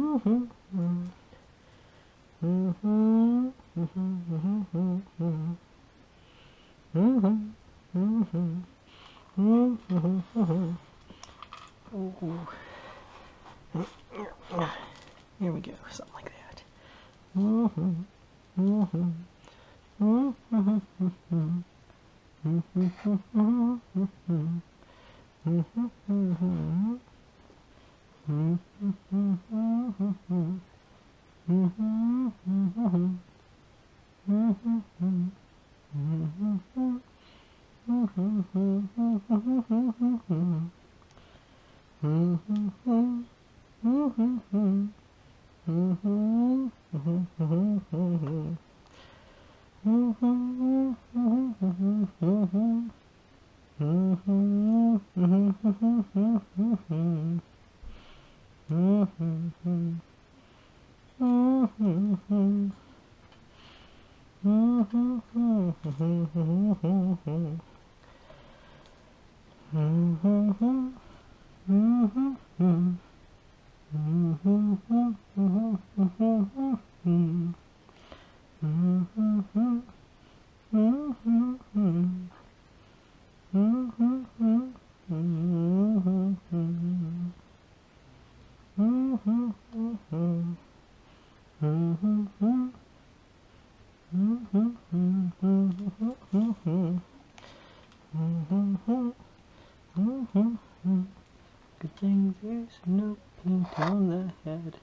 Here we go, something like that. Good thing there's no paint on the head.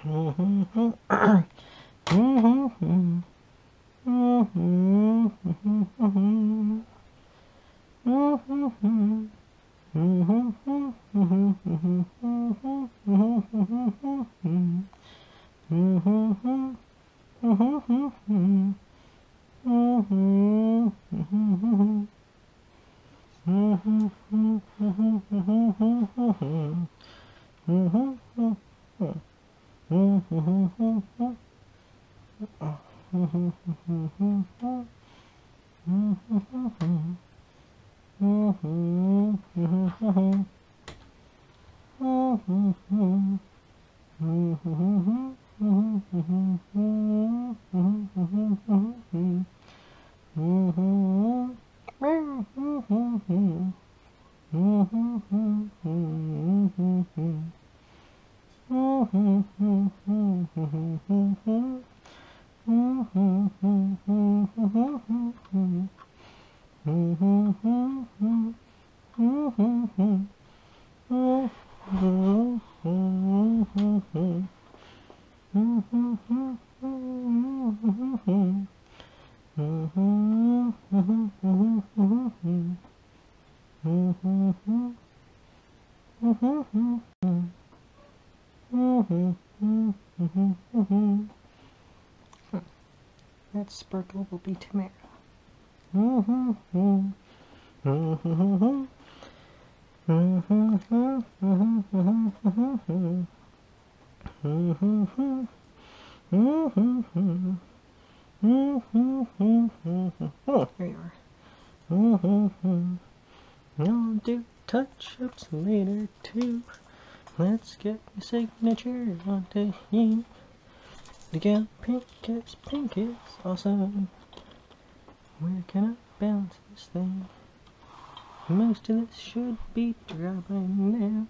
That sparkle will be Tamara. There you are. I'll do touch-ups later too. Let's get your signature onto you. The gal pink is pink is awesome. Where can I bounce this thing? Most of this should be dry by now.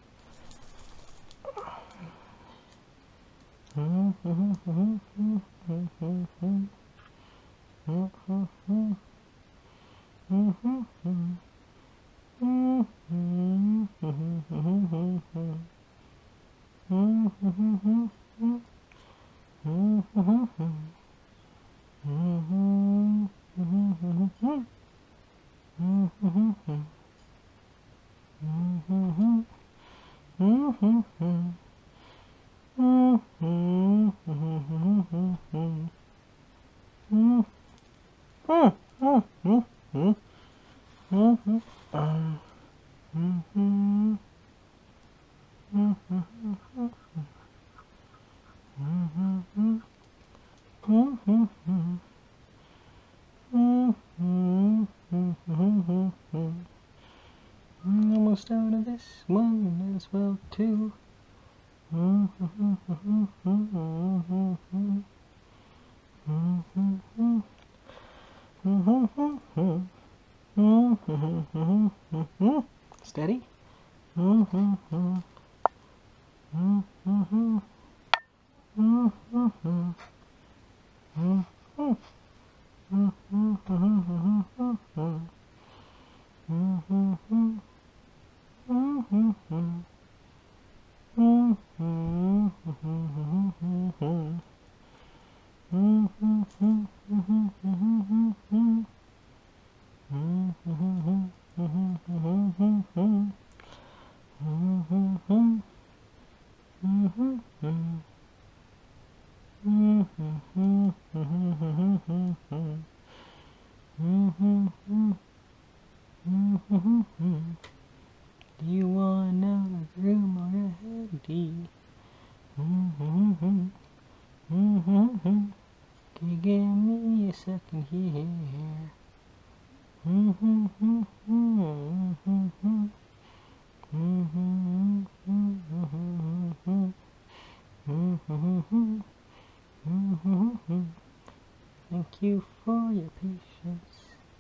Almost out of this one as well too. Steady. Do you want another room already? Mm-hmm. Mm-hmm. Can you give me a second here? Mm-hmm. Mm-hmm. Mm-hmm. Mm-hmm. Mm-hmm. Thank you for your patience.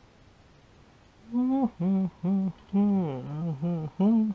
Mm-hmm. Mm-hmm.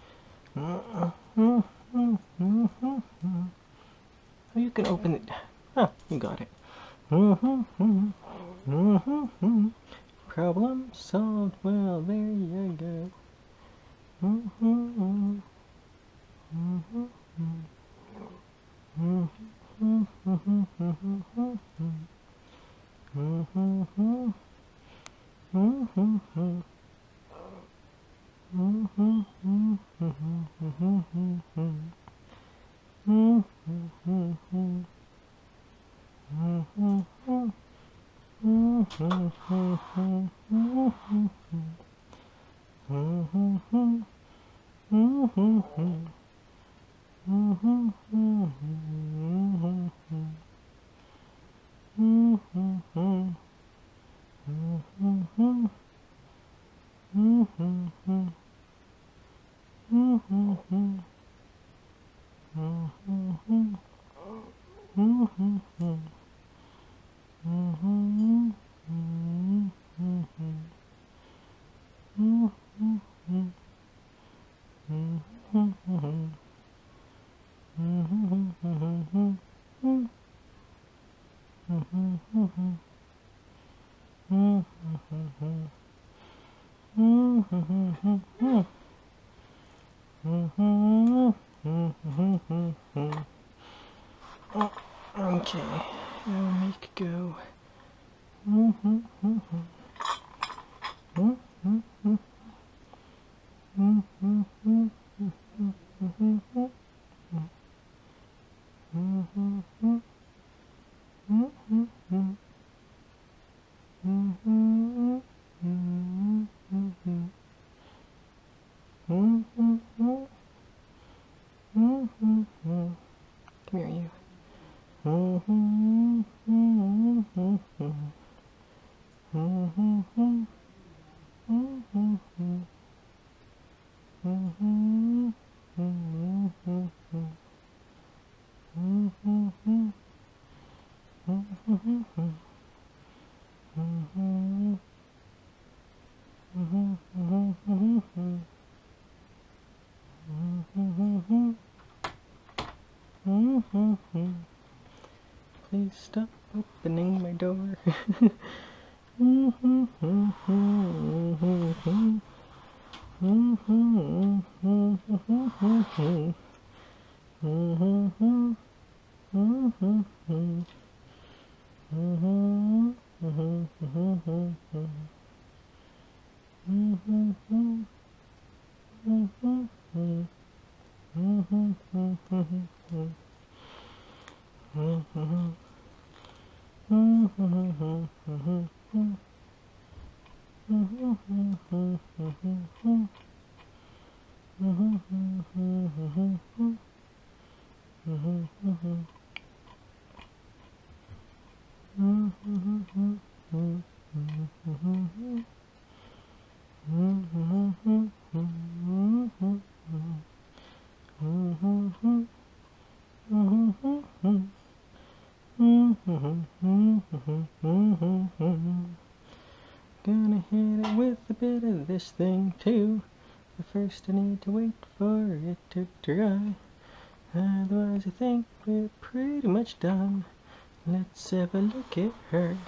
Oh, you can open it. Ah, you got it. Mm-hmm. Mm-hmm. Problem solved. Well, there you go. Mm-hmm. Mm-hmm. Okay, now make go. Come here, you. Please stop opening my door. Gonna hit it with a bit of this thing too. But first I need to wait for it to dry. Otherwise I think we're pretty much done. Let's have a look at her.